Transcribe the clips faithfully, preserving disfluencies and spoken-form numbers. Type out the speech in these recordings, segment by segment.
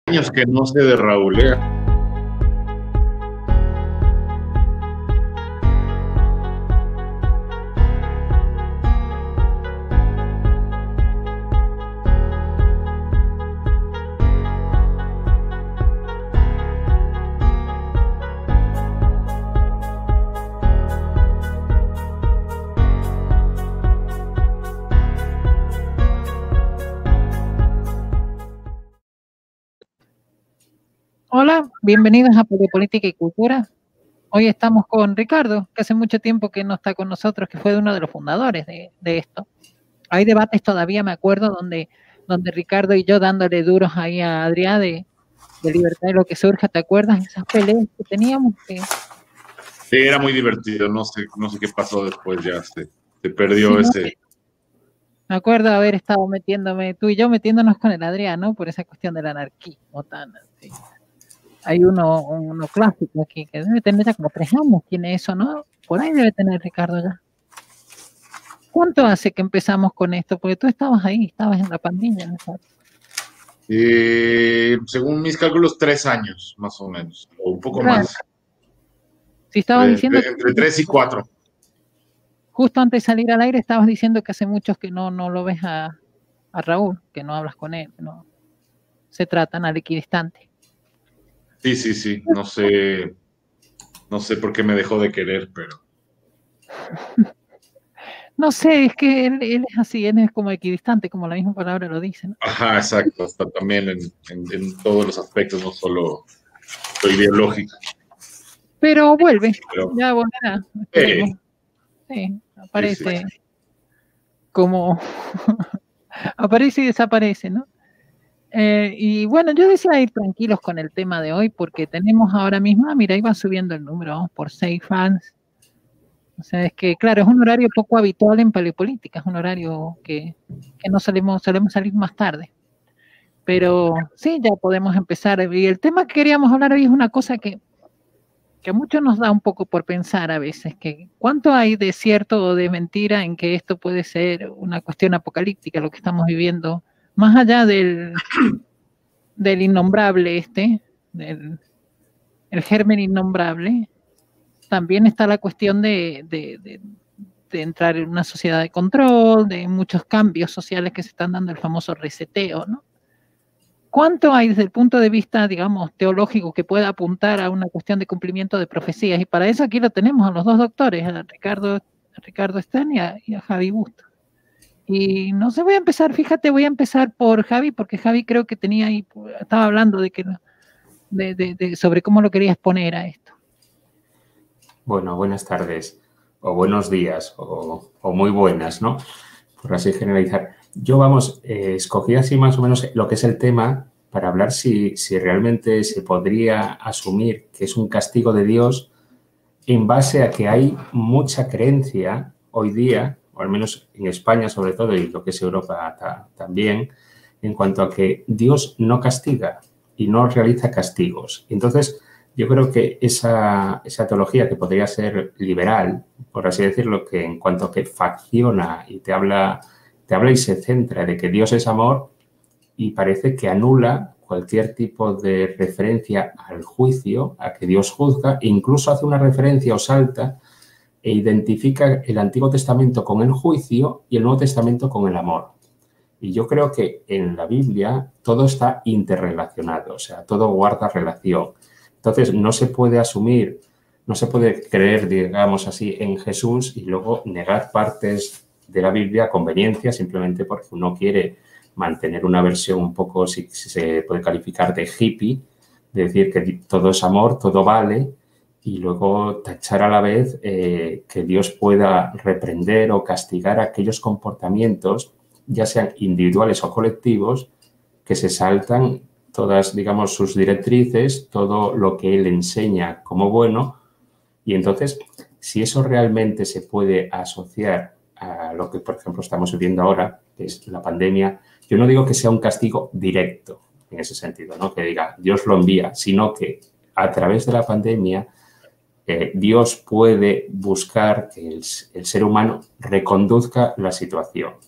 Años que no sé de Raúl, ¿eh? Hola, bienvenidos a Política y Cultura. Hoy estamos con Ricardo, que hace mucho tiempo que no está con nosotros, que fue uno de los fundadores de, de esto. Hay debates todavía, me acuerdo, donde, donde Ricardo y yo dándole duros ahí a Adrián de, de Libertad y lo que surja, ¿te acuerdas? Esas peleas que teníamos. Que... Sí, era muy divertido, no sé, no sé qué pasó después, ya se, se perdió sí, ese... No, me acuerdo haber estado metiéndome, tú y yo metiéndonos con el Adrián, ¿no? Por esa cuestión del anarquismo tan así. Hay uno, uno clásico aquí que debe tener ya como tres años, tiene eso, ¿no? Por ahí debe tener Ricardo ya. ¿Cuánto hace que empezamos con esto? Porque tú estabas ahí, estabas en la pandilla, ¿no? Eh, según mis cálculos, tres años, más o menos, o un poco claro. más. Si estabas entre, diciendo... Entre, entre tres y cuatro. Justo antes de salir al aire estabas diciendo que hace muchos que no, no lo ves a, a Raúl, que no hablas con él, que no se tratan al equidistante. Sí, sí, sí, no sé, no sé por qué me dejó de querer, pero... No sé, es que él, él es así, él es como equidistante, como la misma palabra lo dice, ¿no? Ajá, exacto, hasta también en, en, en todos los aspectos, no solo lo ideológico. Pero vuelve, pero, ya volverá, esperemos. Eh, sí, aparece sí, sí. como... aparece y desaparece, ¿no? Eh, y bueno, yo decía ir tranquilos con el tema de hoy porque tenemos ahora mismo, ah, mira, ahí va subiendo el número, vamos por seis fans. O sea, es que, claro, es un horario poco habitual en Paleopolítica, es un horario que, que no solemos, solemos salir más tarde. Pero sí, ya podemos empezar. Y el tema que queríamos hablar hoy es una cosa que, que a muchos nos da un poco por pensar a veces, que cuánto hay de cierto o de mentira en que esto puede ser una cuestión apocalíptica, lo que estamos viviendo, más allá del, del innombrable este, del el germen innombrable, también está la cuestión de, de, de, de entrar en una sociedad de control, de muchos cambios sociales que se están dando, el famoso reseteo, ¿no? ¿Cuánto hay desde el punto de vista, digamos, teológico que pueda apuntar a una cuestión de cumplimiento de profecías? Y para eso aquí lo tenemos a los dos doctores, a Ricardo, a Ricardo Stern y a, y a Javi Busto. Y no sé, voy a empezar, fíjate, voy a empezar por Javi, porque Javi creo que tenía ahí, estaba hablando de que de, de, de, sobre cómo lo querías poner a esto. Bueno, buenas tardes, o buenos días, o, o muy buenas, ¿no? Por así generalizar. Yo, vamos, eh, escogí así más o menos lo que es el tema para hablar si, si realmente se podría asumir que es un castigo de Dios en base a que hay mucha creencia hoy día, o al menos en España sobre todo, y lo que es Europa ta, también, en cuanto a que Dios no castiga y no realiza castigos. Entonces, yo creo que esa, esa teología que podría ser liberal, por así decirlo, que en cuanto a que facciona y te habla, te habla y se centra de que Dios es amor y parece que anula cualquier tipo de referencia al juicio, a que Dios juzga, e incluso hace una referencia o salta e identifica el Antiguo Testamento con el juicio y el Nuevo Testamento con el amor. Y yo creo que en la Biblia todo está interrelacionado, o sea, todo guarda relación. Entonces, no se puede asumir, no se puede creer, digamos así, en Jesús y luego negar partes de la Biblia a conveniencia simplemente porque uno quiere mantener una versión un poco, si, si se puede calificar, de hippie, de decir que todo es amor, todo vale, y luego tachar a la vez eh, que Dios pueda reprender o castigar aquellos comportamientos, ya sean individuales o colectivos, que se saltan todas, digamos, sus directrices, todo lo que él enseña como bueno. Y entonces, si eso realmente se puede asociar a lo que, por ejemplo, estamos viviendo ahora, que es la pandemia, yo no digo que sea un castigo directo en ese sentido, ¿no? Que diga, Dios lo envía, sino que a través de la pandemia eh, Dios puede buscar que el, el ser humano reconduzca la situación.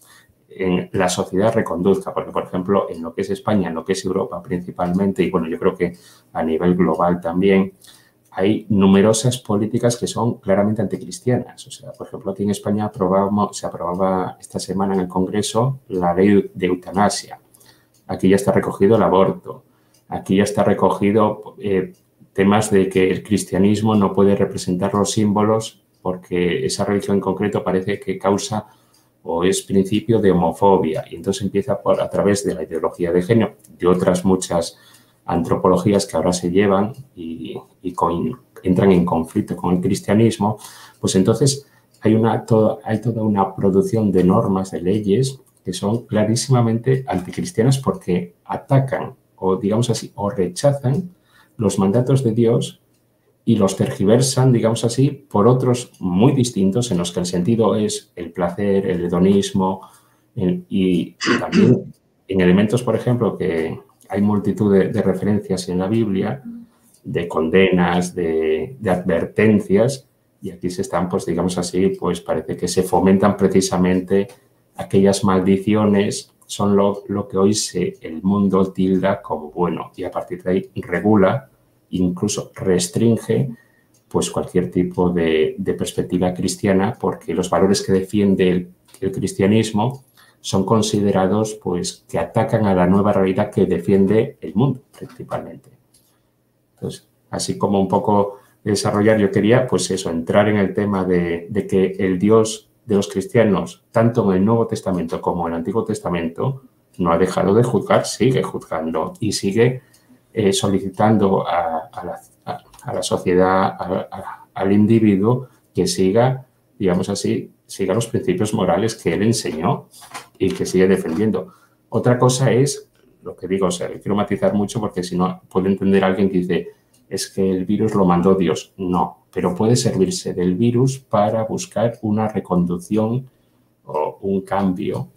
en la sociedad reconduzca, porque, por ejemplo, en lo que es España, en lo que es Europa principalmente, y bueno, yo creo que a nivel global también, hay numerosas políticas que son claramente anticristianas. O sea, por ejemplo, aquí en España aprobamos, se aprobaba esta semana en el Congreso la ley de eutanasia. Aquí ya está recogido el aborto. Aquí ya está recogido eh, temas de que el cristianismo no puede representar los símbolos porque esa religión en concreto parece que causa o es principio de homofobia. Y entonces empieza por, a través de la ideología de género, de otras muchas antropologías que ahora se llevan y, y con, entran en conflicto con el cristianismo, pues entonces hay, una, todo, hay toda una producción de normas, de leyes que son clarísimamente anticristianas porque atacan o, digamos así, o rechazan los mandatos de Dios y los tergiversan, digamos así, por otros muy distintos en los que el sentido es el placer, el hedonismo el, y también en elementos, por ejemplo, que hay multitud de, de referencias en la Biblia, de condenas, de, de advertencias, y aquí se están, pues digamos así, pues parece que se fomentan precisamente aquellas maldiciones, son lo, lo que hoy se, el mundo tilda como bueno, y a partir de ahí regula, incluso restringe, pues cualquier tipo de, de perspectiva cristiana, porque los valores que defiende el, el cristianismo son considerados pues que atacan a la nueva realidad que defiende el mundo principalmente. Entonces, así como un poco desarrollar, yo quería pues eso, entrar en el tema de, de que el Dios de los cristianos, tanto en el Nuevo Testamento como en el Antiguo Testamento, no ha dejado de juzgar, sigue juzgando y sigue eh, solicitando a, a, la, a, a la sociedad, a, a, al individuo que siga, digamos así, siga los principios morales que él enseñó y que sigue defendiendo. Otra cosa es, lo que digo, o sea, quiero matizar mucho porque si no puede entender alguien que dice, es que el virus lo mandó Dios. No, pero puede servirse del virus para buscar una reconducción o un cambio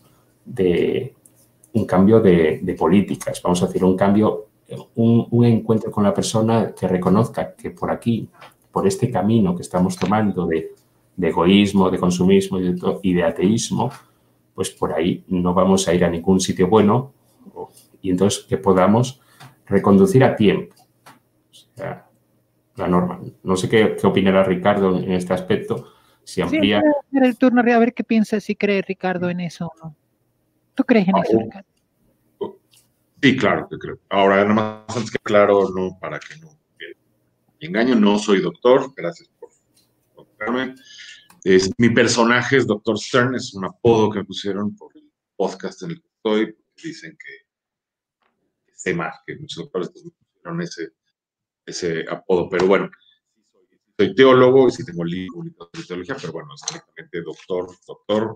de, un cambio de, de políticas. Vamos a decir, un cambio, un, un encuentro con la persona que reconozca que por aquí, por este camino que estamos tomando de de egoísmo, de consumismo y de, y de ateísmo, pues por ahí no vamos a ir a ningún sitio bueno y entonces que podamos reconducir a tiempo. O sea, la norma. No sé qué, qué opinará Ricardo en este aspecto, si amplía... Sí, voy a hacer el turno, a ver qué piensa, si cree Ricardo en eso o no. ¿Tú crees en eso, Ricardo? Sí, claro que creo. Ahora, nada más antes que claro, no, para que no me engaño, no soy doctor, gracias por contarme. Es, mi personaje es doctor Stern, es un apodo que me pusieron por el podcast en el que estoy, dicen que, que sé más, que muchos doctores me pusieron ese, ese apodo, pero bueno, soy, soy teólogo y sí tengo libros de teología, pero bueno, exactamente doctor, doctor.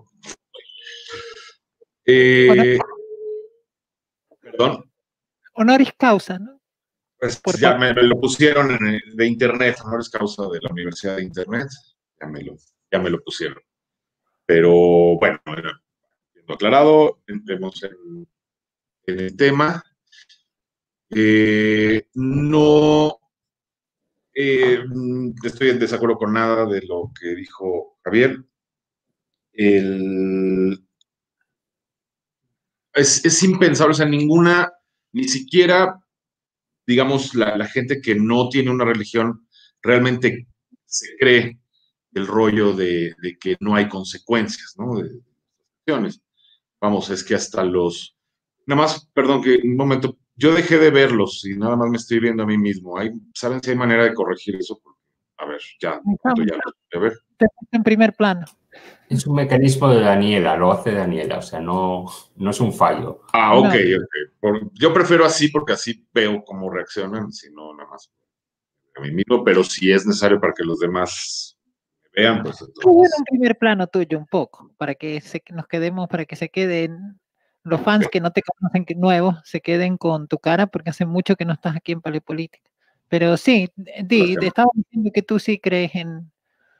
Eh, perdón. Honoris causa, ¿no? Pues por ya me, me lo pusieron en el, de internet, honoris causa de la Universidad de Internet, ya me lo, ya me lo pusieron. Pero bueno, siendo aclarado, entremos en, en el tema. Eh, no eh, estoy en desacuerdo con nada de lo que dijo Javier. El, es, es impensable, o sea, ninguna, ni siquiera, digamos, la, la gente que no tiene una religión realmente se cree el rollo de, de que no hay consecuencias, ¿no? De, de acciones. Vamos, es que hasta los... Nada más, perdón, que un momento, yo dejé de verlos y nada más me estoy viendo a mí mismo. ¿Hay, ¿Saben si hay manera de corregir eso? A ver, ya, ya, a ver. En primer plano. Es un mecanismo de Daniela, lo hace Daniela, o sea, no, no es un fallo. Ah, ok, no. ok. Por, yo prefiero así porque así veo cómo reaccionan, si no, nada más a mí mismo, pero si es necesario para que los demás me vean, pues entonces... Bueno, un primer plano tuyo un poco, para que se, nos quedemos, para que se queden los fans okay. que no te conocen que nuevos, se queden con tu cara, porque hace mucho que no estás aquí en Palipolítica. Pero sí, di, te estaba diciendo que tú sí crees en,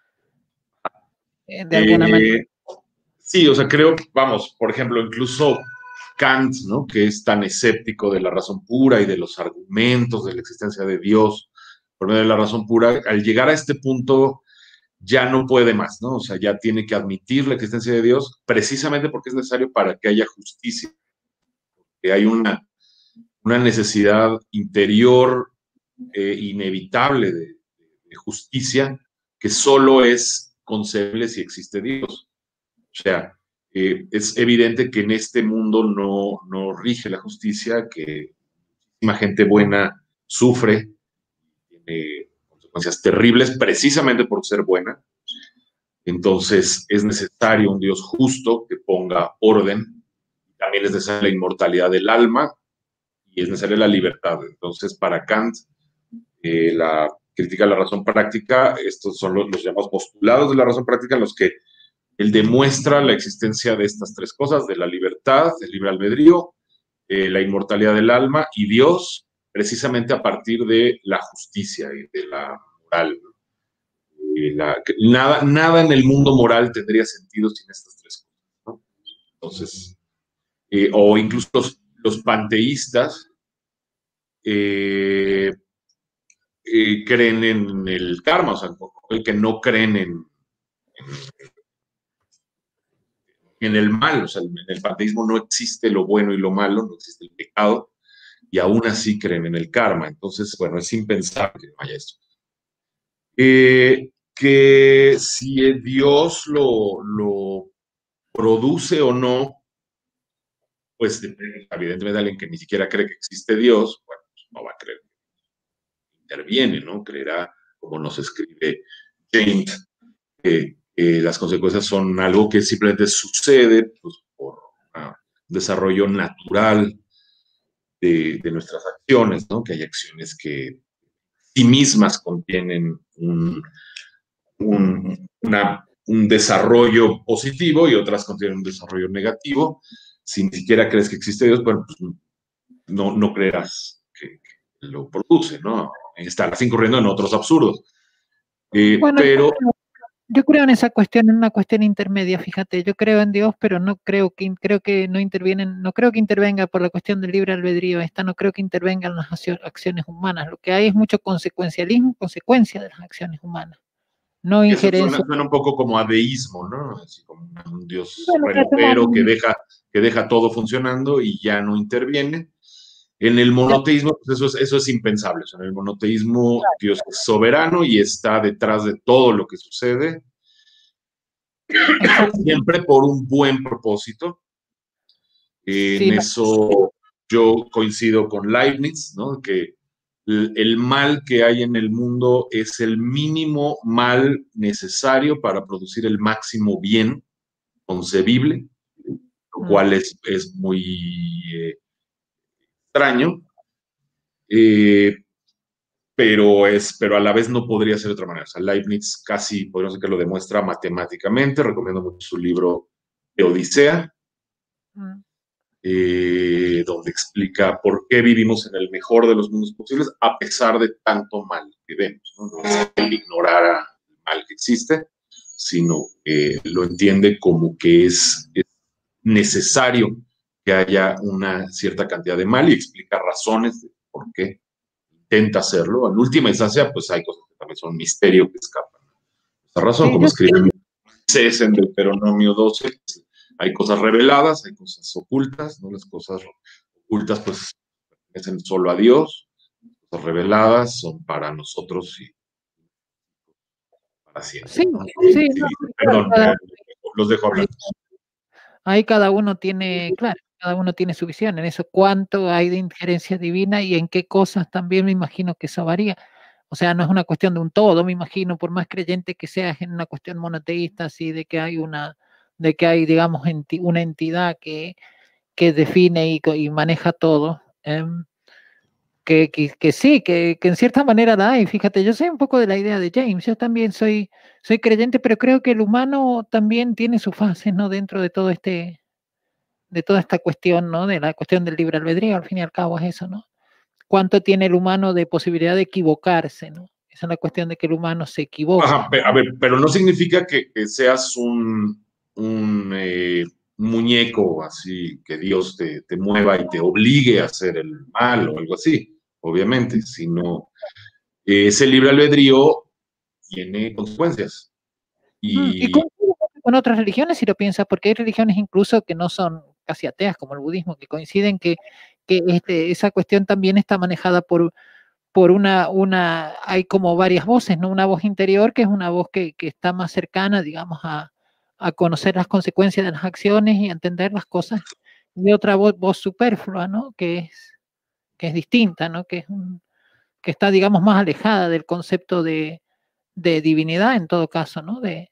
de alguna eh, manera. Sí, o sea, creo que, vamos, por ejemplo, incluso Kant, ¿no? Que es tan escéptico de la razón pura y de los argumentos de la existencia de Dios por medio de la razón pura, al llegar a este punto ya no puede más, ¿no? O sea, ya tiene que admitir la existencia de Dios precisamente porque es necesario para que haya justicia, que hay una, una necesidad interior eh, inevitable de, de justicia que solo es concebible si existe Dios. O sea, eh, es evidente que en este mundo no, no rige la justicia, que muchísima gente buena sufre, tiene consecuencias terribles precisamente por ser buena. Entonces es necesario un Dios justo que ponga orden. También es necesaria la inmortalidad del alma y es necesaria la libertad. Entonces, para Kant, eh, la crítica a la razón práctica, estos son los, los llamados postulados de la razón práctica, en los que él demuestra la existencia de estas tres cosas, de la libertad, del libre albedrío, eh, la inmortalidad del alma y Dios, precisamente a partir de la justicia y de la moral, ¿no? Y la, nada, nada en el mundo moral tendría sentido sin estas tres cosas, ¿no? Entonces, eh, o incluso los, los panteístas eh, eh, creen en el karma, o sea, el que no creen en, en en el mal, o sea, en el panteísmo no existe lo bueno y lo malo, no existe el pecado, y aún así creen en el karma. Entonces, bueno, es impensable que no haya esto. Eh, que si Dios lo, lo produce o no, pues depende, evidentemente, de alguien que ni siquiera cree que existe Dios, bueno, pues no va a creer que interviene, ¿no? Creerá, como nos escribe James, que eh, las consecuencias son algo que simplemente sucede pues, por un desarrollo natural de, de nuestras acciones, ¿no? Que hay acciones que sí mismas contienen un, un, una, un desarrollo positivo y otras contienen un desarrollo negativo. Si ni siquiera crees que existe Dios, bueno, pues no, no creerás que, que lo produce, ¿no? Estarás incurriendo en otros absurdos. Eh, Bueno, pero... yo creo en esa cuestión, en una cuestión intermedia, fíjate, yo creo en Dios, pero no creo que, creo que no intervienen, no creo que intervenga por la cuestión del libre albedrío, esta no creo que intervengan las acciones humanas, lo que hay es mucho consecuencialismo, consecuencia de las acciones humanas, no injerencia. Suena, suena un poco como adeísmo, ¿no? Así como un Dios bueno, relojero que deja, que deja todo funcionando y ya no interviene. En el monoteísmo, pues eso es, eso es impensable. O sea, en el monoteísmo, claro, Dios es soberano y está detrás de todo lo que sucede, siempre por un buen propósito. En sí, eso yo coincido con Leibniz, ¿no? Que el, el mal que hay en el mundo es el mínimo mal necesario para producir el máximo bien concebible, lo cual es, es muy eh, extraño. Eh, pero, es, pero a la vez no podría ser de otra manera. O sea, Leibniz casi, podríamos decir que lo demuestra matemáticamente. Recomiendo mucho su libro de Odisea, mm. eh, donde explica por qué vivimos en el mejor de los mundos posibles a pesar de tanto mal que vemos, ¿no? No es el ignorar el mal que existe, sino que eh, lo entiende como que es, es necesario que haya una cierta cantidad de mal y explica razones de por qué intenta hacerlo. En última instancia, pues hay cosas que también son misterio que escapan a esa razón, sí, como escriben Moisés en Deuteronomio doce, pues, hay cosas reveladas, hay cosas ocultas, ¿no? Las cosas ocultas, pues, pertenecen solo a Dios, las cosas reveladas son para nosotros y para siempre. Sí, ¿no? sí, sí, sí, no, perdón, cada, los dejo hablar. Ahí cada uno tiene, claro, cada uno tiene su visión en eso, cuánto hay de injerencia divina y en qué cosas también me imagino que eso varía. O sea, no es una cuestión de un todo, me imagino, por más creyente que seas en una cuestión monoteísta, así de que hay una, de que hay, digamos, enti, una entidad que, que define y, y maneja todo. Eh, que, que, que sí, que, que en cierta manera da, y fíjate, yo soy un poco de la idea de James, yo también soy, soy creyente, pero creo que el humano también tiene sus fases, ¿no? Dentro de todo este, de toda esta cuestión, ¿no? De la cuestión del libre albedrío, al fin y al cabo es eso, ¿no? ¿Cuánto tiene el humano de posibilidad de equivocarse, ¿no? Esa es la cuestión de que el humano se equivoca. Ajá, a ver, pero no significa que, que seas un, un eh, muñeco así, que Dios te, te mueva y te obligue a hacer el mal o algo así, obviamente, sino eh, ese libre albedrío tiene consecuencias. Y, y con, con otras religiones, si lo piensas, porque hay religiones incluso que no son casi ateas, como el budismo, que coinciden que, que este, esa cuestión también está manejada por, por una, una, hay como varias voces, ¿no? Una voz interior que es una voz que, que está más cercana, digamos, a, a conocer las consecuencias de las acciones y a entender las cosas, y otra voz, voz superflua, ¿no? Que es, que es distinta, ¿no? Que, es un, que está, digamos, más alejada del concepto de, de divinidad en todo caso, ¿no? De,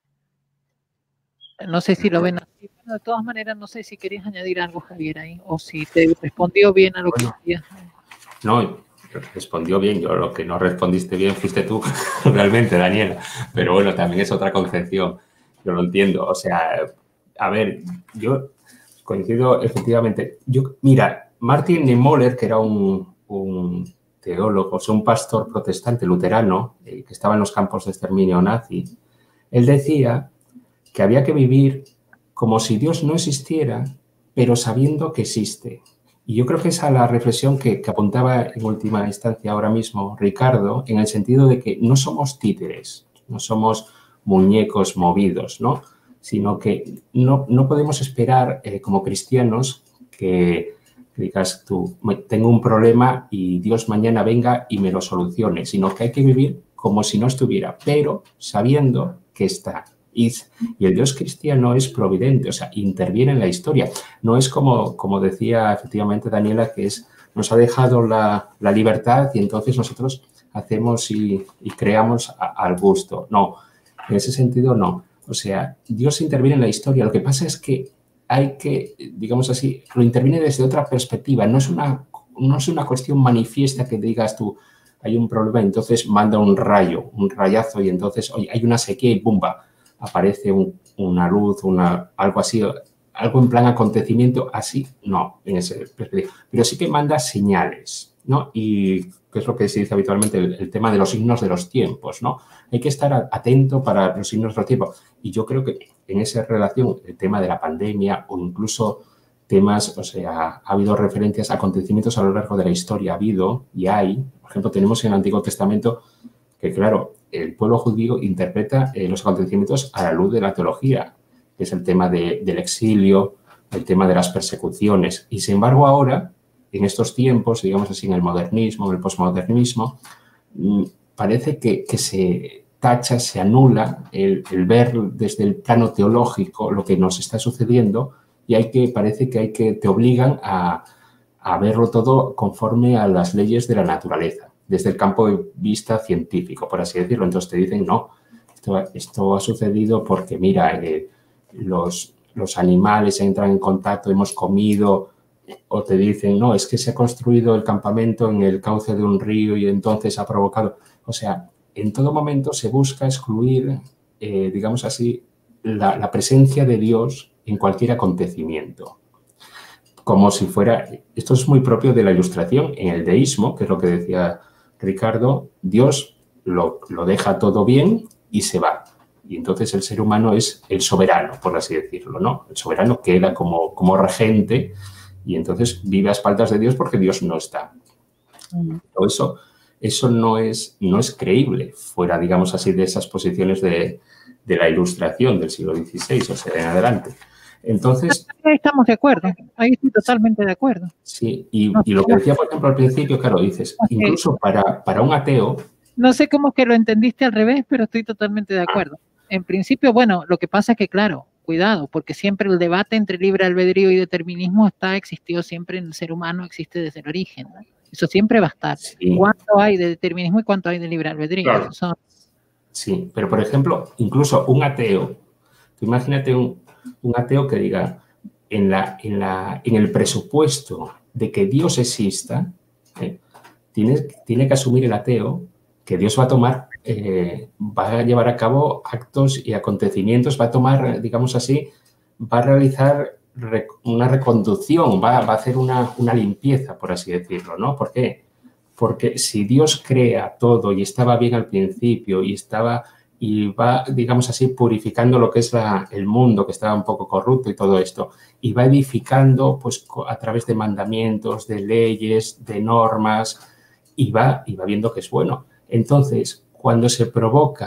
no sé si lo ven así. Bueno, de todas maneras, no sé si querías añadir algo, Javier, ahí, o si te respondió bien a lo bueno, que decías. No, respondió bien. Yo lo que no respondiste bien fuiste tú, realmente, Daniela. Pero bueno, también es otra concepción. Yo lo entiendo. O sea, a ver, yo coincido efectivamente. Yo, mira, Martin Niemöller, que era un, un teólogo, o sea, un pastor protestante luterano, eh, que estaba en los campos de exterminio nazi, él decía que había que vivir como si Dios no existiera, pero sabiendo que existe. Y yo creo que esa es la reflexión que, que apuntaba en última instancia ahora mismo Ricardo, en el sentido de que no somos títeres, no somos muñecos movidos, ¿no? Sino que no, no podemos esperar eh, como cristianos que, que digas tú, tengo un problema y Dios mañana venga y me lo solucione, sino que hay que vivir como si no estuviera, pero sabiendo que está. Y, y el Dios cristiano es providente, o sea, interviene en la historia. No es como, como decía efectivamente Daniela, que es, nos ha dejado la, la libertad y entonces nosotros hacemos y, y creamos a, al gusto. No, en ese sentido no. O sea, Dios interviene en la historia. Lo que pasa es que hay que, digamos así, lo interviene desde otra perspectiva. No es una, no es una cuestión manifiesta que digas tú, hay un problema, entonces manda un rayo, un rayazo y entonces oye, hay una sequía y ¡bumba! Aparece un, una luz, una, algo así, algo en plan acontecimiento, así, no, en ese perspectiva. Pero sí que manda señales, ¿no? Y que es lo que se dice habitualmente, el, el tema de los signos de los tiempos, ¿no? Hay que estar atento para los signos de los tiempos. Y yo creo que en esa relación, el tema de la pandemia o incluso temas, o sea, ha habido referencias a acontecimientos a lo largo de la historia, ha habido y hay. Por ejemplo, tenemos en el Antiguo Testamento que, claro, el pueblo judío interpreta eh, los acontecimientos a la luz de la teología, que es el tema de, del exilio, el tema de las persecuciones. Y, sin embargo, ahora, en estos tiempos, digamos así, en el modernismo, en el posmodernismo, mmm, parece que, que se tacha, se anula el, el ver desde el plano teológico lo que nos está sucediendo y hay que, parece que, hay que te obligan a, a verlo todo conforme a las leyes de la naturaleza, desde el campo de vista científico, por así decirlo. Entonces te dicen, no, esto, esto ha sucedido porque, mira, eh, los, los animales entran en contacto, hemos comido, o te dicen, no, es que se ha construido el campamento en el cauce de un río y entonces ha provocado. O sea, en todo momento se busca excluir, eh, digamos así, la, la presencia de Dios en cualquier acontecimiento. Como si fuera, esto es muy propio de la Ilustración, en el deísmo, que es lo que decía Ricardo, Dios lo, lo deja todo bien y se va. Y entonces el ser humano es el soberano, por así decirlo, ¿no? El soberano queda como, como regente y entonces vive a espaldas de Dios porque Dios no está. Pero eso, eso no es, no es creíble fuera, digamos así, de esas posiciones de, de la Ilustración del siglo dieciséis, o sea, en adelante. Entonces... Ahí estamos de acuerdo, ahí estoy totalmente de acuerdo. Sí, y, y lo que decía, por ejemplo, al principio, claro, dices, okay, incluso para, para un ateo... No sé cómo es que lo entendiste al revés, pero estoy totalmente de acuerdo. En principio, bueno, lo que pasa es que, claro, cuidado, porque siempre el debate entre libre albedrío y determinismo está, existido siempre en el ser humano, existe desde el origen, ¿no? Eso siempre va a estar. Sí. ¿Cuánto hay de determinismo y cuánto hay de libre albedrío? Claro. Son... Sí, pero por ejemplo, incluso un ateo, tú imagínate un, un ateo que diga, en, la, en, la, en el presupuesto de que Dios exista, ¿eh? tiene, tiene que asumir el ateo que Dios va a tomar, eh, va a llevar a cabo actos y acontecimientos, va a tomar, digamos así, va a realizar una reconducción, va, va a hacer una, una limpieza, por así decirlo, ¿no? ¿Por qué? Porque si Dios crea todo y estaba bien al principio y estaba y va, digamos así, purificando lo que es la, el mundo, que estaba un poco corrupto y todo esto, y va edificando pues a través de mandamientos, de leyes, de normas, y va, y va viendo que es bueno. Entonces, cuando se provoca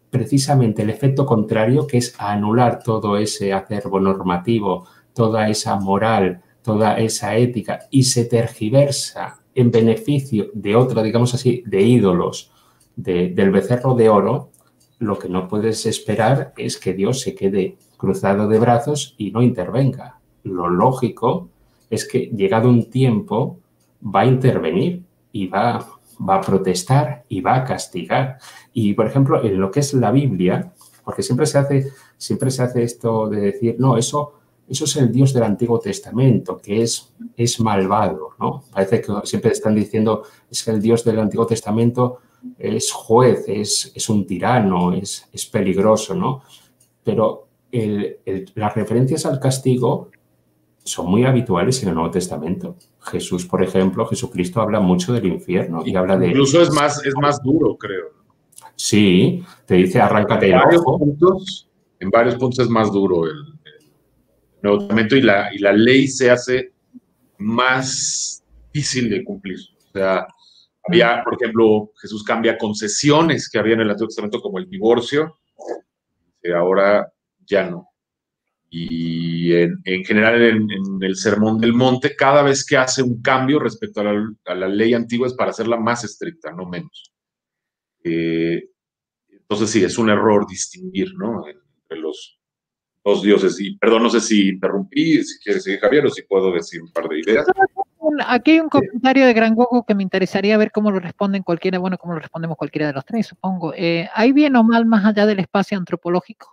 precisamente el efecto contrario, que es anular todo ese acervo normativo, toda esa moral, toda esa ética, y se tergiversa en beneficio de otra, digamos así, de ídolos, de, del becerro de oro, lo que no puedes esperar es que Dios se quede cruzado de brazos y no intervenga. Lo lógico es que, llegado un tiempo, va a intervenir y va, va a protestar y va a castigar. Y, por ejemplo, en lo que es la Biblia, porque siempre se hace, siempre se hace esto de decir, no, eso, eso es el Dios del Antiguo Testamento, que es, es malvado, ¿no? Parece que siempre están diciendo, es que el Dios del Antiguo Testamento es juez, es, es un tirano, es, es peligroso, ¿no? Pero el, el, las referencias al castigo son muy habituales en el Nuevo Testamento. Jesús, por ejemplo, Jesucristo habla mucho del infierno y habla de... Incluso es más, es más duro, creo. Sí, te dice arráncate en el varios ojo. Puntos, en varios puntos es más duro el, el Nuevo Testamento y la, y la ley se hace más difícil de cumplir. O sea, había, por ejemplo, Jesús cambia concesiones que había en el Antiguo Testamento como el divorcio, que ahora ya no. Y en, en general en, en el Sermón del Monte, cada vez que hace un cambio respecto a la, a la ley antigua es para hacerla más estricta, no menos. Eh, entonces sí, es un error distinguir, ¿no? Entre los dos dioses. Y perdón, no sé si interrumpí, si quieres seguir, Javier, o si puedo decir un par de ideas. Aquí hay un comentario de Gran Goku que me interesaría ver cómo lo responden cualquiera, bueno, cómo lo respondemos cualquiera de los tres, supongo. Eh, ¿Hay bien o mal más allá del espacio antropológico?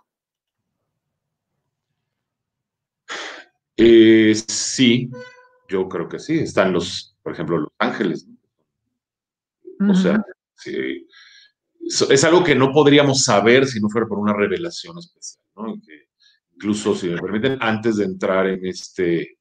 Eh, sí, yo creo que sí. Están los, por ejemplo, los ángeles, ¿no? O sea, sí, es algo que no podríamos saber si no fuera por una revelación especial, ¿no? Que incluso, si me permiten, antes de entrar en este,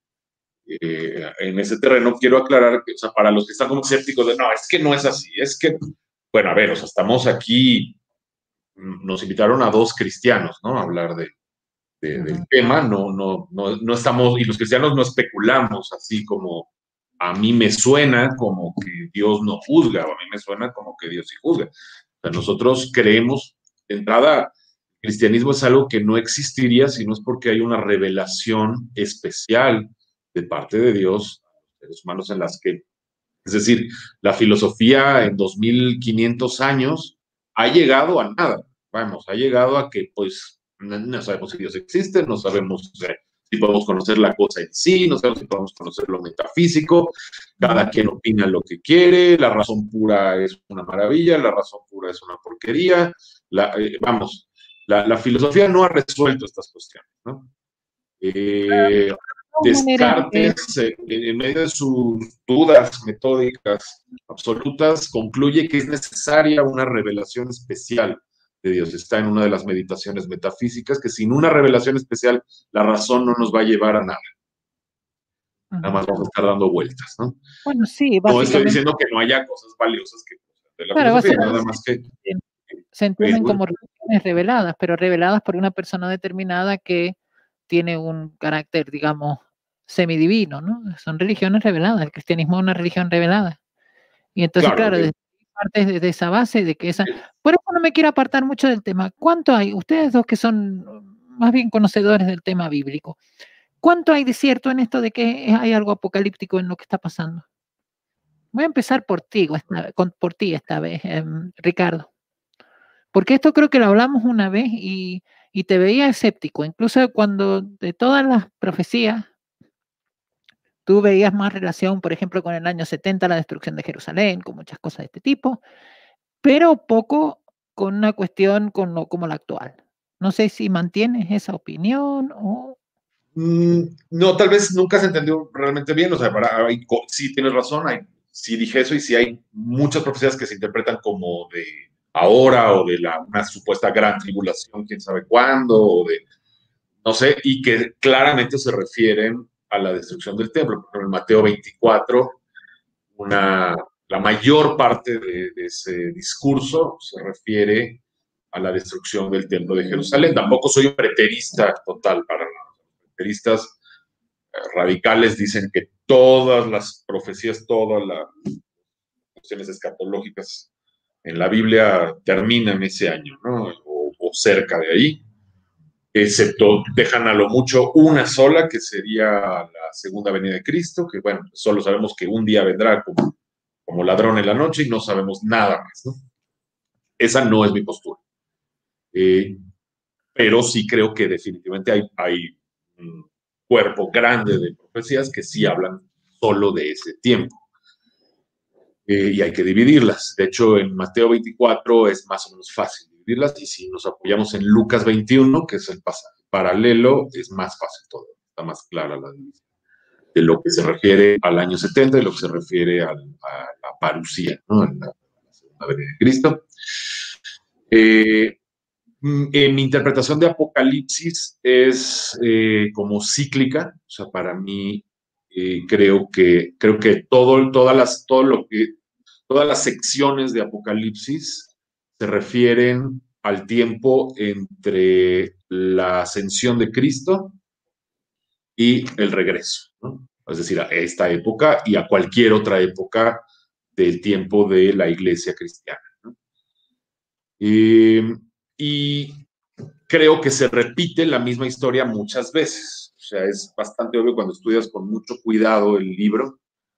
eh, en ese terreno, quiero aclarar que, o sea, para los que están como escépticos de, no, es que no es así, es que, bueno, a ver, o sea, estamos aquí, nos invitaron a dos cristianos, ¿no? A hablar de, de, uh-huh. del tema, no, no, no, no estamos, y los cristianos no especulamos así como a mí me suena como que Dios no juzga, o a mí me suena como que Dios sí juzga. O sea, nosotros creemos, de entrada, el cristianismo es algo que no existiría si no es porque hay una revelación especial de parte de Dios a los seres humanos en las que, es decir, la filosofía en dos mil quinientos años ha llegado a nada, vamos, ha llegado a que, pues, no, no sabemos si Dios existe, no sabemos eh, si podemos conocer la cosa en sí, no sabemos si podemos conocer lo metafísico, cada quien opina lo que quiere, la razón pura es una maravilla, la razón pura es una porquería, la, eh, vamos, la, la filosofía no ha resuelto estas cuestiones, ¿no? Eh, Descartes, eh, en medio de sus dudas metódicas absolutas, concluye que es necesaria una revelación especial de Dios. Está en una de las meditaciones metafísicas, que sin una revelación especial, la razón no nos va a llevar a nada. Nada más vamos a estar dando vueltas, ¿no? Bueno, sí, básicamente. No estoy diciendo que no haya cosas valiosas que de la claro, filosofía, nada más que... Se entienden como religiones reveladas, pero reveladas por una persona determinada que tiene un carácter, digamos, semidivino, ¿no? Son religiones reveladas, el cristianismo es una religión revelada. Y entonces, claro, claro desde, parte desde esa base de que esa... Por eso no me quiero apartar mucho del tema. ¿Cuánto hay? Ustedes dos que son más bien conocedores del tema bíblico, ¿cuánto hay de cierto en esto de que hay algo apocalíptico en lo que está pasando? Voy a empezar por ti, esta, por ti esta vez, eh, Ricardo. Porque esto creo que lo hablamos una vez y, y te veía escéptico, incluso cuando de todas las profecías tú veías más relación, por ejemplo, con el año setenta, la destrucción de Jerusalén, con muchas cosas de este tipo, pero poco con una cuestión con lo, como la actual. No sé si mantienes esa opinión o... Mm, no, tal vez nunca se entendió realmente bien, o sea, para, hay, sí tienes razón, hay, sí dije eso y sí hay muchas profecías que se interpretan como de ahora o de la, una supuesta gran tribulación, quién sabe cuándo, o de, no sé, y que claramente se refieren a la destrucción del templo. Por ejemplo, en Mateo veinticuatro, una, la mayor parte de, de ese discurso se refiere a la destrucción del templo de Jerusalén. Tampoco soy un preterista total para nada. Los preteristas radicales dicen que todas las profecías, todas las cuestiones escatológicas en la Biblia terminan ese año, ¿no? O, o cerca de ahí, excepto dejan a lo mucho una sola, que sería la segunda venida de Cristo, que bueno, solo sabemos que un día vendrá como, como ladrón en la noche y no sabemos nada más, ¿no? Esa no es mi postura. Eh, pero sí creo que definitivamente hay, hay un cuerpo grande de profecías que sí hablan solo de ese tiempo. Eh, y hay que dividirlas. De hecho, en Mateo veinticuatro es más o menos fácil dividirlas, y si nos apoyamos en Lucas veintiuno, que es el pasaje paralelo, es más fácil todo, está más clara la división de lo que se refiere al año setenta y lo que se refiere al, a la parucía, ¿no? En la, la segunda venida de Cristo. Eh, en mi interpretación de Apocalipsis es eh, como cíclica, o sea, para mí eh, creo que, creo que todo, todas las, todo lo que, todas las secciones de Apocalipsis se refieren al tiempo entre la ascensión de Cristo y el regreso, ¿no? Es decir, a esta época y a cualquier otra época del tiempo de la iglesia cristiana, ¿no? Eh, y creo que se repite la misma historia muchas veces. O sea, es bastante obvio cuando estudias con mucho cuidado el libro.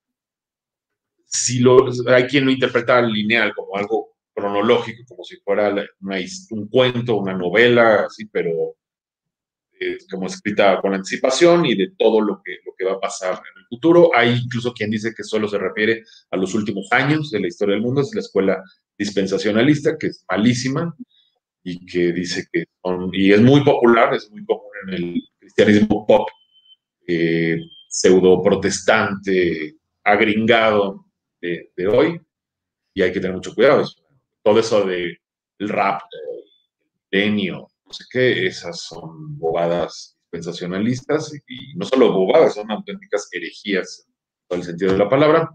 Si lo, hay quien lo interpreta lineal, como algo cronológico, como si fuera una, un cuento, una novela, así, pero eh, como escrita con anticipación y de todo lo que, lo que va a pasar en el futuro. Hay incluso quien dice que solo se refiere a los últimos años de la historia del mundo. Es la escuela dispensacionalista, que es malísima, y que dice que son, y es muy popular, es muy común en el cristianismo pop, eh, pseudo protestante, agringado de, de hoy, y hay que tener mucho cuidado. Todo eso de el rap, el milenio, no sé qué, esas son bobadas dispensacionalistas, y, y no solo bobadas, son auténticas herejías, en todo el sentido de la palabra.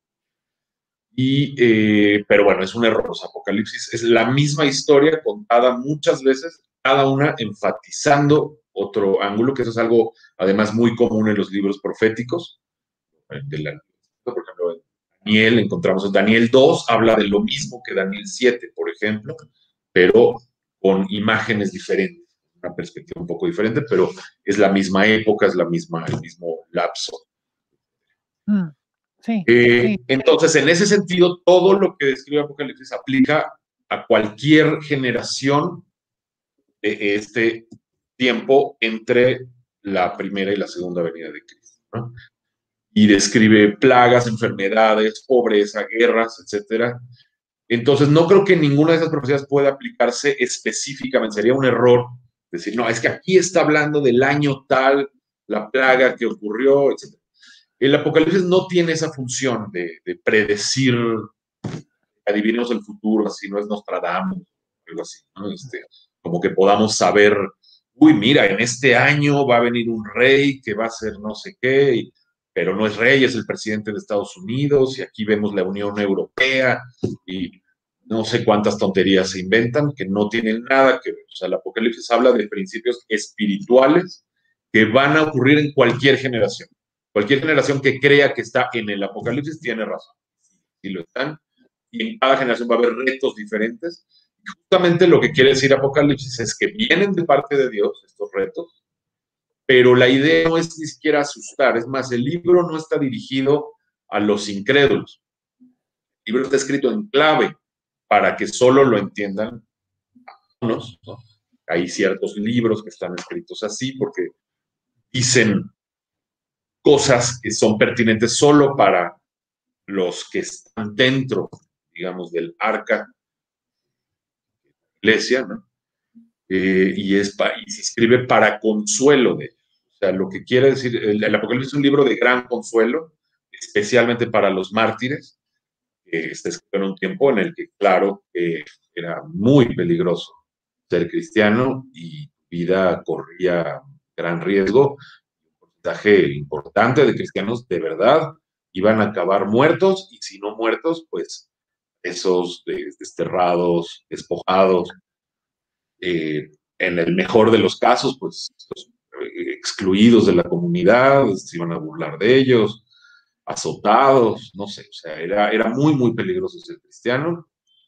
Y, eh, pero bueno, es un error. Los Apocalipsis es la misma historia contada muchas veces, cada una enfatizando otro ángulo, que eso es algo además muy común en los libros proféticos. De la, por ejemplo, en Daniel encontramos, en Daniel dos habla de lo mismo que Daniel siete, por ejemplo, pero con imágenes diferentes, una perspectiva un poco diferente, pero es la misma época, es la misma, el mismo lapso. Mm. Sí, eh, sí. Entonces, en ese sentido, todo lo que describe Apocalipsis aplica a cualquier generación de este tiempo entre la primera y la segunda venida de Cristo, ¿no? Y describe plagas, enfermedades, pobreza, guerras, etcétera. Entonces, no creo que ninguna de esas profecías pueda aplicarse específicamente. Sería un error decir, no, es que aquí está hablando del año tal, la plaga que ocurrió, etcétera. El Apocalipsis no tiene esa función de, de predecir, adivinemos el futuro, así no es Nostradamus, algo así, ¿no? Este, como que podamos saber, uy, mira, en este año va a venir un rey que va a ser no sé qué, y, pero no es rey, es el presidente de Estados Unidos, y aquí vemos la Unión Europea, y no sé cuántas tonterías se inventan que no tienen nada que ver. O sea, el Apocalipsis habla de principios espirituales que van a ocurrir en cualquier generación. Cualquier generación que crea que está en el Apocalipsis tiene razón. Si lo están, y en cada generación va a haber retos diferentes. Y justamente lo que quiere decir Apocalipsis es que vienen de parte de Dios estos retos, pero la idea no es ni siquiera asustar. Es más, el libro no está dirigido a los incrédulos. El libro está escrito en clave para que solo lo entiendan algunos, ¿no? Hay ciertos libros que están escritos así porque dicen cosas que son pertinentes solo para los que están dentro, digamos, del arca de la iglesia, ¿no? Eh, y, es pa, y se escribe para consuelo de ellos. O sea, lo que quiere decir, el, el Apocalipsis es un libro de gran consuelo, especialmente para los mártires, que está escrito en un tiempo en el que, claro, eh, era muy peligroso ser cristiano y tu vida corría gran riesgo. Un porcentaje importante de cristianos de verdad iban a acabar muertos, y si no muertos, pues esos desterrados, despojados, eh, en el mejor de los casos, pues excluidos de la comunidad, se iban a burlar de ellos, azotados, no sé, o sea, era, era muy, muy peligroso ser cristiano.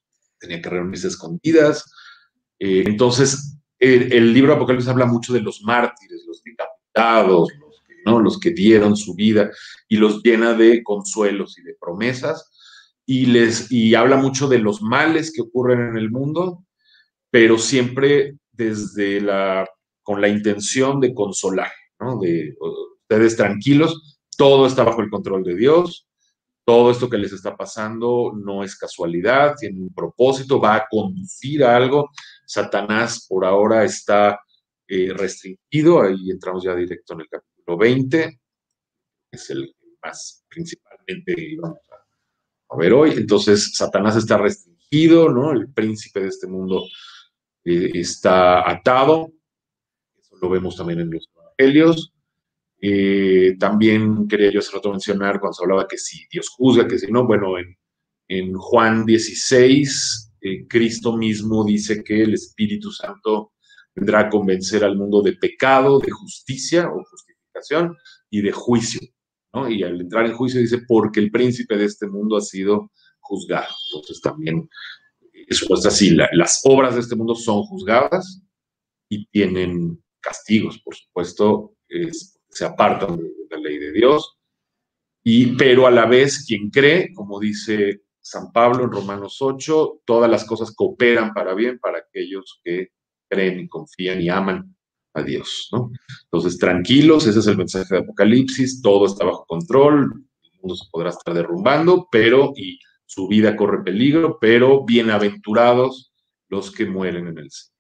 tenía que reunirse a escondidas. Eh, entonces, el, el libro de Apocalipsis habla mucho de los mártires, los decapitados, los que, ¿no? los que dieron su vida, y los llena de consuelos y de promesas, y, les, y habla mucho de los males que ocurren en el mundo, pero siempre desde la, con la intención de consolar, ¿no? De ustedes tranquilos, todo está bajo el control de Dios, todo esto que les está pasando no es casualidad, tiene un propósito, va a conducir a algo. Satanás por ahora está eh, restringido, ahí entramos ya directo en el capítulo veinte, que es el más principalmente vamos a, a ver hoy. Entonces, Satanás está restringido, ¿no? El príncipe de este mundo eh, está atado, eso lo vemos también en los evangelios. Eh, también quería yo hace rato mencionar cuando se hablaba que si Dios juzga, que si no, bueno, en, en Juan dieciséis, eh, Cristo mismo dice que el Espíritu Santo vendrá a convencer al mundo de pecado, de justicia o justificación y de juicio, ¿no? Y al entrar en juicio dice, porque el príncipe de este mundo ha sido juzgado. Entonces también, eso es así, la, las obras de este mundo son juzgadas y tienen castigos, por supuesto, es, se apartan de la ley de Dios, y, pero a la vez quien cree, como dice San Pablo en Romanos ocho, todas las cosas cooperan para bien para aquellos que creen y confían y aman a Dios, ¿no? Entonces, tranquilos, ese es el mensaje de Apocalipsis, todo está bajo control, el mundo se podrá estar derrumbando, pero, y su vida corre peligro, pero bienaventurados los que mueren en el Señor.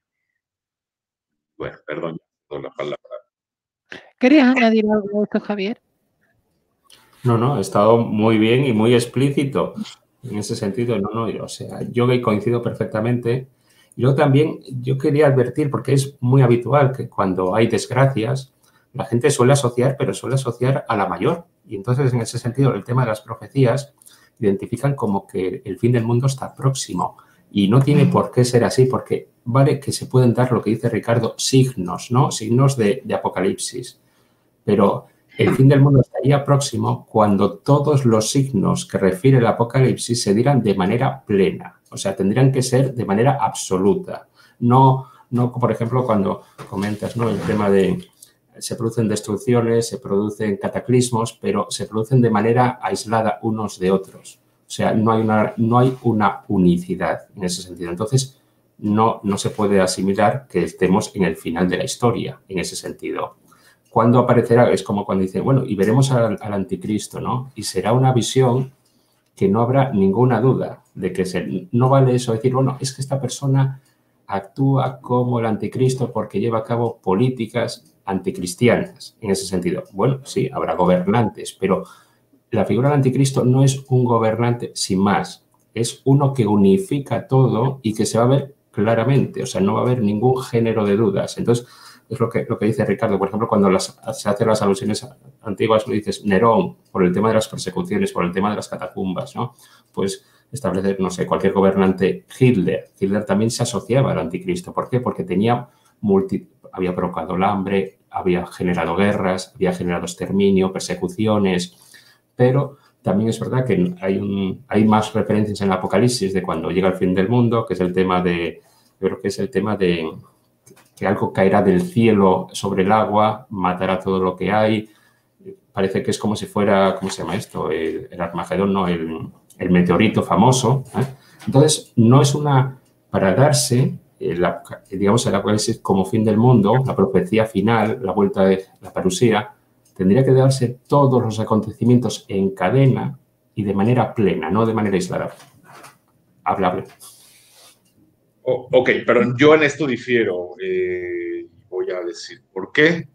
Bueno, perdón, la palabra. ¿Querías añadir algo de esto, Javier? No, no, ha estado muy bien y muy explícito en ese sentido. No, no, o sea, yo coincido perfectamente. Y luego también yo quería advertir, porque es muy habitual que cuando hay desgracias, la gente suele asociar, pero suele asociar a la mayor. Y entonces, en ese sentido, el tema de las profecías identifican como que el fin del mundo está próximo. Y no tiene por qué ser así, porque vale que se pueden dar, lo que dice Ricardo, signos, ¿no? Signos de, de apocalipsis. Pero el fin del mundo estaría próximo cuando todos los signos que refiere el Apocalipsis se dieran de manera plena. O sea, tendrían que ser de manera absoluta. No, no por ejemplo, cuando comentas, ¿no? El tema de se producen destrucciones, se producen cataclismos, pero se producen de manera aislada unos de otros. O sea, no hay una, no hay una unicidad en ese sentido. Entonces, no, no se puede asimilar que estemos en el final de la historia, en ese sentido. ¿Cuándo aparecerá? Es como cuando dice, bueno, y veremos al, al anticristo, ¿no? Y será una visión que no habrá ninguna duda de que se, no vale eso decir, bueno, es que esta persona actúa como el anticristo porque lleva a cabo políticas anticristianas, en ese sentido. Bueno, sí, habrá gobernantes, pero la figura del anticristo no es un gobernante sin más, es uno que unifica todo y que se va a ver claramente, o sea, no va a haber ningún género de dudas. Entonces, es lo que, lo que dice Ricardo. Por ejemplo, cuando las, se hacen las alusiones antiguas, lo dices Nerón, por el tema de las persecuciones, por el tema de las catacumbas, ¿no? Pues establecer, no sé, cualquier gobernante, Hitler. Hitler también se asociaba al anticristo. ¿Por qué? Porque tenía multi, había provocado el hambre, había generado guerras, había generado exterminio, persecuciones, pero también es verdad que hay, un, hay más referencias en el Apocalipsis de cuando llega el fin del mundo, que es el tema de, yo creo que es el tema de que algo caerá del cielo sobre el agua, matará todo lo que hay. Parece que es como si fuera, ¿cómo se llama esto? El, el Armagedón, no, el, el meteorito famoso, ¿eh? Entonces, no es una, para darse, eh, la, digamos, el Apocalipsis como fin del mundo, la profecía final, la vuelta de la parusía, tendría que darse todos los acontecimientos en cadena y de manera plena, no de manera aislada. Habla, habla. Oh, ok, pero yo en esto difiero. Eh, voy a decir por qué.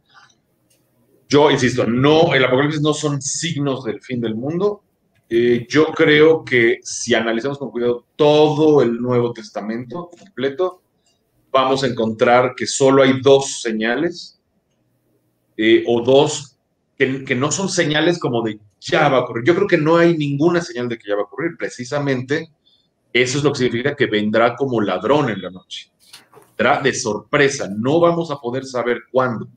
Yo insisto, no, el Apocalipsis no son signos del fin del mundo. Eh, yo creo que si analizamos con cuidado todo el Nuevo Testamento completo, vamos a encontrar que solo hay dos señales eh, o dos que, que no son señales como de ya va a ocurrir. Yo creo que no hay ninguna señal de que ya va a ocurrir. Precisamente eso es lo que significa que vendrá como ladrón en la noche. Vendrá de sorpresa. No vamos a poder saber cuándo.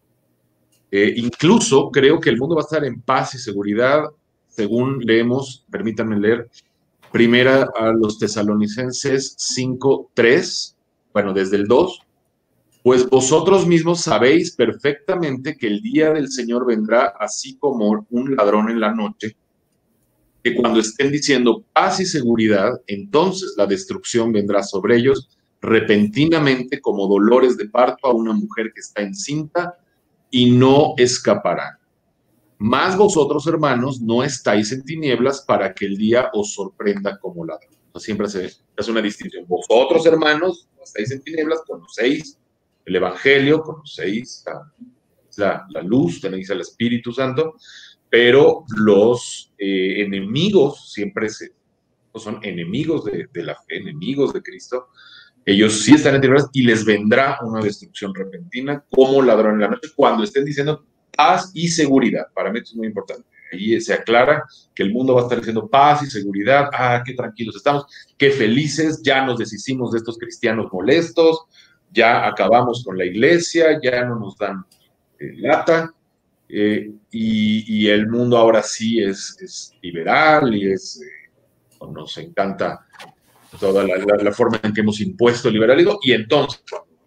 Eh, incluso creo que el mundo va a estar en paz y seguridad, según leemos, permítanme leer, Primera a los Tesalonicenses cinco, tres, bueno, desde el dos. Pues vosotros mismos sabéis perfectamente que el día del Señor vendrá así como un ladrón en la noche, que cuando estén diciendo paz y seguridad, entonces la destrucción vendrá sobre ellos repentinamente como dolores de parto a una mujer que está encinta y no escaparán. Mas vosotros, hermanos, no estáis en tinieblas para que el día os sorprenda como ladrón. Siempre se hace una distinción. Vosotros, hermanos, no estáis en tinieblas, conocéis el Evangelio, conocéis la, la, la luz, tenéis el Espíritu Santo, pero los eh, enemigos siempre se, son enemigos de, de la fe, enemigos de Cristo. Ellos sí están en tinieblas y les vendrá una destrucción repentina como ladrón en la noche cuando estén diciendo paz y seguridad. Para mí esto es muy importante. Ahí se aclara que el mundo va a estar diciendo paz y seguridad. Ah, qué tranquilos estamos, qué felices, ya nos deshicimos de estos cristianos molestos, ya acabamos con la iglesia, ya no nos dan eh, lata, eh, y, y el mundo ahora sí es, es liberal y es, eh, nos encanta toda la, la, la forma en que hemos impuesto el liberalismo, y entonces,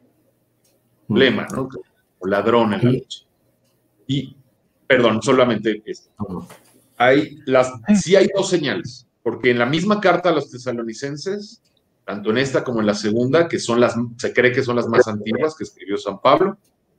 problema, ¿no? O ladrón en la noche. Y, perdón, solamente esto. Hay las, sí hay dos señales, porque en la misma carta a los tesalonicenses, tanto en esta como en la segunda, que son las, se cree que son las más antiguas que escribió San Pablo,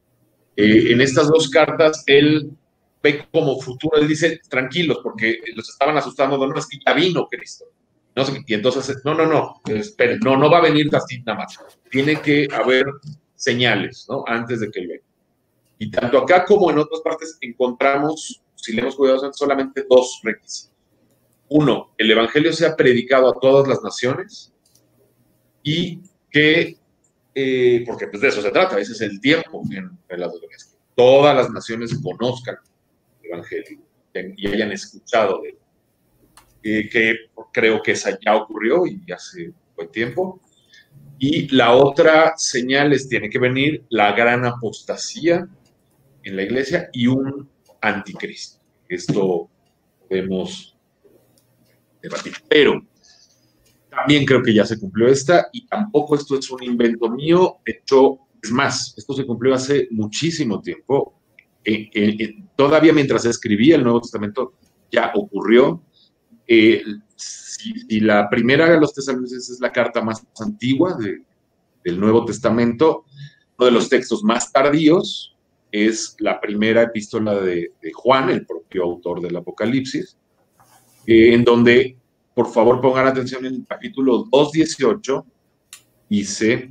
eh, en estas dos cartas él ve como futuro, él dice, tranquilos, porque los estaban asustando, no, no, es que ya vino Cristo. No sé, y entonces, no, no, no, esperen, no, no va a venir así nada más. Tiene que haber señales, ¿no? Antes de que él venga. Y tanto acá como en otras partes encontramos, si leemos cuidadosamente, solamente dos requisitos. Uno, el evangelio sea predicado a todas las naciones y que, eh, porque pues de eso se trata, ese es el tiempo en, en las naciones, que todas las naciones conozcan el evangelio y hayan escuchado de él. Eh, que creo que esa ya ocurrió y hace buen tiempo. Y la otra señal es, tiene que venir la gran apostasía en la iglesia y un anticristo. Esto podemos debatir. Pero también creo que ya se cumplió esta, y tampoco esto es un invento mío. De hecho, es más, esto se cumplió hace muchísimo tiempo. Eh, eh, eh, todavía mientras escribía el Nuevo Testamento ya ocurrió. Eh, si, si la primera de los tesalonicenses es la carta más antigua de, del Nuevo Testamento, uno de los textos más tardíos es la primera epístola de, de Juan, el propio autor del Apocalipsis, eh, en donde, por favor, pongan atención en el capítulo dos dieciocho, dice,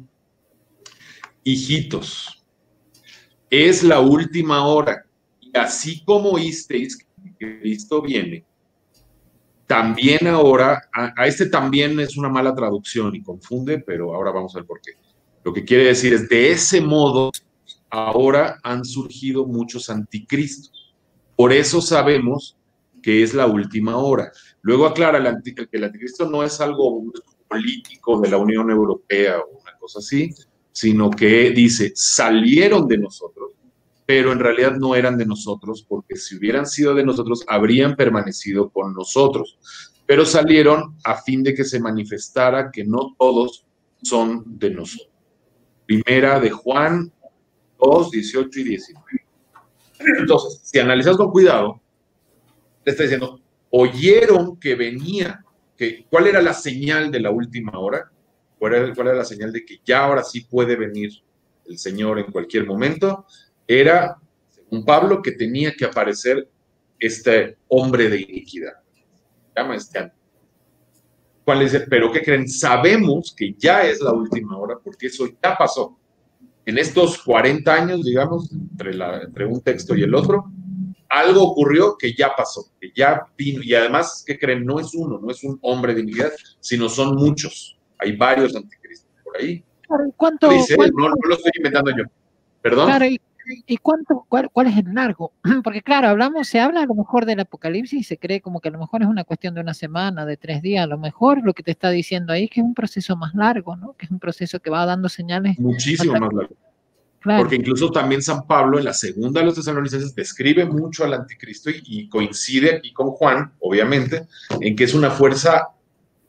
hijitos, es la última hora, y así como oísteis que Cristo viene, también ahora, a, a este también es una mala traducción y confunde, pero ahora vamos a ver por qué. Lo que quiere decir es, de ese modo, ahora han surgido muchos anticristos. Por eso sabemos que es la última hora. Luego aclara el anti, que el anticristo no es algo político de la Unión Europea o una cosa así, sino que dice, salieron de nosotros, pero en realidad no eran de nosotros, porque si hubieran sido de nosotros, habrían permanecido con nosotros. Pero salieron a fin de que se manifestara que no todos son de nosotros. Primera de Juan dos, dieciocho y diecinueve. Entonces, si analizas con cuidado, le está diciendo, oyeron que venía, que, ¿cuál era la señal de la última hora? ¿Cuál era, cuál era la señal de que ya ahora sí puede venir el Señor en cualquier momento? Era, según Pablo, que tenía que aparecer este hombre de iniquidad. Se llama este. ¿Cuál dice? Pero ¿qué creen? Sabemos que ya es la última hora, porque eso ya pasó. En estos cuarenta años, digamos, entre, la, entre un texto y el otro, algo ocurrió que ya pasó, que ya vino. Y además, ¿qué creen? No es uno, no es un hombre de iniquidad, sino son muchos. Hay varios anticristos por ahí. ¿Cuánto, dice, ¿cuánto? No, no lo estoy inventando yo. ¿Perdón? Claro, y, ¿y cuánto, cuál, cuál es el largo? Porque claro, hablamos, se habla a lo mejor del Apocalipsis y se cree como que a lo mejor es una cuestión de una semana, de tres días, a lo mejor lo que te está diciendo ahí es que es un proceso más largo, ¿no? Que es un proceso que va dando señales. Muchísimo más largo. Claro. Porque incluso también San Pablo en la segunda de los tesalonicenses describe mucho al anticristo y, y coincide aquí con Juan, obviamente, en que es una fuerza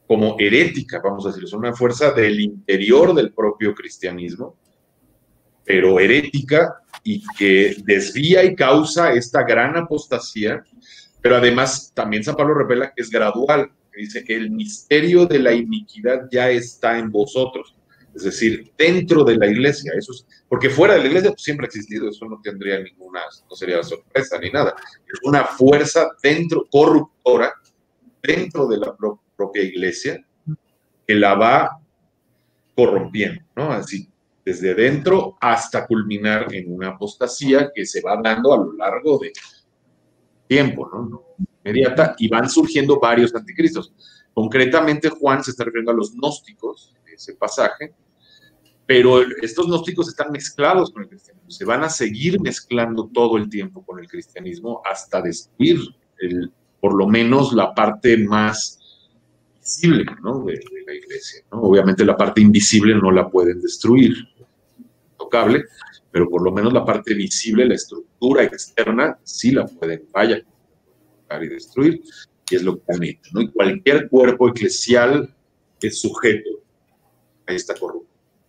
como herética, vamos a decir, es una fuerza del interior del propio cristianismo, pero herética y que desvía y causa esta gran apostasía, pero además también San Pablo revela que es gradual, que dice que el misterio de la iniquidad ya está en vosotros, es decir, dentro de la iglesia, eso es, porque fuera de la iglesia pues, siempre ha existido, eso no tendría ninguna, no sería sorpresa ni nada, es una fuerza dentro, corruptora, dentro de la pro propia iglesia, que la va corrompiendo, ¿no? Así, desde dentro hasta culminar en una apostasía que se va dando a lo largo de tiempo, ¿no? No inmediata, y van surgiendo varios anticristos. Concretamente, Juan se está refiriendo a los gnósticos, ese pasaje, pero estos gnósticos están mezclados con el cristianismo, se van a seguir mezclando todo el tiempo con el cristianismo hasta destruir el, por lo menos la parte más visible, ¿no? de, de la iglesia, ¿no? Obviamente la parte invisible no la pueden destruir, tocable, pero por lo menos la parte visible, la estructura externa, sí la pueden, vaya, tocar y destruir, y es lo que han hecho, ¿no? Y cualquier cuerpo eclesial es sujeto a esta corrupción.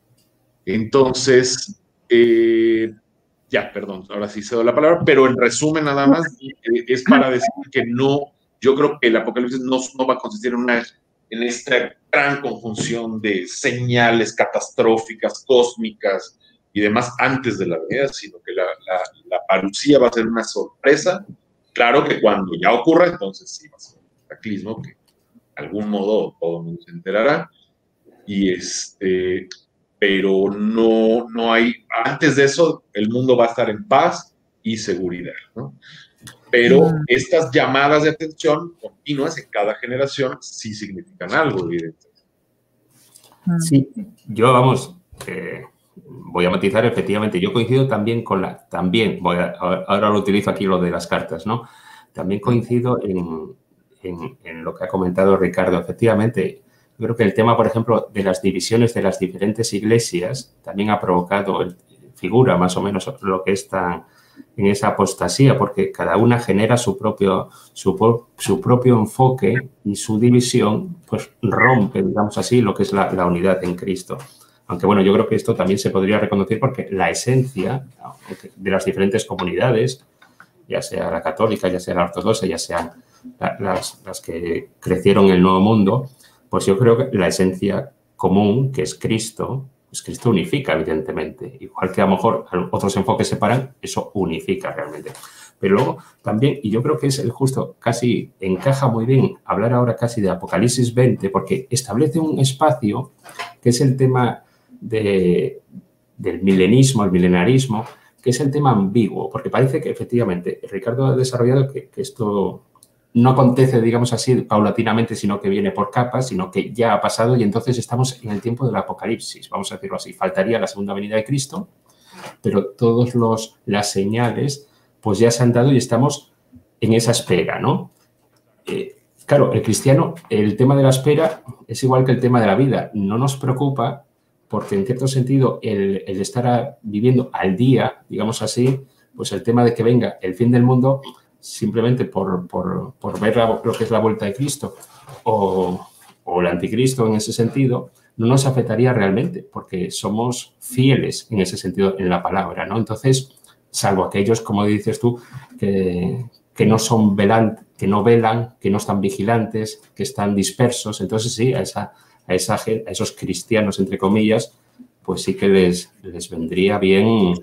Entonces, eh, ya, perdón, ahora sí cedo la palabra, pero en resumen nada más, eh, es para decir que no, yo creo que el Apocalipsis no, no va a consistir en, una, en esta gran conjunción de señales catastróficas, cósmicas y demás antes de la venida, sino que la, la, la parucía va a ser una sorpresa. Claro que cuando ya ocurra, entonces sí va a ser un cataclismo que de algún modo todo el mundo se enterará. Y este, pero no, no hay, antes de eso, el mundo va a estar en paz y seguridad, ¿no? Pero estas llamadas de atención continuas en cada generación sí significan algo, evidentemente. Sí, yo vamos, eh, voy a matizar, efectivamente, yo coincido también con la, también, voy a, ahora lo utilizo aquí lo de las cartas, ¿no? También coincido en, en, en lo que ha comentado Ricardo, efectivamente. Yo creo que el tema, por ejemplo, de las divisiones de las diferentes iglesias también ha provocado, figura más o menos lo que está en esa apostasía, porque cada una genera su propio, su, su propio enfoque y su división, pues rompe, digamos así, lo que es la, la unidad en Cristo. Aunque, bueno, yo creo que esto también se podría reconocer porque la esencia de las diferentes comunidades, ya sea la católica, ya sea la ortodoxa, ya sean las, las que crecieron en el Nuevo Mundo, pues yo creo que la esencia común, que es Cristo, pues Cristo unifica, evidentemente. Igual que a lo mejor otros enfoques separan, eso unifica realmente. Pero luego también, y yo creo que es el justo, casi encaja muy bien hablar ahora casi de Apocalipsis veinte, porque establece un espacio que es el tema de, del milenismo, el milenarismo, que es el tema ambiguo, porque parece que efectivamente Ricardo ha desarrollado que, que esto no acontece, digamos así, paulatinamente, sino que viene por capas, sino que ya ha pasado y entonces estamos en el tiempo del Apocalipsis, vamos a decirlo así. Faltaría la segunda venida de Cristo, pero todas las señales pues ya se han dado y estamos en esa espera, ¿no? Eh, claro, el cristiano, el tema de la espera es igual que el tema de la vida. No nos preocupa porque, en cierto sentido, el, el estar a, viviendo al día, digamos así, pues el tema de que venga el fin del mundo simplemente por, por, por ver la, lo que es la vuelta de Cristo o, o el anticristo en ese sentido, no nos afectaría realmente porque somos fieles en ese sentido en la palabra, ¿no? Entonces, salvo aquellos, como dices tú, que, que no son velan, que no velan, que no están vigilantes, que están dispersos, entonces sí, a, esa, a, esa, a esos cristianos, entre comillas, pues sí que les, les vendría bien,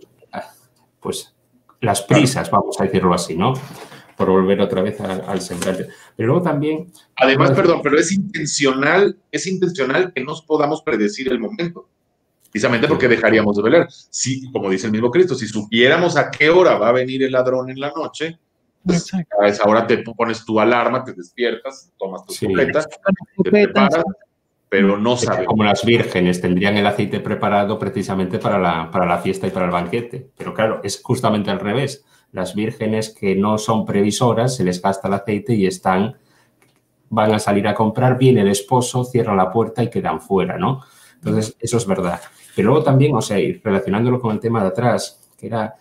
pues, las prisas, vamos a decirlo así, ¿no? Por volver otra vez al, al sembrante. Pero luego también... Además, no, perdón, pero es intencional, es intencional que no podamos predecir el momento. Precisamente porque dejaríamos de velar. Si, como dice el mismo Cristo, si supiéramos a qué hora va a venir el ladrón en la noche, pues a esa hora te pones tu alarma, te despiertas, tomas tu chupeta, sí. te preparas, pero no sabes. Como las vírgenes tendrían el aceite preparado precisamente para la, para la fiesta y para el banquete. Pero claro, es justamente al revés. Las vírgenes que no son previsoras, se les gasta el aceite y están, van a salir a comprar, viene el esposo, cierra la puerta y quedan fuera, ¿no? Entonces, eso es verdad. Pero luego también, o sea, y relacionándolo con el tema de atrás, que era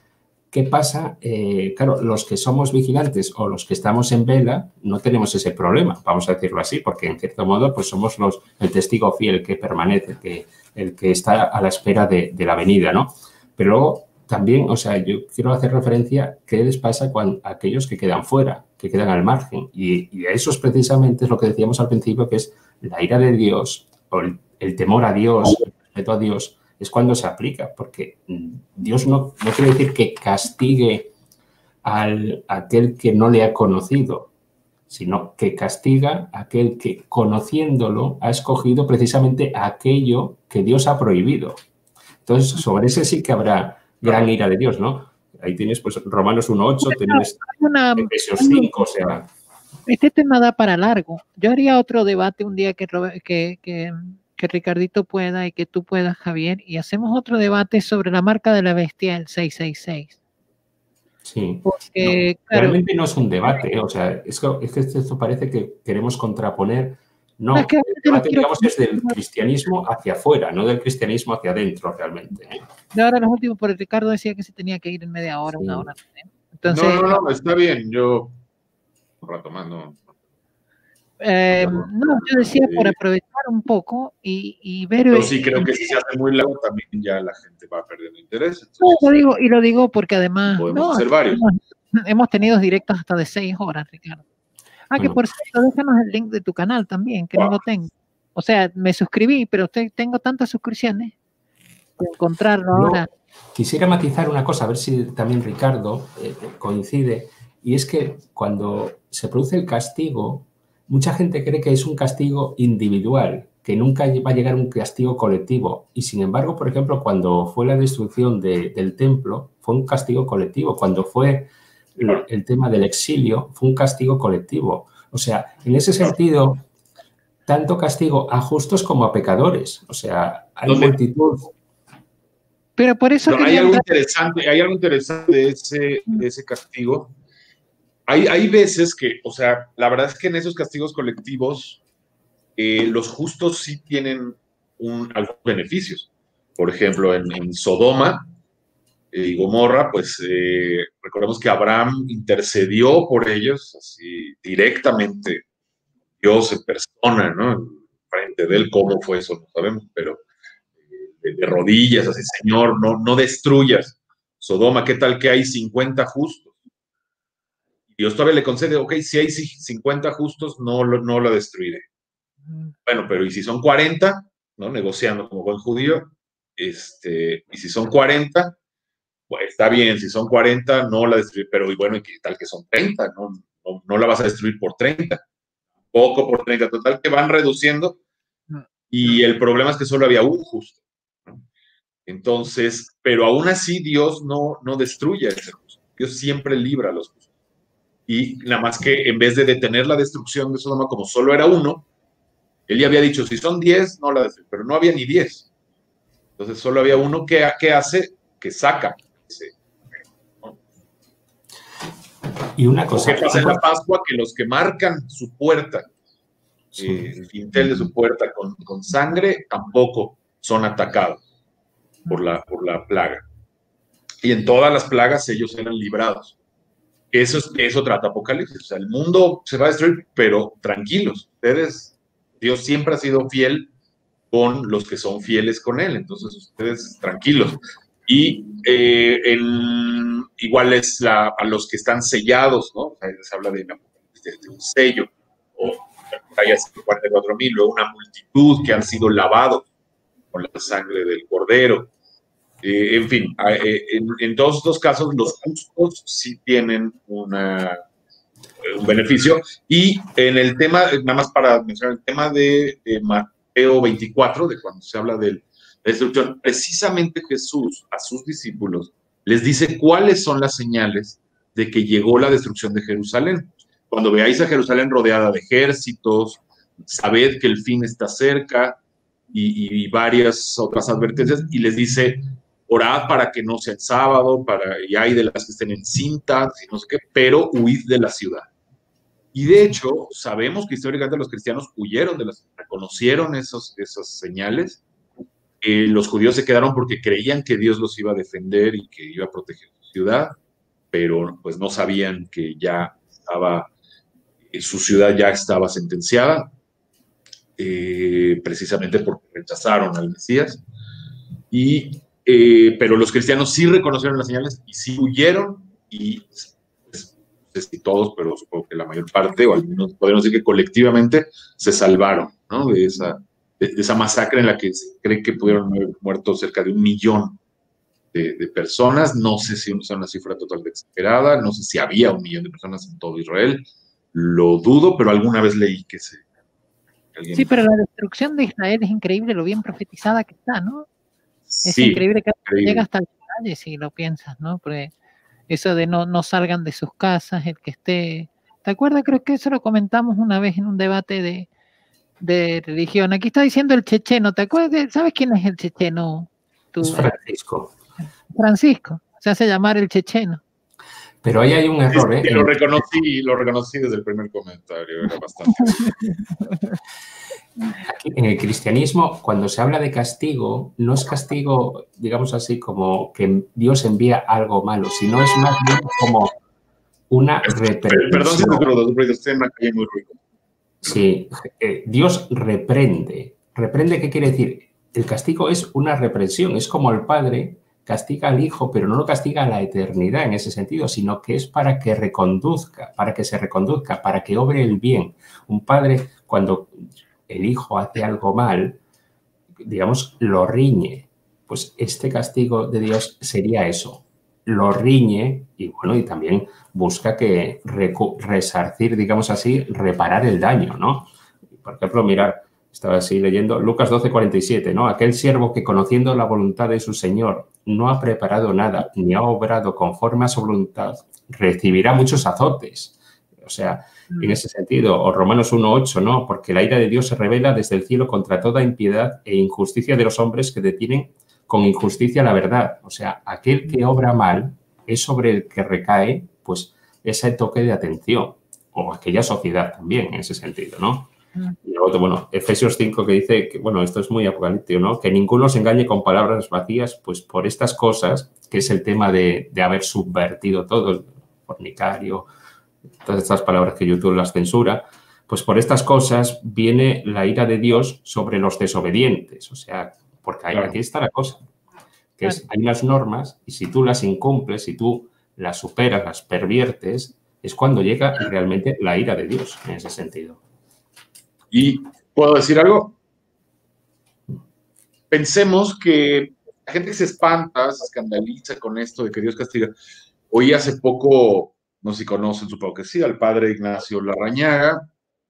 ¿qué pasa? Eh, claro, los que somos vigilantes o los que estamos en vela no tenemos ese problema, vamos a decirlo así, porque en cierto modo pues somos los, el testigo fiel que permanece, que, el que está a la espera de, de la venida, ¿no? Pero luego también, o sea, yo quiero hacer referencia a qué les pasa con aquellos que quedan fuera, que quedan al margen. Y, y eso es precisamente lo que decíamos al principio, que es la ira de Dios o el, el temor a Dios, el respeto a Dios, es cuando se aplica, porque Dios no, no quiere decir que castigue al, a aquel que no le ha conocido, sino que castiga a aquel que, conociéndolo, ha escogido precisamente aquello que Dios ha prohibido. Entonces, sobre ese sí que habrá gran ira de Dios, ¿no? Ahí tienes, pues, Romanos uno ocho, tienes una, Efesios cinco, o sea... Este tema da para largo. Yo haría otro debate un día que, que, que, que Ricardito pueda y que tú puedas, Javier, y hacemos otro debate sobre la marca de la bestia, el seiscientos sesenta y seis. Sí, porque, no, claro, realmente no es un debate, ¿eh? O sea, es que, es que esto parece que queremos contraponer. No, es que el debate, quiero... digamos, es del cristianismo hacia afuera, no del cristianismo hacia adentro realmente, ¿eh? De ahora los últimos, porque Ricardo decía que se tenía que ir en media hora, sí. una hora. ¿eh? Entonces, no, no, no, está bien, yo retomando. Eh, no, yo decía por aprovechar un poco y, y ver... Yo sí creo que si se hace muy largo también ya la gente va perdiendo interés. Entonces, no, lo digo, y lo digo porque además... Podemos no, hacer varios. Hemos, hemos tenido directos hasta de seis horas, Ricardo. Ah, bueno. Que por cierto, déjanos el link de tu canal también, que wow. no lo tengo. O sea, me suscribí, pero usted, tengo tantas suscripciones que encontrarlo no, ahora... Quisiera matizar una cosa, a ver si también Ricardo eh, coincide, y es que cuando se produce el castigo, mucha gente cree que es un castigo individual, que nunca va a llegar un castigo colectivo. Y sin embargo, por ejemplo, cuando fue la destrucción de, del templo, fue un castigo colectivo. Cuando fue el, el tema del exilio, fue un castigo colectivo. O sea, en ese sentido, tanto castigo a justos como a pecadores. O sea, hay ¿Dónde? multitud... Pero por eso... No, hay algo interesante, hay algo interesante de ese, de ese castigo. Hay, hay veces que, o sea, la verdad es que en esos castigos colectivos, eh, los justos sí tienen un, algunos beneficios. Por ejemplo, en, en Sodoma eh, y Gomorra, pues eh, recordemos que Abraham intercedió por ellos, así directamente, Dios en persona, ¿no? Frente de él, cómo fue eso, no sabemos, pero de, de rodillas, así, Señor, no, no destruyas Sodoma, ¿qué tal que hay cincuenta justos? Dios todavía le concede, ok, si hay cincuenta justos, no lo, no lo destruiré. Bueno, pero ¿y si son cuarenta? ¿No? Negociando como buen judío. Este, y si son cuarenta, pues está bien, si son cuarenta, no la destruiré. Pero y bueno, ¿y qué tal que son treinta? ¿No? No, no la vas a destruir por treinta. Poco por treinta. Total que van reduciendo. Y el problema es que solo había un justo. ¿No? Entonces, pero aún así Dios no, no destruye a ese justo. Dios siempre libra a los justos. Y nada más que en vez de detener la destrucción de Sodoma, como solo era uno, él ya había dicho, si son diez, no la destruye, pero no había ni diez. Entonces solo había uno que, que hace, que saca. Ese, ¿no? Y una cosa... ¿Qué pasa en la Pascua? Que los que marcan su puerta, sí. eh, el dintel de su puerta con, con sangre, tampoco son atacados por la, por la plaga. Y en todas las plagas ellos eran librados. Eso, es, eso trata Apocalipsis. O sea, el mundo se va a destruir, pero tranquilos. Ustedes, Dios siempre ha sido fiel con los que son fieles con Él. Entonces, ustedes tranquilos. Y eh, el, igual es la, a los que están sellados, ¿no? O sea, se habla de, de, de un sello, o hay cuarenta y cuatro mil, luego una multitud que han sido lavados con la sangre del Cordero. Eh, en fin, eh, en, en todos estos casos los justos sí tienen una, un beneficio. Y en el tema, nada más para mencionar el tema de, de Mateo veinticuatro, de cuando se habla de la destrucción, precisamente Jesús a sus discípulos les dice cuáles son las señales de que llegó la destrucción de Jerusalén. Cuando veáis a Jerusalén rodeada de ejércitos, sabed que el fin está cerca, y, y varias otras advertencias, y les dice... Orad para que no sea el sábado, para, y hay de las que estén encintas, y no sé qué, pero huid de la ciudad. Y de hecho, sabemos que históricamente los cristianos huyeron de las, reconocieron esos, esas señales. Eh, los judíos se quedaron porque creían que Dios los iba a defender y que iba a protegerlos. ciudad, pero pues no sabían que ya estaba, su ciudad ya estaba sentenciada, eh, precisamente porque rechazaron al Mesías. Y, eh, pero los cristianos sí reconocieron las señales y sí huyeron, y pues, no sé si todos, pero supongo que la mayor parte, o al menos podemos decir que colectivamente, se salvaron, ¿no? de, esa, de, de esa masacre en la que se cree que pudieron haber muerto cerca de un millón de, de personas. No sé si es una cifra totalmente exagerada, no sé si había un millón de personas en todo Israel, lo dudo, pero alguna vez leí que se... Alguien... Sí, pero la destrucción de Israel es increíble lo bien profetizada que está, ¿no? Es sí, increíble que increíble. llega hasta el detalle si lo piensas, ¿no? Porque eso de no, no salgan de sus casas, el que esté... ¿Te acuerdas? Creo que eso lo comentamos una vez en un debate de, de religión. Aquí está diciendo el checheno, ¿te acuerdas? ¿Sabes quién es el checheno? Tú, es Francisco. Francisco, se hace llamar el checheno. Pero ahí hay un error, ¿eh? Sí, lo reconocí, lo reconocí desde el primer comentario, era bastante. Aquí, en el cristianismo, cuando se habla de castigo, no es castigo, digamos así, como que Dios envía algo malo, sino es más bien como una reprensión. Perdón si te ruido, estoy en una calle muy ruido. Sí, eh, Dios reprende. ¿Reprende qué quiere decir? El castigo es una reprensión, es como el padre castiga al hijo, pero no lo castiga a la eternidad en ese sentido, sino que es para que reconduzca, para que se reconduzca, para que obre el bien. Un padre, cuando el hijo hace algo mal, digamos, lo riñe. Pues este castigo de Dios sería eso. Lo riñe y, bueno, y también busca que resarcir, digamos así, reparar el daño, ¿no? Por ejemplo, mirar, estaba así leyendo Lucas doce, cuarenta y siete, ¿no? Aquel siervo que, conociendo la voluntad de su Señor, no ha preparado nada ni ha obrado conforme a su voluntad, recibirá muchos azotes. O sea, en ese sentido, o Romanos uno, ocho, ¿no? Porque la ira de Dios se revela desde el cielo contra toda impiedad e injusticia de los hombres que detienen con injusticia la verdad. O sea, aquel que obra mal es sobre el que recae, pues, ese toque de atención, o aquella sociedad también, en ese sentido, ¿no? Y luego, bueno, Efesios cinco, que dice que, bueno, esto es muy apocalíptico, ¿no? Que ninguno os engañe con palabras vacías, pues por estas cosas, que es el tema de, de haber subvertido todo, el fornicario, todas estas palabras que YouTube las censura, pues por estas cosas viene la ira de Dios sobre los desobedientes. O sea, porque ahí, claro, aquí está la cosa, que claro, es, hay unas normas y si tú las incumples, si tú las superas, las perviertes, es cuando llega realmente la ira de Dios en ese sentido. ¿Y puedo decir algo? Pensemos que la gente se espanta, se escandaliza con esto de que Dios castiga. Oí hace poco, no sé si conocen, supongo que sí, al padre Ignacio Larrañaga,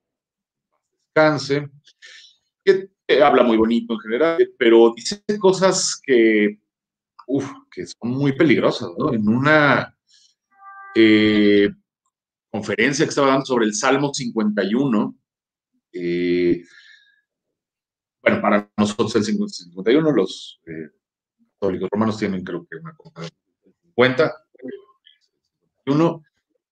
descanse, que eh, habla muy bonito en general, pero dice cosas que, uf, que son muy peligrosas, ¿no? En una eh, conferencia que estaba dando sobre el Salmo cincuenta y uno, eh, bueno, para nosotros el cincuenta y uno, los eh, católicos romanos tienen, creo que una cincuenta, uno,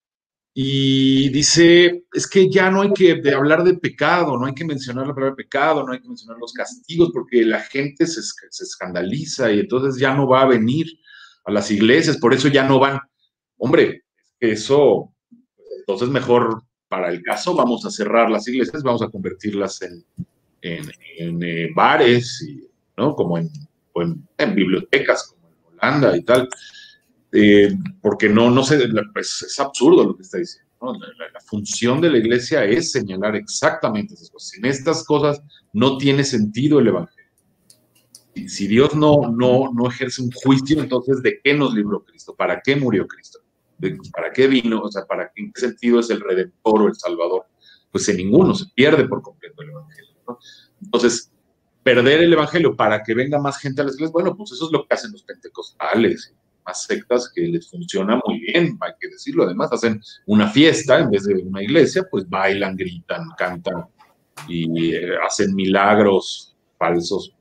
y dice, es que ya no hay que de hablar de pecado, no hay que mencionar la palabra pecado, no hay que mencionar los castigos, porque la gente se, se escandaliza y entonces ya no va a venir a las iglesias, por eso ya no van. Hombre, eso, entonces mejor para el caso vamos a cerrar las iglesias, vamos a convertirlas en, en, en eh, bares, y, ¿no? Como en, o en, en bibliotecas, como en Holanda y tal. Eh, porque no, no sé, pues es absurdo lo que está diciendo, ¿no? La, la, la función de la iglesia es señalar exactamente esas cosas. En estas cosas no tiene sentido el evangelio. Y si Dios no, no, no ejerce un juicio, entonces ¿de qué nos libró Cristo? ¿Para qué murió Cristo? ¿Para qué vino? O sea, ¿para qué, ¿en qué sentido es el Redentor o el Salvador? Pues en ninguno, se pierde por completo el evangelio, ¿no? Entonces, perder el evangelio para que venga más gente a las iglesias, bueno, pues eso es lo que hacen los pentecostales, más sectas que les funciona muy bien, hay que decirlo. Además, hacen una fiesta en vez de una iglesia, pues bailan, gritan, cantan y eh, hacen milagros falsos,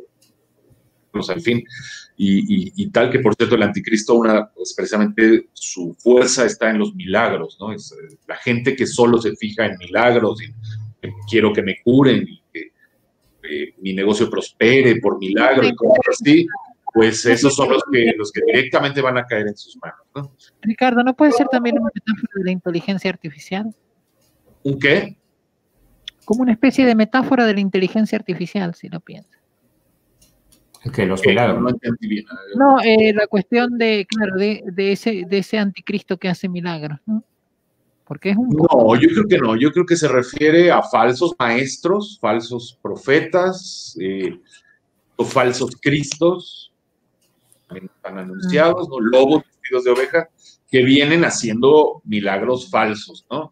pues, en fin, y, y, y tal que, por cierto, el anticristo, una, pues, precisamente su fuerza está en los milagros, ¿no? Es eh, la gente que solo se fija en milagros y que quiero que me curen y que eh, mi negocio prospere por milagro y cosas así. pues esos son los que, los que directamente van a caer en sus manos, ¿no? Ricardo, ¿no puede ser también una metáfora de la inteligencia artificial? ¿Un qué? Como una especie de metáfora de la inteligencia artificial, si lo piensas. Que los milagros. No entendí bien. No, eh, la cuestión de, claro, de, de, ese, de ese anticristo que hace milagros, ¿no? Porque es un... No, yo creo que no. Yo creo que se refiere a falsos maestros, falsos profetas, eh, o falsos cristos, también están anunciados, ¿no? Lobos vestidos de oveja, que vienen haciendo milagros falsos, ¿no?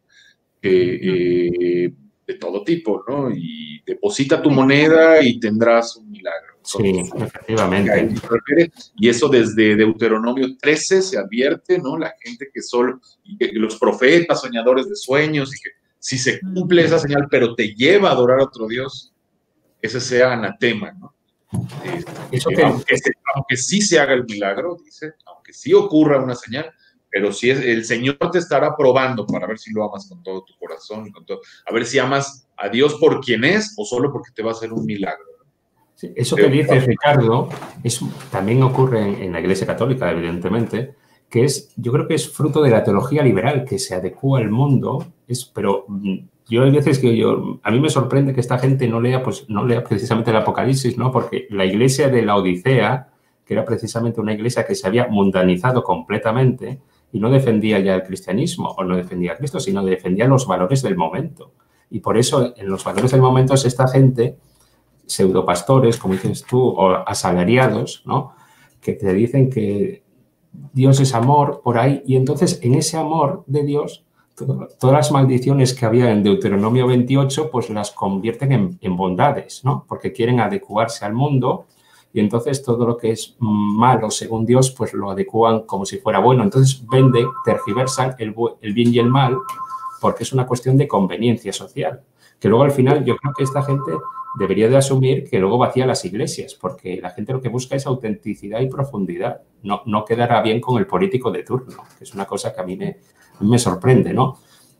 Que, eh, de todo tipo, ¿no? Y deposita tu moneda y tendrás un milagro. Sí, efectivamente. Y eso desde Deuteronomio trece se advierte, ¿no? La gente que solo, y que los profetas, soñadores de sueños, y que si se cumple esa señal, pero te lleva a adorar a otro Dios, ese sea anatema, ¿no? Este, eso que, aunque, se, aunque sí se haga el milagro, dice, aunque sí ocurra una señal, pero si es, el Señor te estará probando para ver si lo amas con todo tu corazón, con todo, a ver si amas a Dios por quien es o solo porque te va a hacer un milagro. Sí, eso que dice Ricardo, eso también ocurre en, en la Iglesia Católica, evidentemente, que es, yo creo que es fruto de la teología liberal que se adecua al mundo, es, pero yo hay veces que yo, a mí me sorprende que esta gente no lea, pues, no lea precisamente el Apocalipsis, ¿no? Porque la Iglesia de la Odisea, que era precisamente una iglesia que se había mundanizado completamente y no defendía ya el cristianismo o no defendía a Cristo, sino defendía los valores del momento. Y por eso en los valores del momento es esta gente, pseudopastores, como dices tú, o asalariados, ¿no? Que te dicen que Dios es amor por ahí y entonces en ese amor de Dios todo, todas las maldiciones que había en Deuteronomio veintiocho pues las convierten en, en bondades, ¿no? Porque quieren adecuarse al mundo y entonces todo lo que es malo según Dios pues lo adecuan como si fuera bueno. Entonces venden, tergiversan el, el bien y el mal porque es una cuestión de conveniencia social. Que luego al final yo creo que esta gente debería de asumir que luego vacía las iglesias, porque la gente lo que busca es autenticidad y profundidad. No, no quedará bien con el político de turno, que es una cosa que a mí me, a mí me sorprende, ¿no?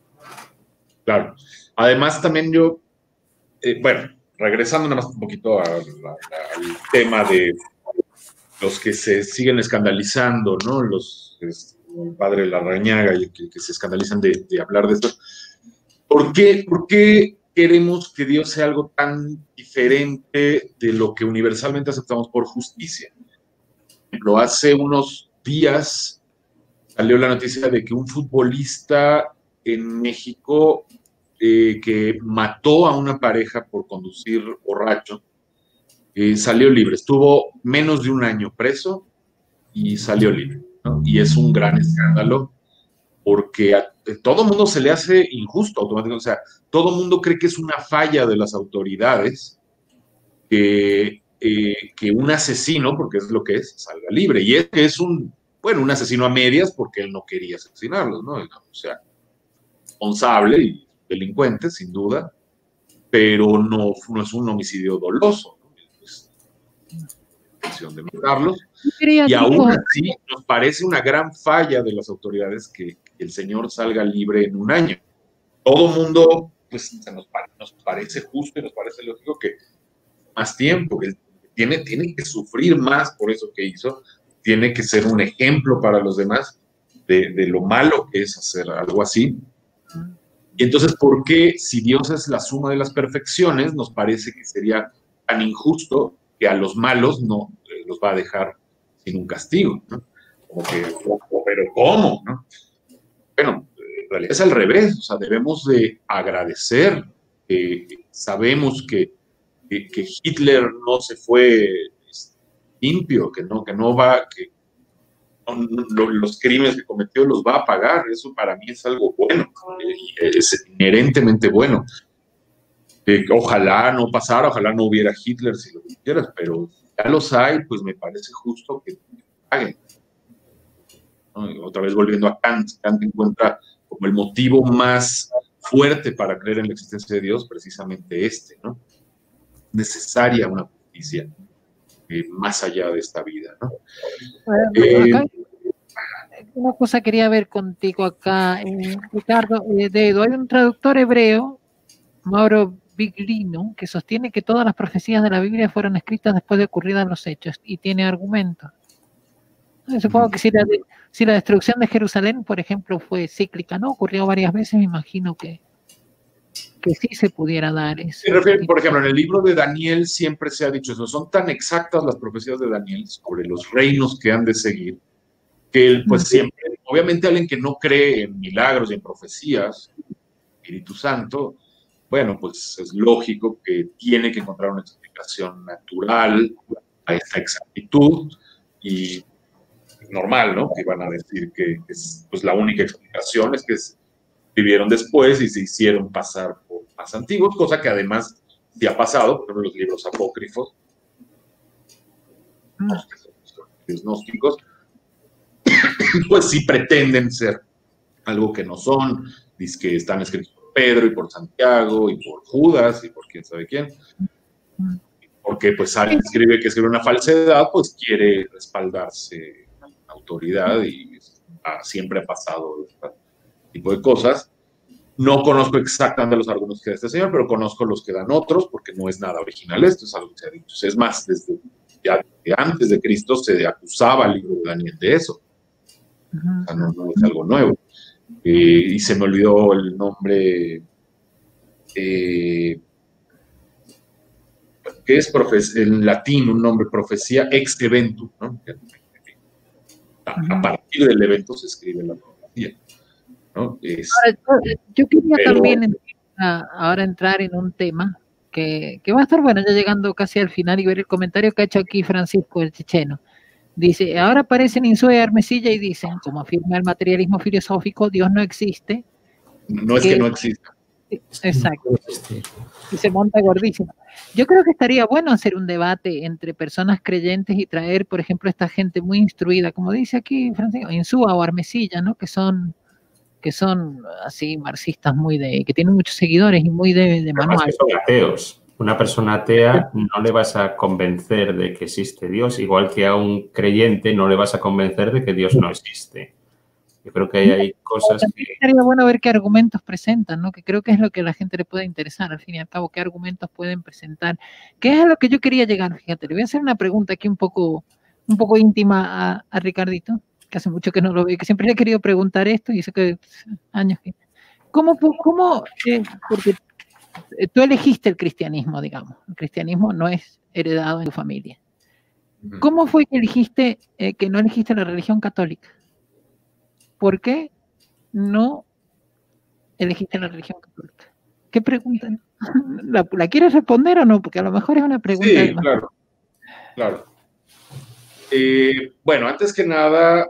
Claro. Además, también yo, eh, bueno, regresando nada más un poquito a la, al tema de los que se siguen escandalizando, ¿no? Los, es, el padre Larrañaga, y que, que se escandalizan de, de hablar de esto. ¿Por qué? ¿Por qué queremos que Dios sea algo tan diferente de lo que universalmente aceptamos por justicia? Por ejemplo, hace unos días salió la noticia de que un futbolista en México eh, que mató a una pareja por conducir borracho, eh, salió libre. Estuvo menos de un año preso y salió libre, ¿no? Y es un gran escándalo porque a todo el mundo se le hace injusto automáticamente. O sea, todo el mundo cree que es una falla de las autoridades que, eh, que un asesino, porque es lo que es, salga libre. Y es que es un, bueno, un asesino a medias porque él no quería asesinarlos, ¿no? O sea, responsable y delincuente, sin duda, pero no, no es un homicidio doloso, ¿no? Es intención de matarlos. Y aún así nos parece una gran falla de las autoridades que el señor salga libre en un año. Todo mundo, pues, se nos, nos parece justo y nos parece lógico que más tiempo, que él tiene, tiene que sufrir más por eso que hizo, tiene que ser un ejemplo para los demás de, de lo malo que es hacer algo así. Y entonces, ¿por qué, si Dios es la suma de las perfecciones, nos parece que sería tan injusto que a los malos no eh, los va a dejar sin un castigo, ¿no? Como que, pero ¿cómo? ¿No? Bueno, en realidad es al revés, o sea, debemos de agradecer, eh, sabemos que, que, que Hitler no se fue limpio, que no, que no va, que no, no, los crímenes que cometió los va a pagar, eso para mí es algo bueno, eh, es inherentemente bueno. Eh, ojalá no pasara, ojalá no hubiera Hitler si lo quisieras, pero ya los hay, pues me parece justo que paguen. ¿No? Otra vez volviendo a Kant, Kant encuentra como el motivo más fuerte para creer en la existencia de Dios, precisamente este, ¿no? Necesaria una justicia eh, más allá de esta vida, ¿no? Bueno, eh, acá, una cosa quería ver contigo acá, eh, Ricardo, eh, Dedo, hay un traductor hebreo, Mauro Viglino, que sostiene que todas las profecías de la Biblia fueron escritas después de ocurridos los hechos, y tiene argumentos. Supongo que si la, de, si la destrucción de Jerusalén, por ejemplo, fue cíclica, ¿no? Ocurrió varias veces, me imagino que, que sí se pudiera dar eso. Por ejemplo, en el libro de Daniel siempre se ha dicho eso, son tan exactas las profecías de Daniel sobre los reinos que han de seguir, que él pues siempre, obviamente alguien que no cree en milagros y en profecías, Espíritu Santo, bueno, pues es lógico que tiene que encontrar una explicación natural a esa exactitud y normal, ¿no? Que van a decir que es, pues la única explicación es que vivieron después y se hicieron pasar por más antiguos, cosa que además sí ha pasado, por ejemplo, los libros apócrifos, los gnósticos, pues sí pretenden ser algo que no son, dice que están escritos por Pedro y por Santiago y por Judas y por quién sabe quién, porque pues alguien escribe que escribe una falsedad, pues quiere respaldarse autoridad y ah, siempre ha pasado este tipo de cosas. No conozco exactamente los argumentos que da este señor, pero conozco los que dan otros, porque no es nada original esto, es algo que se ha dicho. Es más, desde ya antes de Cristo se acusaba al libro de Daniel de eso. O sea, no, no es algo nuevo. Eh, y se me olvidó el nombre, eh, que es en latín un nombre, profecía ex eventum, ¿no? A, a partir del evento se escribe la profecía, ¿no? Es, ahora, yo, yo quería pero, también a, ahora entrar en un tema que, que va a estar, bueno, ya llegando casi al final y ver el comentario que ha hecho aquí Francisco el Checheno. Dice, ahora aparecen Insúa y Armesilla y dicen, como afirma el materialismo filosófico, Dios no existe. No es que, que no exista. Exacto. Y se monta gordísimo. Yo creo que estaría bueno hacer un debate entre personas creyentes y traer, por ejemplo, esta gente muy instruida, como dice aquí Francisco, Insúa o Armesilla, ¿no? Que son, que son así marxistas muy de, que tienen muchos seguidores y muy de, de manual. Son ateos. Una persona atea no le vas a convencer de que existe Dios, igual que a un creyente no le vas a convencer de que Dios no existe. Yo creo que hay, hay cosas que... Sería bueno ver qué argumentos presentan, ¿no? Que creo que es lo que a la gente le puede interesar, al fin y al cabo, qué argumentos pueden presentar. ¿Qué es a lo que yo quería llegar? Fíjate, le voy a hacer una pregunta aquí un poco, un poco íntima a, a Ricardito, que hace mucho que no lo veo, que siempre le he querido preguntar esto y sé que años que... ¿Cómo, cómo eh, porque tú elegiste el cristianismo, digamos, el cristianismo no es heredado en tu familia. ¿Cómo fue que elegiste, eh, que no elegiste la religión católica? ¿Por qué no elegiste la religión católica? ¿Qué pregunta? ¿La, ¿La quieres responder o no? Porque a lo mejor es una pregunta. Sí, de claro, claro. Eh, bueno, antes que nada,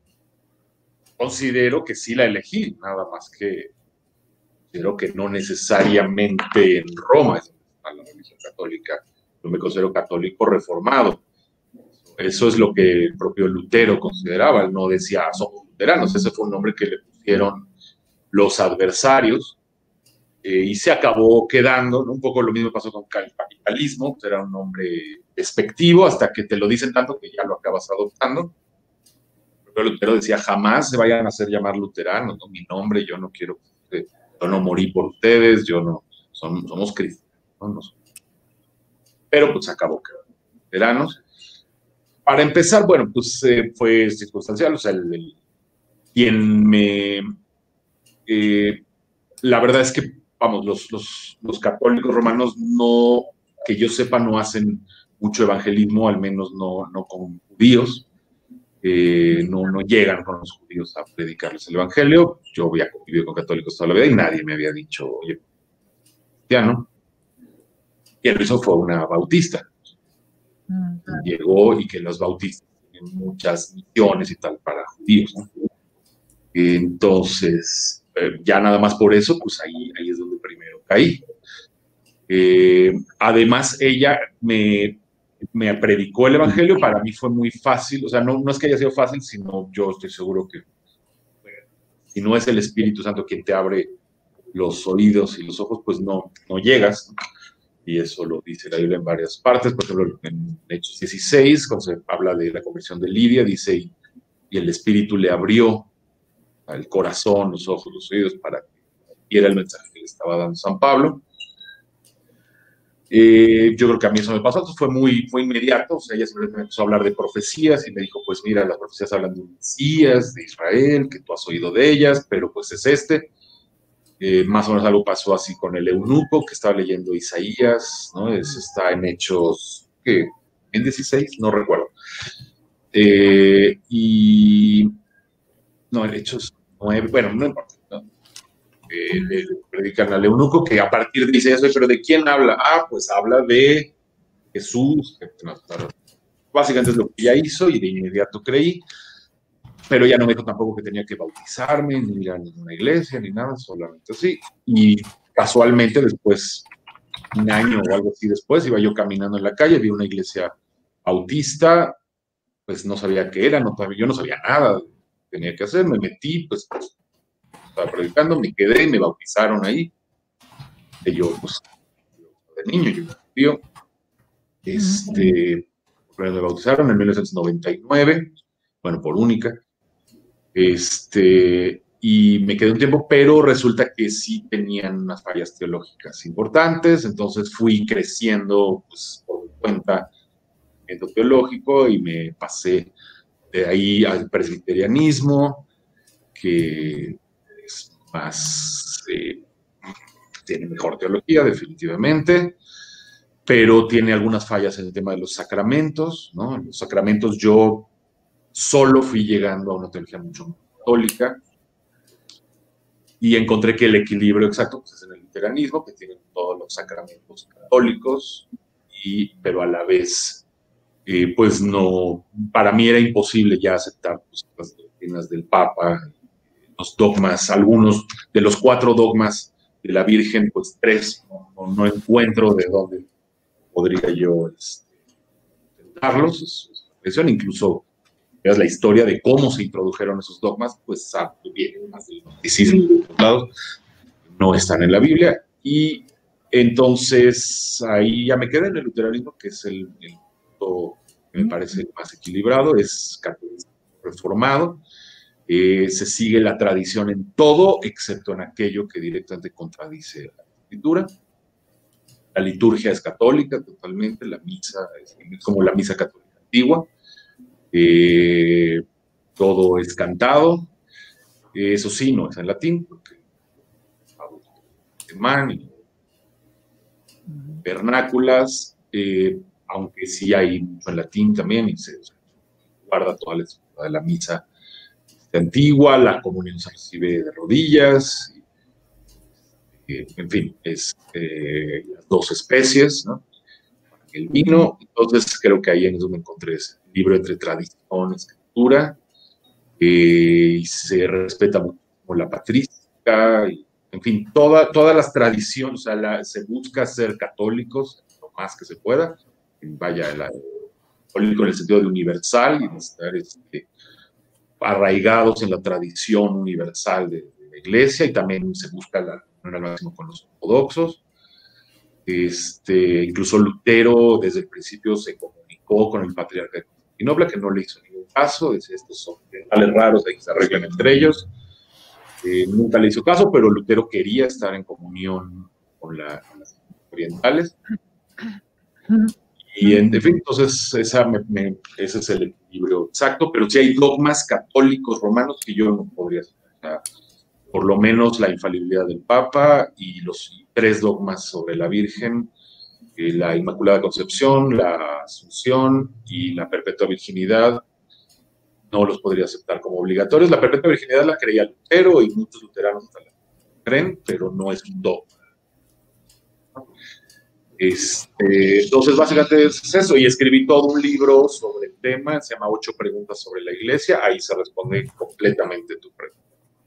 considero que sí la elegí, nada más que considero que no necesariamente en Roma es la religión católica. Yo me considero católico reformado. Eso es lo que el propio Lutero consideraba. Él no decía, somos luteranos. Ese fue un nombre que le pusieron los adversarios eh, y se acabó quedando, ¿no? Un poco lo mismo pasó con el capitalismo, pues era un nombre despectivo hasta que te lo dicen tanto que ya lo acabas adoptando. Pero Lutero decía, jamás se vayan a hacer llamar luteranos, ¿no? Mi nombre, yo no quiero, yo no morí por ustedes, yo no, son, somos cristianos, ¿no? No somos. Pero pues se acabó quedando luteranos. Para empezar, bueno, pues eh, fue circunstancial, o sea, el, el, quien me... Eh, la verdad es que, vamos, los, los, los católicos romanos no, que yo sepa, no hacen mucho evangelismo, al menos no, no con judíos, eh, no, no llegan con los judíos a predicarles el evangelio. Yo había convivido con católicos toda la vida y nadie me había dicho, oye, cristiano. Y lo hizo fue una bautista. Llegó y que los bautistas tienen muchas misiones y tal para judíos, ¿no? Entonces, eh, ya nada más por eso, pues ahí, ahí es donde primero caí. Eh, además, ella me, me predicó el evangelio, para mí fue muy fácil, o sea, no, no es que haya sido fácil, sino yo estoy seguro que bueno, si no es el Espíritu Santo quien te abre los oídos y los ojos, pues no, no llegas. Y eso lo dice la Biblia en varias partes, por ejemplo, en Hechos dieciséis, cuando se habla de la conversión de Lidia, dice, y, y el Espíritu le abrió el corazón, los ojos, los oídos, para que viera el mensaje que le estaba dando San Pablo. Eh, yo creo que a mí eso me pasó, entonces fue muy, fue inmediato, o sea, ella siempre me empezó a hablar de profecías y me dijo, pues mira, las profecías hablan de un Mesías, de Israel, que tú has oído de ellas, pero pues es este. Eh, más o menos algo pasó así con el eunuco, que estaba leyendo Isaías, ¿no? Eso está en Hechos, ¿qué? ¿En dieciséis? No recuerdo. Eh, y, no, en Hechos nueve, bueno, no importa, ¿no? Eh, le predican al eunuco que a partir de Isaías, pero ¿de quién habla? Ah, pues habla de Jesús, que, no, básicamente es lo que ella hizo y de inmediato creí, pero ya no me dijo tampoco que tenía que bautizarme, ni ir a ninguna iglesia, ni nada, solamente así. Y casualmente después, un año o algo así después, iba yo caminando en la calle, vi una iglesia bautista, pues no sabía qué era, no, yo no sabía nada, tenía que hacer, me metí, pues estaba predicando, me quedé, me bautizaron ahí. Y yo, pues, de niño, yo tío, este, me bautizaron en mil novecientos noventa y nueve, bueno, por única, este, y me quedé un tiempo, pero resulta que sí tenían unas fallas teológicas importantes, entonces fui creciendo, pues, por mi cuenta, en lo teológico, y me pasé de ahí al presbiterianismo, que es más, eh, tiene mejor teología, definitivamente, pero tiene algunas fallas en el tema de los sacramentos, ¿no? En los sacramentos yo solo fui llegando a una teología mucho más católica y encontré que el equilibrio exacto pues, es en el luteranismo, que tiene todos los sacramentos católicos, y, pero a la vez, eh, pues no, para mí era imposible ya aceptar pues, las doctrinas del Papa, los dogmas, algunos de los cuatro dogmas de la Virgen, pues tres, no, no encuentro de dónde podría yo este, intentarlos, es, es una incluso veas la historia de cómo se introdujeron esos dogmas, pues vienen más del gnosticismo de otros lados, no están en la Biblia, y entonces ahí ya me quedé en el luteranismo, que es el, el punto que me parece más equilibrado, es catolicismo reformado, eh, se sigue la tradición en todo, excepto en aquello que directamente contradice la escritura. La liturgia es católica totalmente, la misa es como la misa católica antigua. Eh, todo es cantado, eh, eso sí, no es en latín, porque alemán y vernáculas, eh, aunque sí hay mucho en latín también, y se, se guarda toda la estructura de la misa antigua, la comunión se recibe de rodillas, eh, en fin, es eh, las dos especies, ¿no? El vino, entonces creo que ahí es donde encontré ese libro entre tradición, escritura, eh, y se respeta mucho la patrística, y, en fin, toda, todas las tradiciones, o sea, la, se busca ser católicos lo más que se pueda, vaya, la, católico en el sentido de universal y de estar este, arraigados en la tradición universal de, de la Iglesia, y también se busca la comunión al máximo con los ortodoxos. Este, incluso Lutero desde el principio se comunicó con el patriarca de Constantinopla, que no le hizo ningún caso, decía, estos son tales raros, ahí se arreglan entre ellos. Eh, nunca le hizo caso, pero Lutero quería estar en comunión con, la, con las orientales. Y en, en fin, entonces esa me, me, ese es el equilibrio exacto, pero sí hay dogmas católicos romanos que yo no podría saber. Por lo menos la infalibilidad del Papa y los tres dogmas sobre la Virgen, eh, la Inmaculada Concepción, la Asunción y la Perpetua Virginidad, no los podría aceptar como obligatorios. La Perpetua Virginidad la creía Lutero y muchos luteranos hasta la creen, pero no es un dogma. Este, entonces, básicamente es eso, y escribí todo un libro sobre el tema, se llama Ocho Preguntas sobre la Iglesia, ahí se responde completamente tu pregunta.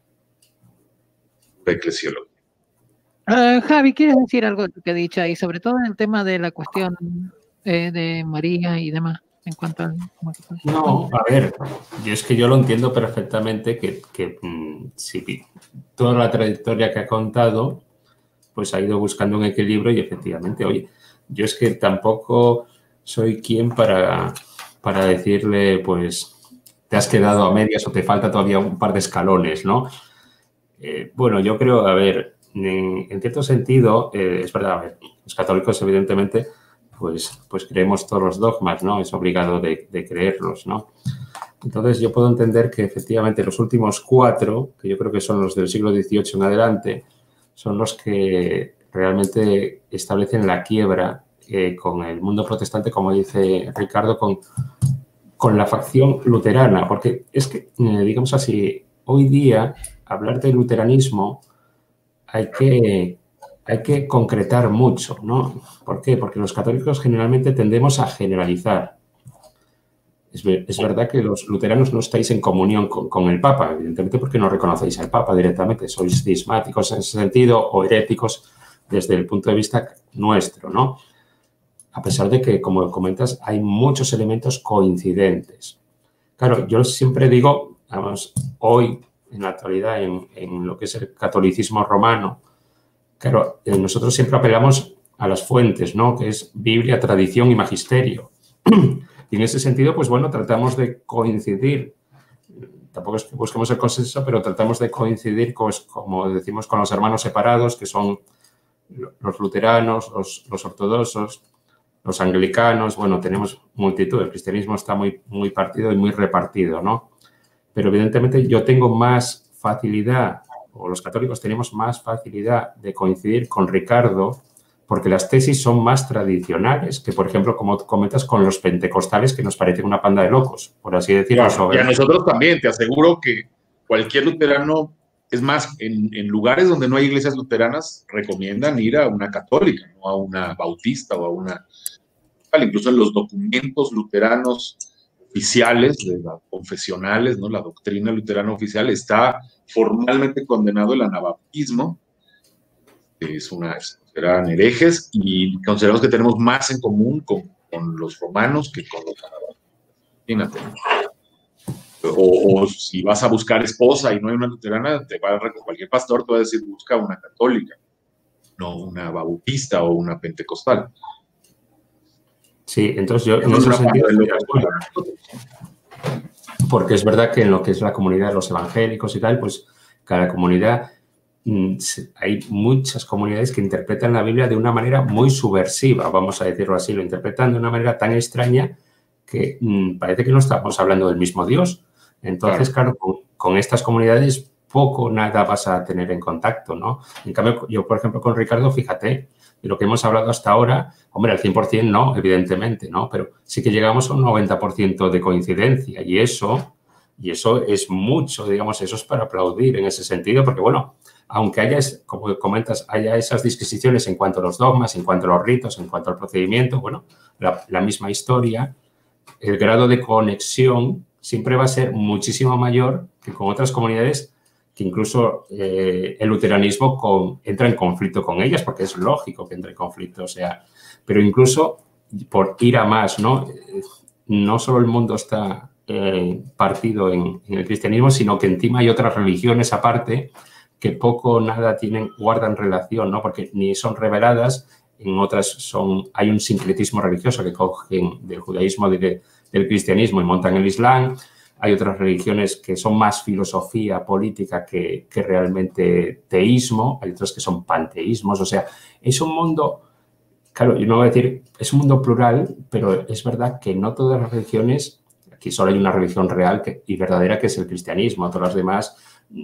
De eclesiología. Uh, Javi, ¿quieres decir algo que he dicho ahí, sobre todo en el tema de la cuestión eh, de María y demás? En cuanto al... No, a ver, yo es que yo lo entiendo perfectamente que, que mmm, sí, toda la trayectoria que ha contado, pues ha ido buscando un equilibrio y efectivamente, oye, yo es que tampoco soy quien para, para decirle, pues, te has quedado a medias o te falta todavía un par de escalones, ¿no? Eh, bueno, yo creo, a ver, en, en cierto sentido, eh, es verdad, a ver, los católicos evidentemente pues, pues creemos todos los dogmas, ¿no? Es obligado de, de creerlos, ¿no? Entonces yo puedo entender que efectivamente los últimos cuatro, que yo creo que son los del siglo dieciocho en adelante, son los que realmente establecen la quiebra eh, con el mundo protestante, como dice Ricardo, con, con la facción luterana. Porque es que, eh, digamos así, hoy día hablar de luteranismo hay que, hay que concretar mucho, ¿no? ¿Por qué? Porque los católicos generalmente tendemos a generalizar. Es, es verdad que los luteranos no estáis en comunión con, con el Papa, evidentemente porque no reconocéis al Papa directamente, sois cismáticos en ese sentido o heréticos desde el punto de vista nuestro, ¿no? A pesar de que, como comentas, hay muchos elementos coincidentes. Claro, yo siempre digo, vamos, hoy, en la actualidad, en, en lo que es el catolicismo romano, claro, nosotros siempre apelamos a las fuentes, ¿no? Que es Biblia, tradición y magisterio. Y en ese sentido, pues bueno, tratamos de coincidir. Tampoco es que busquemos el consenso, pero tratamos de coincidir, pues, como decimos, con los hermanos separados, que son los luteranos, los, los ortodoxos, los anglicanos. Bueno, tenemos multitud. El cristianismo está muy, muy partido y muy repartido, ¿no? Pero evidentemente yo tengo más facilidad, o los católicos tenemos más facilidad de coincidir con Ricardo, porque las tesis son más tradicionales que, por ejemplo, como comentas, con los pentecostales, que nos parecen una panda de locos, por así decirlo. Claro, y a nosotros también, te aseguro que cualquier luterano, es más, en, en lugares donde no hay iglesias luteranas, recomiendan ir a una católica, no a una bautista o a una... Incluso en los documentos luteranos oficiales, de las confesionales, ¿no? La doctrina luterana oficial, está formalmente condenado el anabautismo, que es una... eran herejes, y consideramos que tenemos más en común con, con los romanos que con los anabautistas. Imagínate. O, o si vas a buscar esposa y no hay una luterana, te va a, cualquier pastor te va a decir, busca una católica, no una bautista o una pentecostal. Sí, entonces yo en ese sentido estoy de acuerdo. Porque es verdad que en lo que es la comunidad de los evangélicos y tal, pues cada comunidad... hay muchas comunidades que interpretan la Biblia de una manera muy subversiva, vamos a decirlo así, lo interpretan de una manera tan extraña que mmm, parece que no estamos hablando del mismo Dios. Entonces, claro, con, con estas comunidades poco nada vas a tener en contacto, ¿no? En cambio, yo, por ejemplo, con Ricardo, fíjate, de lo que hemos hablado hasta ahora, hombre, al cien por cien no, evidentemente, ¿no? Pero sí que llegamos a un noventa por ciento de coincidencia y eso, y eso es mucho, digamos, eso es para aplaudir en ese sentido, porque, bueno, aunque haya, como comentas, haya esas disquisiciones en cuanto a los dogmas, en cuanto a los ritos, en cuanto al procedimiento, bueno, la, la misma historia, el grado de conexión siempre va a ser muchísimo mayor que con otras comunidades que incluso eh, el luteranismo con, entra en conflicto con ellas, porque es lógico que entre en conflicto, o sea, pero incluso por ir a más, ¿no? No solo el mundo está eh, partido en, en el cristianismo, sino que encima hay otras religiones aparte que poco o nada tienen, guardan relación, ¿no? Porque ni son reveladas, en otras son, hay un sincretismo religioso que cogen del judaísmo, de, del cristianismo y montan el islam. Hay otras religiones que son más filosofía política que, que realmente teísmo, hay otras que son panteísmos, o sea, es un mundo, claro, yo no voy a decir, es un mundo plural, pero es verdad que no todas las religiones, aquí solo hay una religión real que, y verdadera que es el cristianismo, todas las demás...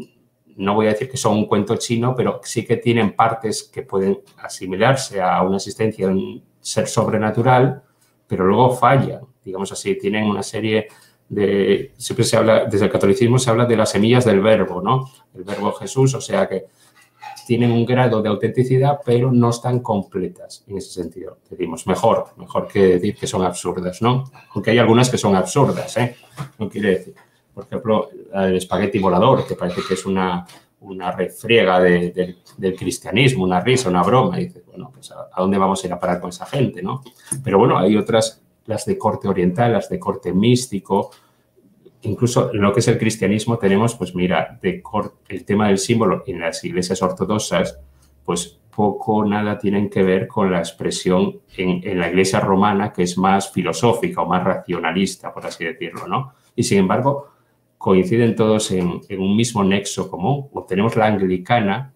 No voy a decir que son un cuento chino, pero sí que tienen partes que pueden asimilarse a una existencia de un ser sobrenatural, pero luego fallan, digamos así, tienen una serie de... Siempre se habla, desde el catolicismo se habla de las semillas del verbo, ¿no? El verbo Jesús, o sea que tienen un grado de autenticidad, pero no están completas en ese sentido. Decimos, mejor, mejor que decir que son absurdas, ¿no? Aunque hay algunas que son absurdas, ¿eh? No quiere decir... Por ejemplo, el espagueti volador, que parece que es una, una refriega de, de, del cristianismo, una risa, una broma. Y dices, bueno, pues ¿a, a dónde vamos a ir a parar con esa gente, no? Pero bueno, hay otras, las de corte oriental, las de corte místico. Incluso en lo que es el cristianismo tenemos, pues mira, de corte, el tema del símbolo en las iglesias ortodoxas, pues poco o nada tienen que ver con la expresión en, en la iglesia romana, que es más filosófica o más racionalista, por así decirlo, ¿no? Y sin embargo... coinciden todos en, en un mismo nexo común. O tenemos la anglicana,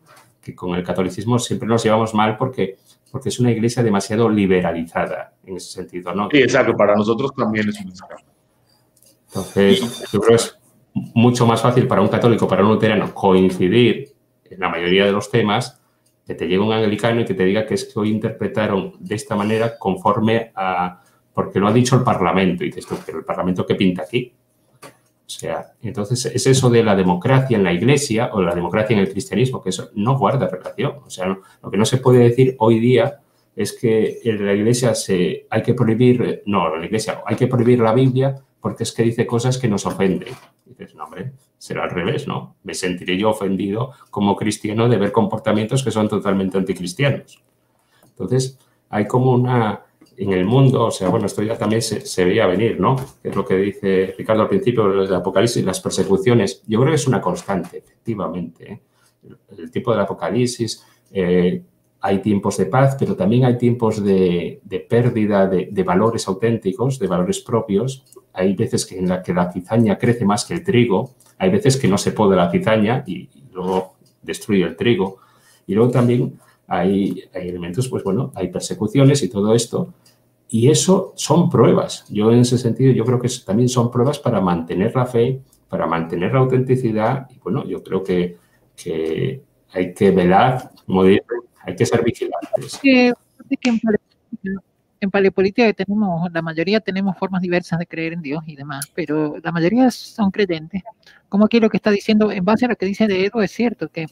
que con el catolicismo siempre nos llevamos mal porque, porque es una iglesia demasiado liberalizada en ese sentido, ¿no? Sí, exacto, para nosotros también es un escape. Entonces, yo creo que es mucho más fácil para un católico, para un luterano, coincidir en la mayoría de los temas, que te llegue un anglicano y que te diga que es que hoy interpretaron de esta manera conforme a... porque lo ha dicho el Parlamento. Y dices tú, pero ¿el Parlamento qué pinta aquí? O sea, entonces es eso de la democracia en la Iglesia o la democracia en el cristianismo, que eso no guarda relación. O sea, lo que no se puede decir hoy día es que en la Iglesia se, hay que prohibir... No, en la Iglesia hay que prohibir la Biblia porque es que dice cosas que nos ofenden. Y dices, no, hombre, será al revés, ¿no? Me sentiré yo ofendido como cristiano de ver comportamientos que son totalmente anticristianos. Entonces, hay como una... En el mundo, o sea, bueno, esto ya también se, se veía venir, ¿no? Que es lo que dice Ricardo al principio del Apocalipsis, las persecuciones. Yo creo que es una constante, efectivamente, ¿eh? El, el tiempo del Apocalipsis, eh, hay tiempos de paz, pero también hay tiempos de, de pérdida de, de valores auténticos, de valores propios. Hay veces que en la que la cizaña crece más que el trigo, hay veces que no se poda la cizaña y, y luego destruye el trigo. Y luego también hay, hay elementos, pues bueno, hay persecuciones y todo esto. Y eso son pruebas. Yo en ese sentido, yo creo que también son pruebas para mantener la fe, para mantener la autenticidad. Y bueno, yo creo que, que hay que velar, como dice, hay que ser vigilantes. Que, que en, paleopolítica, en paleopolítica tenemos, la mayoría tenemos formas diversas de creer en Dios y demás, pero la mayoría son creyentes. Como aquí lo que está diciendo, en base a lo que dice de Edo, es cierto que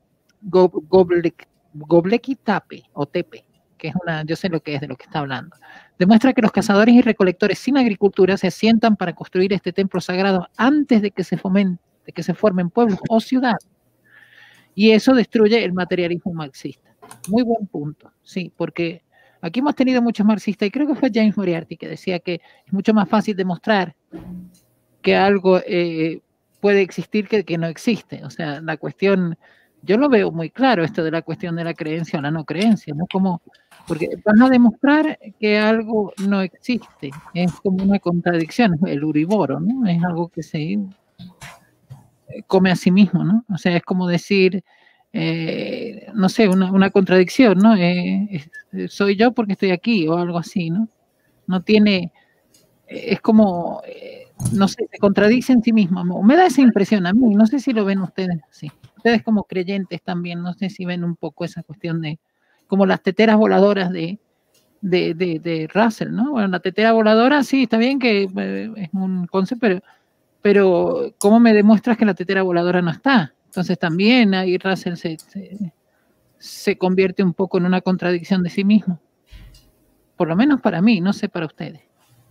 Göbekli Tepe o Tepe, que es una, yo sé lo que es de lo que está hablando, demuestra que los cazadores y recolectores sin agricultura se sientan para construir este templo sagrado antes de que se fomente, de que se formen pueblos o ciudades. Y eso destruye el materialismo marxista. Muy buen punto, sí, porque aquí hemos tenido muchos marxistas y creo que fue James Moriarty que decía que es mucho más fácil demostrar que algo eh, puede existir que que no existe. O sea, la cuestión, yo lo veo muy claro, esto de la cuestión de la creencia o la no creencia, ¿no? Como, porque van a demostrar que algo no existe, es como una contradicción, el uriboro, ¿no? Es algo que se come a sí mismo, ¿no? O sea, es como decir, eh, no sé, una, una contradicción, ¿no? Eh, es, soy yo porque estoy aquí o algo así, ¿no? No tiene, es como, eh, no sé, se contradice en sí mismo. Me da esa impresión a mí, no sé si lo ven ustedes así. Ustedes como creyentes también, no sé si ven un poco esa cuestión de, como las teteras voladoras de, de, de, de Russell, ¿no? Bueno, la tetera voladora, sí, está bien que eh, es un concepto, pero, pero ¿cómo me demuestras que la tetera voladora no está? Entonces también ahí Russell se, se, se convierte un poco en una contradicción de sí mismo. Por lo menos para mí, no sé para ustedes.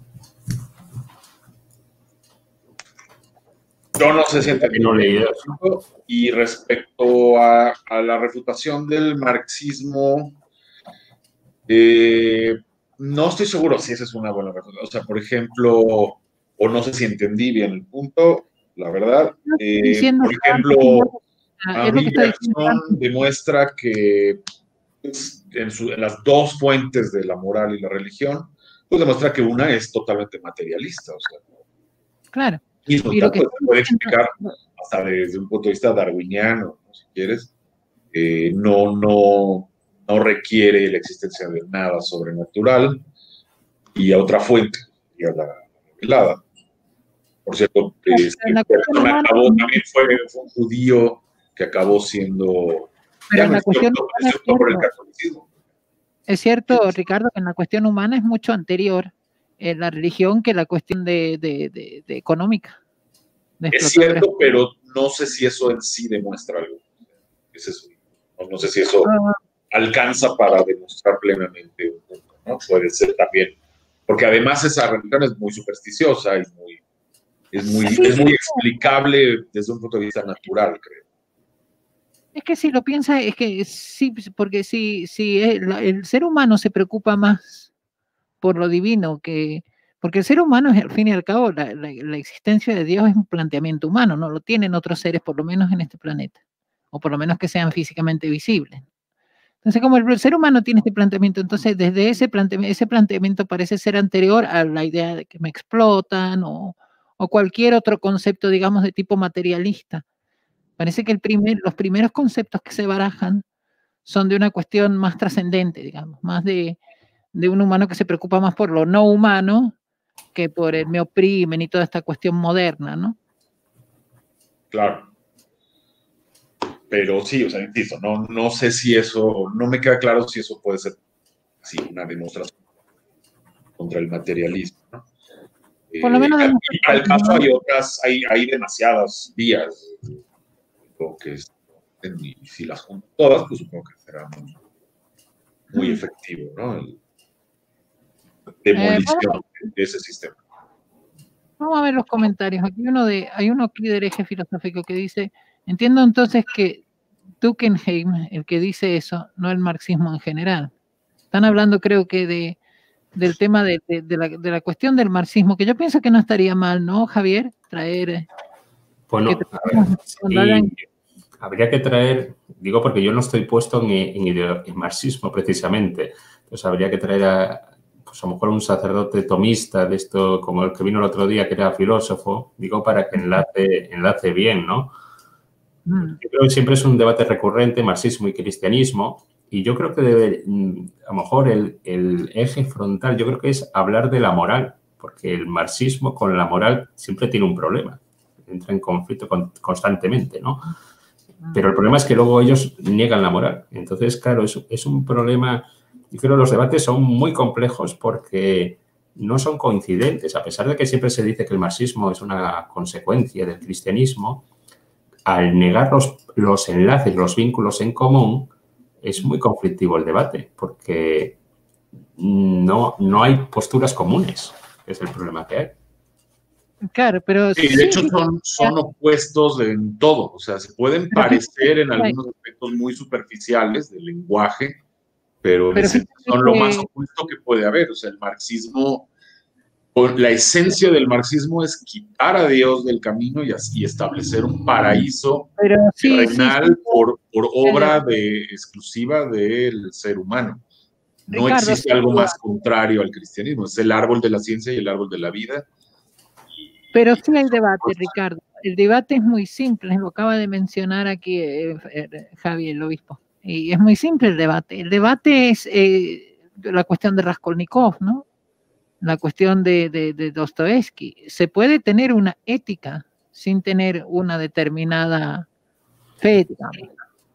Yo no sé si entendí. No leí eso. Y respecto a, a la refutación del marxismo, eh, no estoy seguro si esa es una buena refutación. O sea, por ejemplo, o no sé si entendí bien el punto, la verdad. Eh, por ejemplo, Henri Bergson demuestra que pues, en, su, en las dos fuentes de la moral y la religión, pues demuestra que una es totalmente materialista. O sea, claro. Y eso y tanto, se puede explicar hasta desde un punto de vista darwiniano, ¿no? Si quieres, eh, no, no, no requiere la existencia de nada sobrenatural y a otra fuente, y a la revelada. Por cierto, este, persona acabó, también fue, fue un judío que acabó siendo... Pero en la cuestión humana, por el catolicismo. Es cierto, Ricardo, que en la cuestión humana es mucho anterior eh, la religión que la cuestión de, de, de, de económica. De es cierto, pero no sé si eso en sí demuestra algo. Es eso. No, no sé si eso ah. alcanza para demostrar plenamente un punto, ¿no? Puede ser también. Porque además esa religión es muy supersticiosa y muy, es, muy, sí, es muy explicable desde un punto de vista natural, creo. Es que si lo piensa, es que sí, porque si, si el, el ser humano se preocupa más por lo divino que... Porque el ser humano, al fin y al cabo, la, la, la existencia de Dios es un planteamiento humano, no lo tienen otros seres, por lo menos en este planeta, o por lo menos que sean físicamente visibles. Entonces, como el, el ser humano tiene este planteamiento, entonces desde ese planteamiento, ese planteamiento parece ser anterior a la idea de que me explotan o, o cualquier otro concepto, digamos, de tipo materialista. Parece que el primer, los primeros conceptos que se barajan son de una cuestión más trascendente, digamos, más de, de un humano que se preocupa más por lo no humano que por el me oprimen y toda esta cuestión moderna, ¿no? Claro. Pero sí, o sea, insisto, no, no sé si eso, no me queda claro si eso puede ser así una demostración contra el materialismo, ¿no? Por lo menos Eh, de y para el caso hay otras, hay, hay demasiadas vías, supongo que es, y si las junto todas, pues supongo que será muy, muy efectivo, ¿no? El, demolición eh, vamos, de ese sistema. Vamos a ver los comentarios. Aquí uno de, hay uno aquí de hereje filosófico que dice, entiendo entonces que Tugendheim, el que dice eso, no el marxismo en general. Están hablando, creo que, de, del tema de, de, de, la, de la cuestión del marxismo, que yo pienso que no estaría mal, ¿no, Javier? Traer... Bueno, que a ver, sí, habría que traer, digo porque yo no estoy puesto en, en, en marxismo precisamente, pues habría que traer a, pues a lo mejor un sacerdote tomista de esto, como el que vino el otro día, que era filósofo, digo para que enlace, enlace bien, ¿no? Mm. Yo creo que siempre es un debate recurrente, marxismo y cristianismo, y yo creo que debe, a lo mejor el, el eje frontal, yo creo que es hablar de la moral, porque el marxismo con la moral siempre tiene un problema, entra en conflicto con, constantemente, ¿no? Pero el problema es que luego ellos niegan la moral. Entonces, claro, es, es un problema. Yo creo que los debates son muy complejos porque no son coincidentes. A pesar de que siempre se dice que el marxismo es una consecuencia del cristianismo, al negar los, los enlaces, los vínculos en común, es muy conflictivo el debate porque no, no hay posturas comunes. Es el problema que hay. Claro, pero... Sí, de hecho son, son opuestos en todo, o sea, se pueden parecer en algunos aspectos muy superficiales del lenguaje, pero, pero son que... lo más opuesto que puede haber, o sea, el marxismo, la esencia del marxismo es quitar a Dios del camino y, así establecer un paraíso pero, sí, terrenal sí, sí, por, por obra de, exclusiva del ser humano. No Ricardo, existe algo más contrario al cristianismo, es el árbol de la ciencia y el árbol de la vida. Pero sí hay debate, Ricardo. El debate es muy simple, lo acaba de mencionar aquí eh, eh, Javi, el obispo. Y es muy simple el debate. El debate es eh, la cuestión de Raskolnikov, ¿no? La cuestión de, de, de Dostoevsky. Se puede tener una ética sin tener una determinada fe, digamos,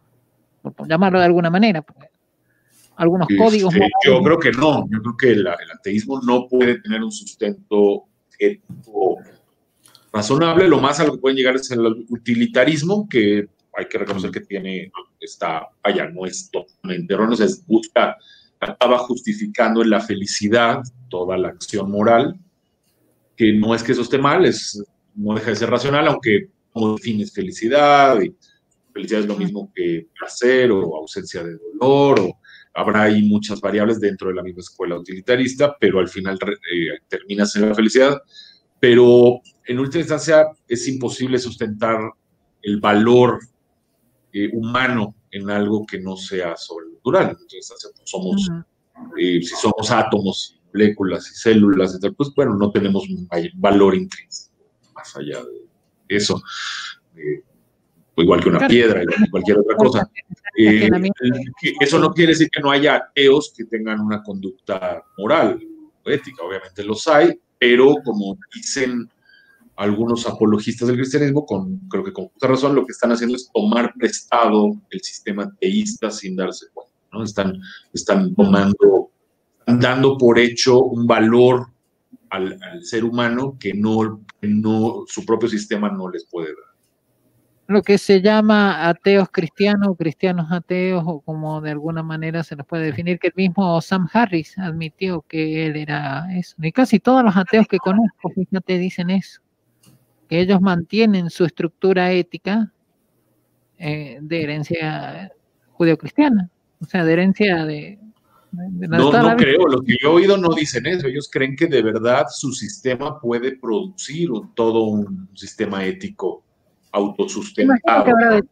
por llamarlo de alguna manera. Algunos este, códigos. Yo creo que no. Yo creo que la, el ateísmo no puede tener un sustento ético razonable. Lo más a lo que pueden llegar es el utilitarismo, que hay que reconocer que tiene, está allá, no es totalmente erróneo, se busca, acaba justificando en la felicidad toda la acción moral, que no es que eso esté mal, es, no deja de ser racional, aunque como defines felicidad, y felicidad es lo mismo que placer o ausencia de dolor, o habrá ahí muchas variables dentro de la misma escuela utilitarista, pero al final eh, terminas en la felicidad. Pero en última instancia es imposible sustentar el valor eh, humano en algo que no sea sobrenatural. Entonces, somos, eh, si somos átomos, moléculas y células, pues bueno, no tenemos un valor intrínseco más allá de eso. Eh, igual que una piedra, igual que cualquier otra cosa. Eh, eso no quiere decir que no haya ateos que tengan una conducta moral o ética, obviamente los hay, pero como dicen algunos apologistas del cristianismo, con, creo que con justa razón, lo que están haciendo es tomar prestado el sistema teísta sin darse cuenta, ¿no? Están, están tomando, están dando por hecho un valor al, al ser humano que no, que no, su propio sistema no les puede dar. Lo que se llama ateos cristianos, cristianos ateos, o como de alguna manera se los puede definir, que el mismo Sam Harris admitió que él era eso. Y casi todos los ateos que conozco, fíjate, dicen eso, que ellos mantienen su estructura ética eh, de herencia judeocristiana, o sea, de herencia de... de no, no creo, lo que yo he oído no dicen eso, ellos creen que de verdad su sistema puede producir un, todo un sistema ético autosustentado, de,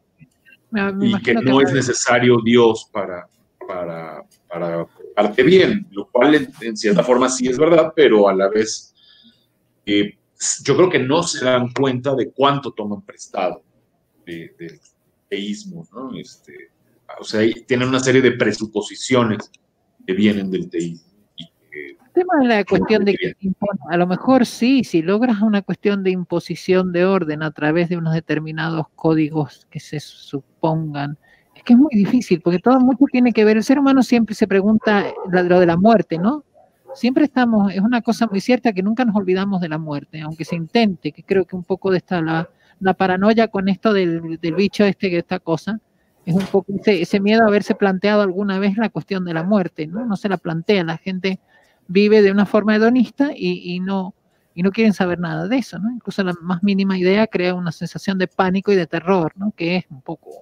y que no que es necesario Dios para, para, para portarte bien, lo cual en, en cierta forma sí es verdad, pero a la vez eh, yo creo que no se dan cuenta de cuánto toman prestado del de teísmo, ¿no? Este, o sea, tienen una serie de presuposiciones que vienen del teísmo. El tema de la cuestión de que a lo mejor sí, si logras una cuestión de imposición de orden a través de unos determinados códigos que se supongan, es que es muy difícil, porque todo mucho tiene que ver, el ser humano siempre se pregunta lo de la muerte, ¿no? Siempre estamos, es una cosa muy cierta que nunca nos olvidamos de la muerte, aunque se intente, que creo que un poco de esta, la, la paranoia con esto del, del bicho este, que esta cosa, es un poco ese, ese miedo a haberse planteado alguna vez la cuestión de la muerte, ¿no? No se la plantea, la gente vive de una forma hedonista y, y, no, y no quieren saber nada de eso, ¿no? Incluso la más mínima idea crea una sensación de pánico y de terror, ¿no? Que es un poco...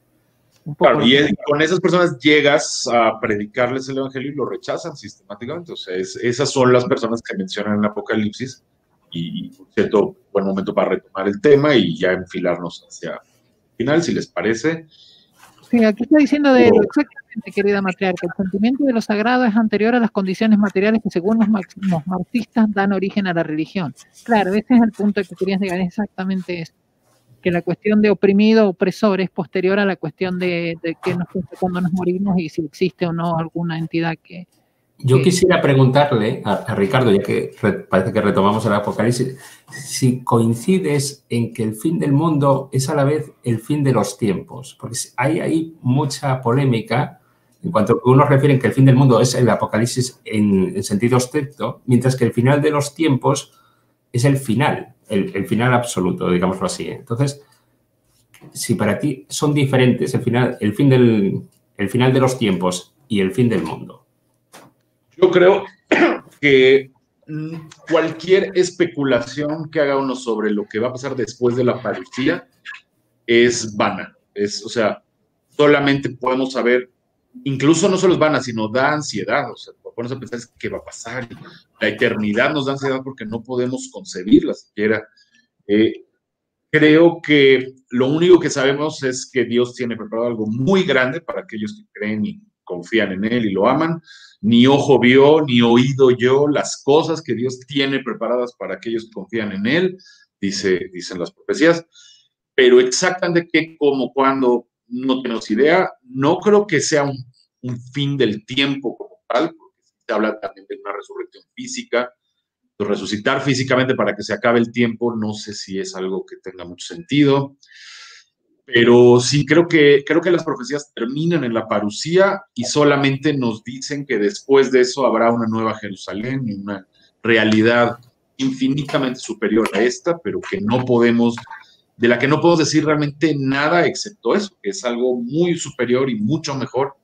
Un poco claro, y es, con esas personas llegas a predicarles el evangelio y lo rechazan sistemáticamente. O sea, es, esas son las personas que mencionan en Apocalipsis y, por cierto, buen momento para retomar el tema y ya enfilarnos hacia el final, si les parece. Sí, aquí está diciendo de lo exactamente, querida matriarca, el sentimiento de lo sagrado es anterior a las condiciones materiales que según los, los marxistas dan origen a la religión. Claro, ese es el punto que querías llegar, exactamente eso, que la cuestión de oprimido, opresor es posterior a la cuestión de, de que nos, cuando nos morimos y si existe o no alguna entidad que... Yo que... quisiera preguntarle a, a Ricardo, ya que re, parece que retomamos el Apocalipsis, si coincides en que el fin del mundo es a la vez el fin de los tiempos, porque hay ahí mucha polémica en cuanto a que unos refieren que el fin del mundo es el Apocalipsis en, en sentido estricto, mientras que el final de los tiempos es el final, el, el final absoluto, digámoslo así. Entonces, si para ti son diferentes el final, el fin del, el final de los tiempos y el fin del mundo. Yo creo que cualquier especulación que haga uno sobre lo que va a pasar después de la parucía es vana. Es, o sea, solamente podemos saber, incluso no solo es vana, sino da ansiedad. O sea, ponerse a pensar qué va a pasar. La eternidad nos da ansiedad porque no podemos concebirla siquiera. Eh, creo que lo único que sabemos es que Dios tiene preparado algo muy grande para aquellos que creen y confían en Él y lo aman. Ni ojo vio, ni oído yo las cosas que Dios tiene preparadas para aquellos que confían en Él, dice, dicen las profecías. Pero exactamente qué, cómo, cuándo, no tenemos idea. No creo que sea un, un fin del tiempo como tal, porque se habla también de una resurrección física. Resucitar físicamente para que se acabe el tiempo, no sé si es algo que tenga mucho sentido. Pero sí, creo que, creo que las profecías terminan en la parucía y solamente nos dicen que después de eso habrá una nueva Jerusalén y una realidad infinitamente superior a esta, pero que no podemos, de la que no podemos decir realmente nada excepto eso, que es algo muy superior y mucho mejor,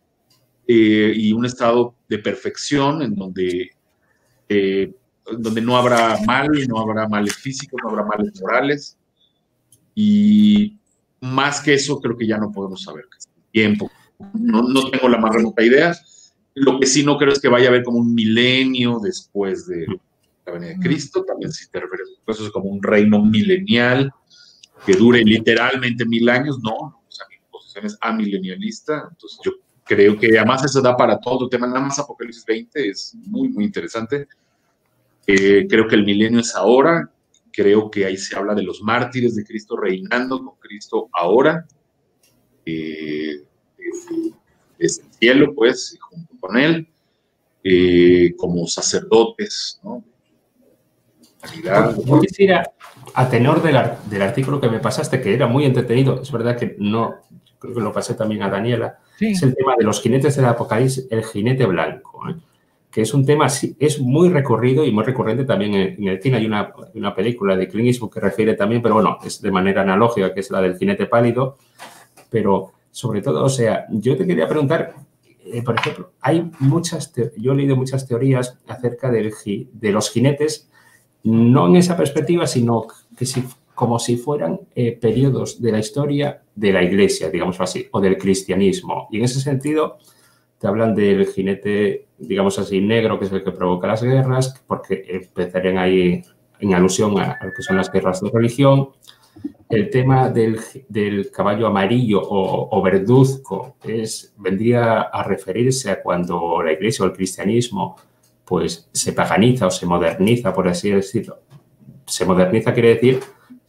eh, y un estado de perfección en donde, eh, donde no habrá mal, no habrá males físicos, no habrá males morales, y más que eso creo que ya no podemos saber. Tiempo, no, no tengo la más remota idea. Lo que sí no creo es que vaya a haber como un milenio después de la venida de Cristo. También si te refieres a eso, es como un reino milenial que dure literalmente mil años. No, o sea, mi posición es amilenialista. Entonces yo creo que además eso da para todo el tema. Nada más Apocalipsis veinte es muy, muy interesante. Eh, creo que el milenio es ahora. Creo que ahí se habla de los mártires de Cristo reinando con Cristo ahora. Eh, desde el cielo, pues, junto con él, eh, como sacerdotes, ¿no? Yo, yo quisiera, a tenor del, del artículo que me pasaste, que era muy entretenido, es verdad que no, creo que lo pasé también a Daniela, sí. Es el tema de los jinetes del Apocalipsis, el jinete blanco, ¿eh? Que es un tema, es muy recurrido y muy recurrente también en, en el cine. Hay una, una película de Clint Eastwood que refiere también, pero bueno, es de manera analógica, que es la del jinete pálido, pero sobre todo, o sea, yo te quería preguntar, eh, por ejemplo, hay muchas, yo he leído muchas teorías acerca del, de los jinetes, no en esa perspectiva, sino que si, como si fueran eh, periodos de la historia de la Iglesia, digamos así, o del cristianismo. Y en ese sentido, te hablan del jinete, digamos así, negro, que es el que provoca las guerras, porque empezarían ahí en alusión a, a lo que son las guerras de religión. El tema del, del caballo amarillo o, o verduzco es, vendría a referirse a cuando la Iglesia o el cristianismo pues, se paganiza o se moderniza, por así decirlo. Se moderniza quiere decir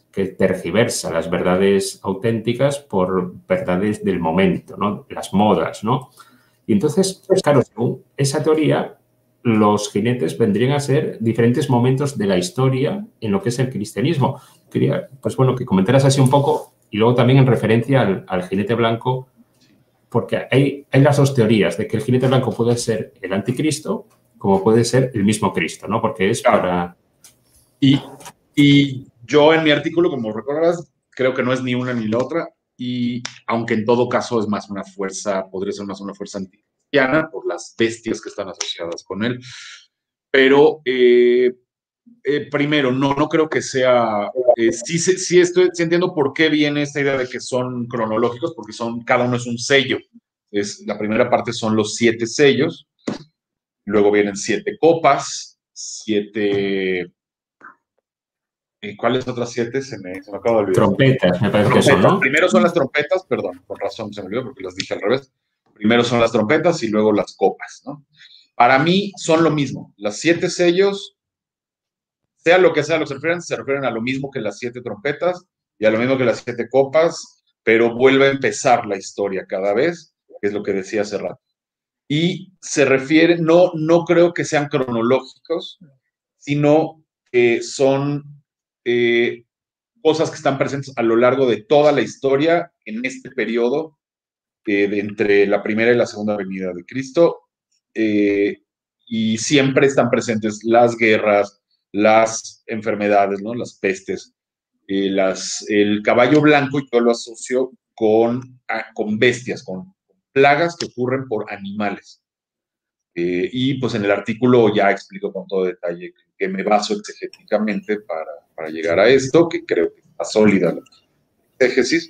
que tergiversa las verdades auténticas por verdades del momento, ¿no? Las modas, ¿no? Y entonces, pues claro, según esa teoría, los jinetes vendrían a ser diferentes momentos de la historia en lo que es el cristianismo. Quería, pues bueno, que comentaras así un poco y luego también en referencia al, al jinete blanco, porque hay, hay las dos teorías de que el jinete blanco puede ser el anticristo como puede ser el mismo Cristo, ¿no? Porque es Claro. para... Y, y yo en mi artículo, como recordarás, creo que no es ni una ni la otra, y aunque en todo caso es más una fuerza, podría ser más una fuerza anticristiana por las bestias que están asociadas con él, pero eh, eh, primero, no, no creo que sea, eh, sí, sí, sí, estoy, sí entiendo por qué viene esta idea de que son cronológicos, porque son, cada uno es un sello. Es, la primera parte son los siete sellos, luego vienen siete copas, siete... ¿Cuáles otras siete? Se me, se me acaba de olvidar. Trompetas, me parece Trompetas. que son, ¿no? Primero son las trompetas, perdón, con razón se me olvidó porque las dije al revés. Primero son las trompetas y luego las copas, ¿no? Para mí son lo mismo. Las siete sellos, sea lo que sea, los se refieren, se refieren a lo mismo que las siete trompetas y a lo mismo que las siete copas, pero vuelve a empezar la historia cada vez, que es lo que decía hace rato. Y se refiere, no, no creo que sean cronológicos, sino que son eh, cosas que están presentes a lo largo de toda la historia en este periodo eh, de entre la primera y la segunda venida de Cristo, eh, y siempre están presentes las guerras, las enfermedades, ¿no? Las pestes, eh, las, el caballo blanco, y yo lo asocio con, a, con bestias, con plagas que ocurren por animales. Eh, y pues en el artículo ya explico con todo detalle que me baso exegéticamente para, para llegar a esto, que creo que está sólida la exégesis.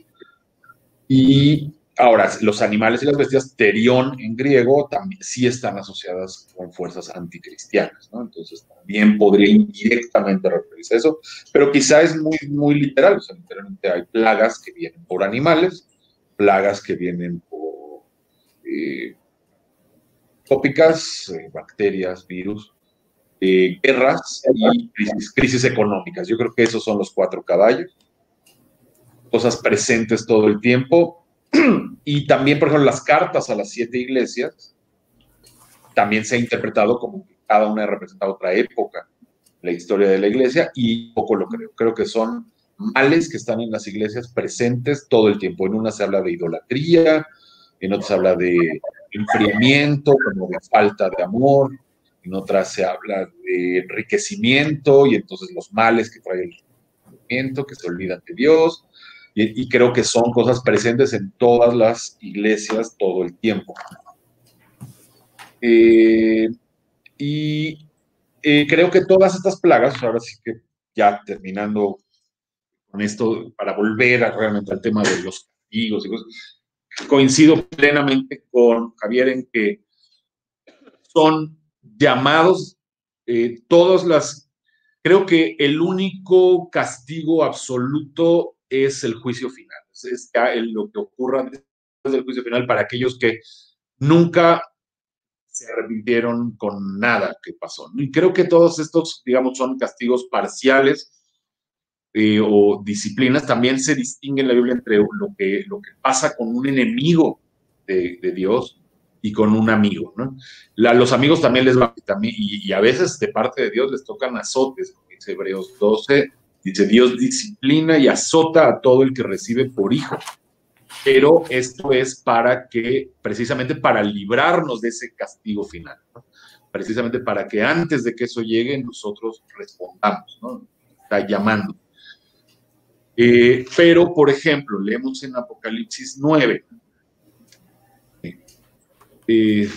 Y ahora, los animales y las bestias, terión en griego, también sí están asociadas con fuerzas anticristianas, ¿no? Entonces también podría indirectamente referirse a eso, pero quizá es muy, muy literal. O sea, literalmente hay plagas que vienen por animales, plagas que vienen por... Eh, tópicas, eh, bacterias, virus, eh, guerras y crisis, crisis económicas. Yo creo que esos son los cuatro caballos. Cosas presentes todo el tiempo. Y también, por ejemplo, las cartas a las siete iglesias también se ha interpretado como que cada una representa otra época en la historia de la iglesia, y poco lo creo. Creo que son males que están en las iglesias presentes todo el tiempo. En una se habla de idolatría, en otras se habla de enfriamiento, como de falta de amor, en otras se habla de enriquecimiento, y entonces los males que trae el enriquecimiento, que se olvidan de Dios, y, y creo que son cosas presentes en todas las iglesias todo el tiempo. Eh, y eh, creo que todas estas plagas, ahora sí que ya terminando con esto, para volver a, realmente al tema de los castigos y cosas, coincido plenamente con Javier en que son llamados eh, todas las... Creo que el único castigo absoluto es el juicio final. Es el, lo que ocurra después del juicio final para aquellos que nunca se arrepintieron con nada que pasó. Y creo que todos estos, digamos, son castigos parciales eh, o disciplinas. También se distingue en la Biblia entre lo que, lo que pasa con un enemigo de, de Dios y con un amigo, ¿no? La, los amigos también les van, también, y, y a veces de parte de Dios les tocan azotes, como dice Hebreos doce, dice Dios disciplina y azota a todo el que recibe por hijo. Pero esto es para que, precisamente para librarnos de ese castigo final, ¿no? Precisamente para que antes de que eso llegue nosotros respondamos, ¿no? Está llamando. Eh, pero, por ejemplo, leemos en Apocalipsis nueve. Eh,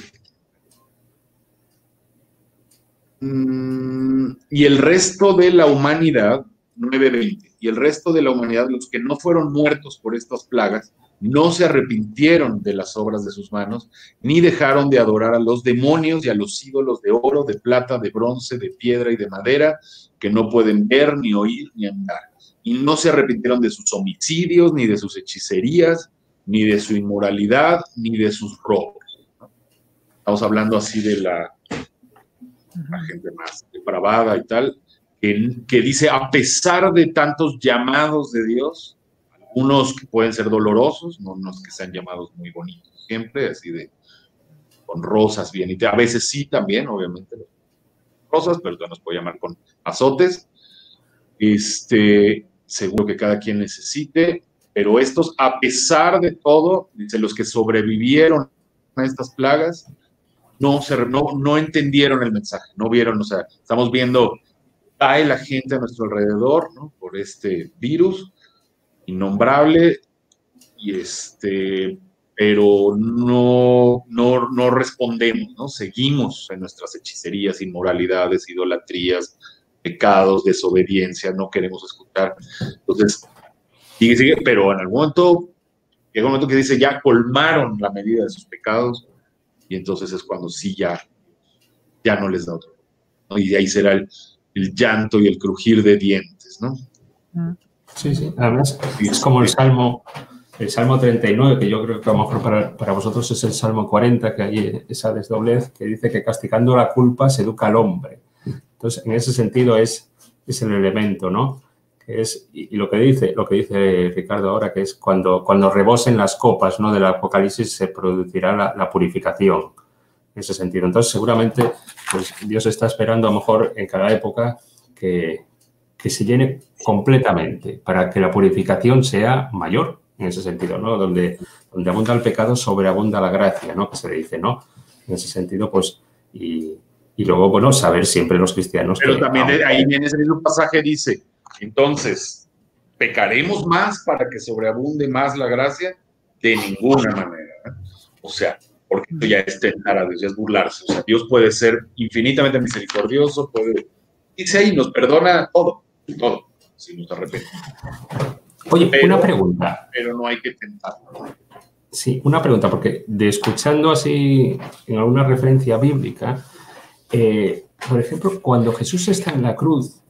mm, y el resto de la humanidad, nueve veinte, y el resto de la humanidad, los que no fueron muertos por estas plagas, no se arrepintieron de las obras de sus manos, ni dejaron de adorar a los demonios y a los ídolos de oro, de plata, de bronce, de piedra y de madera, que no pueden ver, ni oír, ni andar. Y no se arrepintieron de sus homicidios, ni de sus hechicerías, ni de su inmoralidad, ni de sus robos. ¿No? Estamos hablando así de la, la gente más depravada y tal, que, que dice, a pesar de tantos llamados de Dios, algunos que pueden ser dolorosos, no, no es que sean llamados muy bonitos siempre, así de con rosas bien, y te, a veces sí también, obviamente, rosas, pero te nos puede llamar con azotes, este, seguro que cada quien necesite, pero estos, a pesar de todo, dice, los que sobrevivieron a estas plagas, no, se, no, no entendieron el mensaje, no vieron, o sea, estamos viendo, cae la gente a nuestro alrededor, ¿no? Por este virus innombrable, y este, pero no, no, no respondemos, ¿no? Seguimos en nuestras hechicerías, inmoralidades, idolatrías, pecados, desobediencia, no queremos escuchar. Entonces, sigue, sigue, pero en algún momento, llega un momento que dice, ya colmaron la medida de sus pecados, y entonces es cuando sí ya, ya no les da otro, ¿no? Y de ahí será el, el llanto y el crujir de dientes, ¿no? Sí, sí, además es como el Salmo, el Salmo treinta y nueve, que yo creo que a lo mejor para, para vosotros es el Salmo cuarenta, que hay esa desdoblez, que dice que castigando la culpa se educa al hombre. Entonces, en ese sentido es, es el elemento, ¿no? Que es, y, y lo que dice, lo que dice Ricardo ahora, que es cuando, cuando rebosen las copas, ¿no? Del Apocalipsis se producirá la, la purificación, en ese sentido. Entonces, seguramente, pues Dios está esperando a lo mejor en cada época que, que se llene completamente para que la purificación sea mayor, en ese sentido, ¿no? Donde, donde abunda el pecado, sobreabunda la gracia, ¿no? Que se le dice, ¿no? En ese sentido, pues, y, y luego, bueno, saber siempre los cristianos. Pero que, también aunque, ahí en ese mismo pasaje dice, entonces, ¿pecaremos más para que sobreabunde más la gracia? De ninguna manera, ¿no? O sea, porque esto ya es tentar a Dios, ya es burlarse. O sea, Dios puede ser infinitamente misericordioso, puede, dice ahí, nos perdona todo, todo, si nos arrepentimos. Oye, pero, una pregunta. Pero no hay que tentarlo. Sí, una pregunta, porque de escuchando así en alguna referencia bíblica, eh, por ejemplo, cuando Jesús está en la cruz,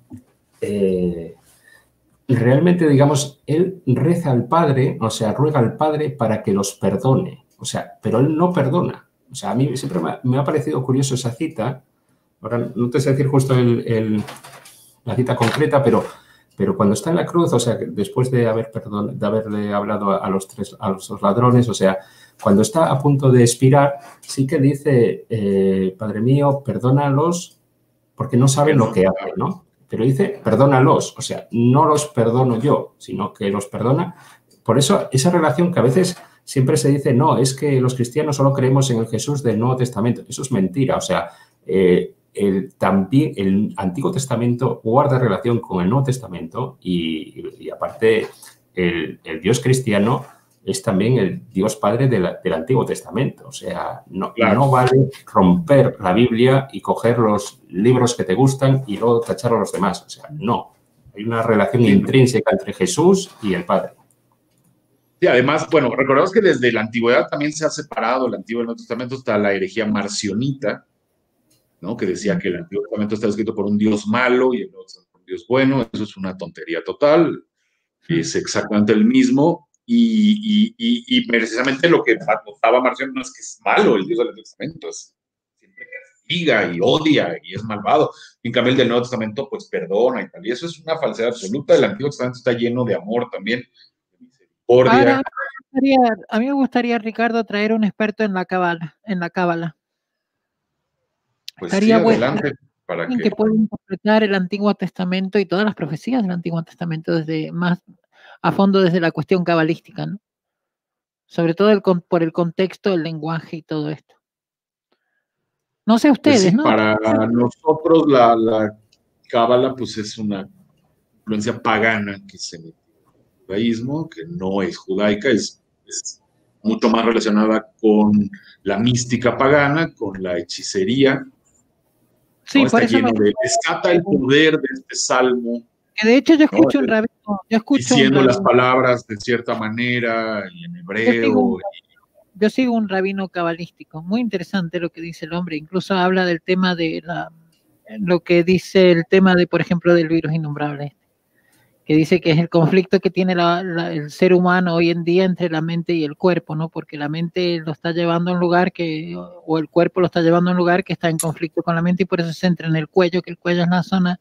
eh, realmente, digamos, él reza al Padre, o sea, ruega al Padre para que los perdone, o sea, pero él no perdona. O sea, a mí siempre me ha, me ha parecido curioso esa cita. Ahora no te sé decir justo el, el, la cita concreta, pero, pero cuando está en la cruz, o sea, después de, haber perdon, de haberle hablado a, a, los tres, a los dos ladrones, o sea, cuando está a punto de expirar, sí que dice, eh, Padre mío, perdónalos porque no saben lo que hacen, ¿no? Pero dice, perdónalos, o sea, no los perdono yo, sino que los perdona. Por eso, esa relación que a veces siempre se dice, no, es que los cristianos solo creemos en el Jesús del Nuevo Testamento. Eso es mentira, o sea, eh, el, también el Antiguo Testamento guarda relación con el Nuevo Testamento y, y, y aparte el, el Dios cristiano es también el Dios Padre de la, del Antiguo Testamento. O sea, no, claro. no vale romper la Biblia y coger los libros que te gustan y luego tachar a los demás. O sea, no. Hay una relación sí. intrínseca entre Jesús y el Padre. Sí, además, bueno, recordemos que desde la antigüedad también se ha separado el Antiguo y el Nuevo Testamento hasta la herejía marcionita, ¿no? Que decía que el Antiguo Testamento está escrito por un Dios malo y el Nuevo Testamento por un Dios bueno. Eso es una tontería total. Sí. Es exactamente el mismo. Y, y, y, y precisamente lo que notaba Marción no es que es malo el Dios del Antiguo Testamento, es siempre castiga y odia y es malvado. En cambio, el del Nuevo Testamento, pues perdona y tal. Y eso es una falsedad absoluta. El Antiguo Testamento está lleno de amor también, de misericordia. Ahora, a, mí me gustaría, a mí me gustaría, Ricardo, traer un experto en la cábala. En la cábala. Pues Estaría sí, bueno. adelante. Para que... que pueda interpretar el Antiguo Testamento y todas las profecías del Antiguo Testamento desde más a fondo desde la cuestión cabalística, ¿no? Sobre todo el, por el contexto, el lenguaje y todo esto. No sé ustedes, pues sí, ¿no? Para nosotros la, la cábala pues es una influencia pagana que se metió en el judaísmo, que no es judaica, es, es mucho más relacionada con la mística pagana, con la hechicería. Sí, ¿no? Está por eso lleno me... de, descata el poder de este salmo. Que de hecho yo escucho ¿no? un rabino, yo escucho diciendo un las palabras de cierta manera y en hebreo. Yo sigo, un, y... yo sigo un rabino cabalístico, muy interesante lo que dice el hombre, incluso habla del tema de la, lo que dice el tema de, por ejemplo, del virus innombrable, que dice que es el conflicto que tiene la, la, el ser humano hoy en día entre la mente y el cuerpo, ¿no? Porque la mente lo está llevando a un lugar que, o el cuerpo lo está llevando a un lugar que está en conflicto con la mente y por eso se centra en el cuello, que el cuello es la zona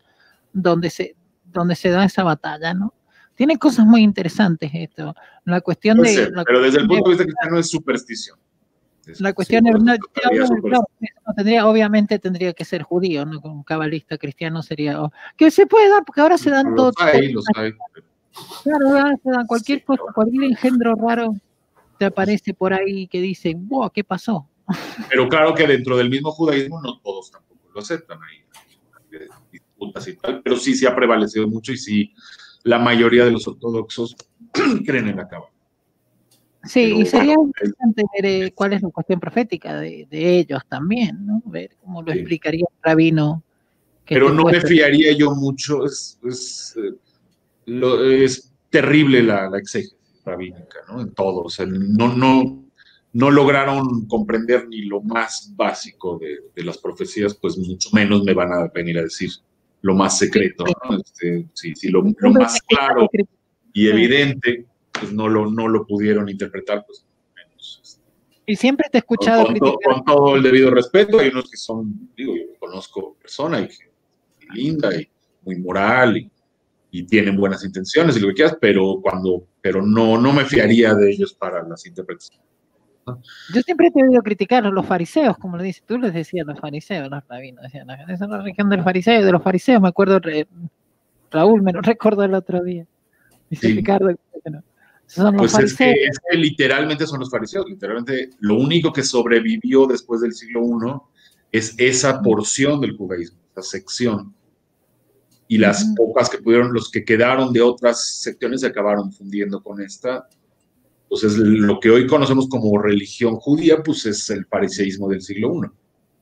donde se, donde se da esa batalla, ¿no? Tiene cosas muy interesantes esto. La cuestión Puede de... ser, la pero desde el punto de vista de, cristiano es superstición. Es, la cuestión sí, de... No, todavía super- no, no, tendría, obviamente tendría que ser judío, ¿no? Como cabalista cristiano sería... Oh, que se puede dar, porque ahora se dan los todo... hay, los hay. Claro, ahora se dan cualquier Sí, cosa, no. cualquier engendro raro te aparece por ahí que dice, wow, ¿qué pasó? Pero claro que dentro del mismo judaísmo no todos tampoco lo aceptan, hay hay disputas y tal, pero sí se ha prevalecido mucho y sí la mayoría de los ortodoxos creen en la cábala. Sí, Pero, y sería bueno, interesante ver eh, cuál es la cuestión profética de, de ellos también, ¿no? Ver cómo lo Sí. explicaría un rabino. Que pero te no me cueste- fiaría yo mucho, es, es, eh, lo- es terrible la, la exégesis rabínica, ¿no? En todo, o sea, no, no, no lograron comprender ni lo más básico de, de las profecías, pues mucho menos me van a venir a decir lo más secreto, ¿no? Este, sí, sí, lo, lo más claro y evidente, pues no lo, no lo pudieron interpretar, pues menos. Este, Y siempre te he con, escuchado con to- criticar. con todo el debido respeto, hay unos que son, digo, yo conozco persona y gente linda y muy moral y, y tienen buenas intenciones y lo que quieras, pero cuando, pero no, no me fiaría de ellos para las interpretaciones. Yo siempre te he oído criticar a los fariseos, como lo dices, tú les decías los fariseos, los rabinos, decían, esa es la región del fariseo, de los fariseos, me acuerdo, Re- Raúl, me lo recuerdo el otro día. Dice Sí. Ricardo, bueno, son los Pues es que, fariseos. es que literalmente son los fariseos, literalmente lo único que sobrevivió después del siglo primero es esa porción del judaísmo, esa sección. Y las Ujú. pocas que pudieron, los que quedaron de otras secciones se acabaron fundiendo con esta. Entonces, lo que hoy conocemos como religión judía, pues es el fariseísmo del siglo primero.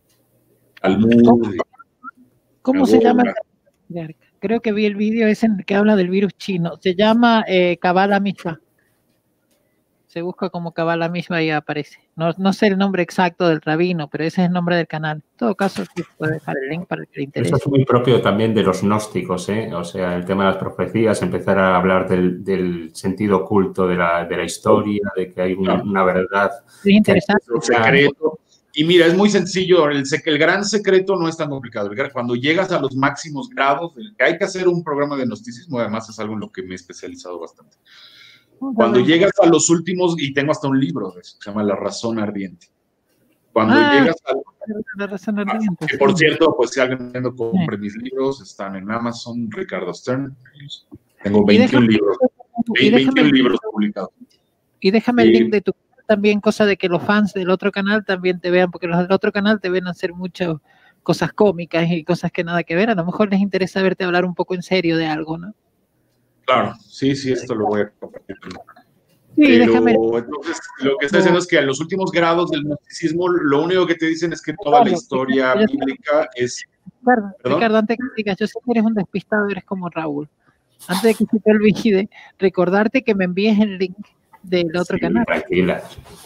Talmud, ¿Cómo se llama? Sinagoga. Creo que vi el vídeo ese que habla del virus chino. Se llama eh, Kabbalah Misma. Se busca como Kabbalah Misma y aparece. No, no sé el nombre exacto del rabino, pero ese es el nombre del canal. En todo caso, sí puede dejar el link para el que le interese. Eso es muy propio también de los gnósticos, ¿eh? O sea, el tema de las profecías, empezar a hablar del, del sentido oculto de la, de la historia, de que hay un, Claro. una verdad. Es interesante. El secreto. Y mira, es muy sencillo. El, sec- el gran secreto no es tan complicado. El gran- Cuando llegas a los máximos grados, el que hay que hacer un programa de gnosticismo, además es algo en lo que me he especializado bastante. Cuando llegas a los últimos, y tengo hasta un libro de eso, que se llama La razón ardiente. Cuando Ah, llegas a... la razón ardiente, Que por sí. cierto, pues si alguien viendo, compre mis libros, están en Amazon, Ricardo Stern. Tengo Y veintiún déjame- libros, y déjame- veintiún libros publicados. Y déjame el Sí. link de tu canal también, cosa de que los fans del otro canal también te vean, porque los del otro canal te ven hacer muchas cosas cómicas y cosas que nada que ver. A lo mejor les interesa verte hablar un poco en serio de algo, ¿no? Claro, sí, sí, esto lo voy a compartir. Sí, Pero déjame. entonces lo que está diciendo es que a los últimos grados del gnosticismo lo único que te dicen es que toda la historia bíblica es... Ricardo, ¿Perdón? Ricardo, antes que digas, yo sé que eres un despistado, eres como Raúl. Antes de que se te olvide, recordarte que me envíes el link del otro Sí, canal. tranquila.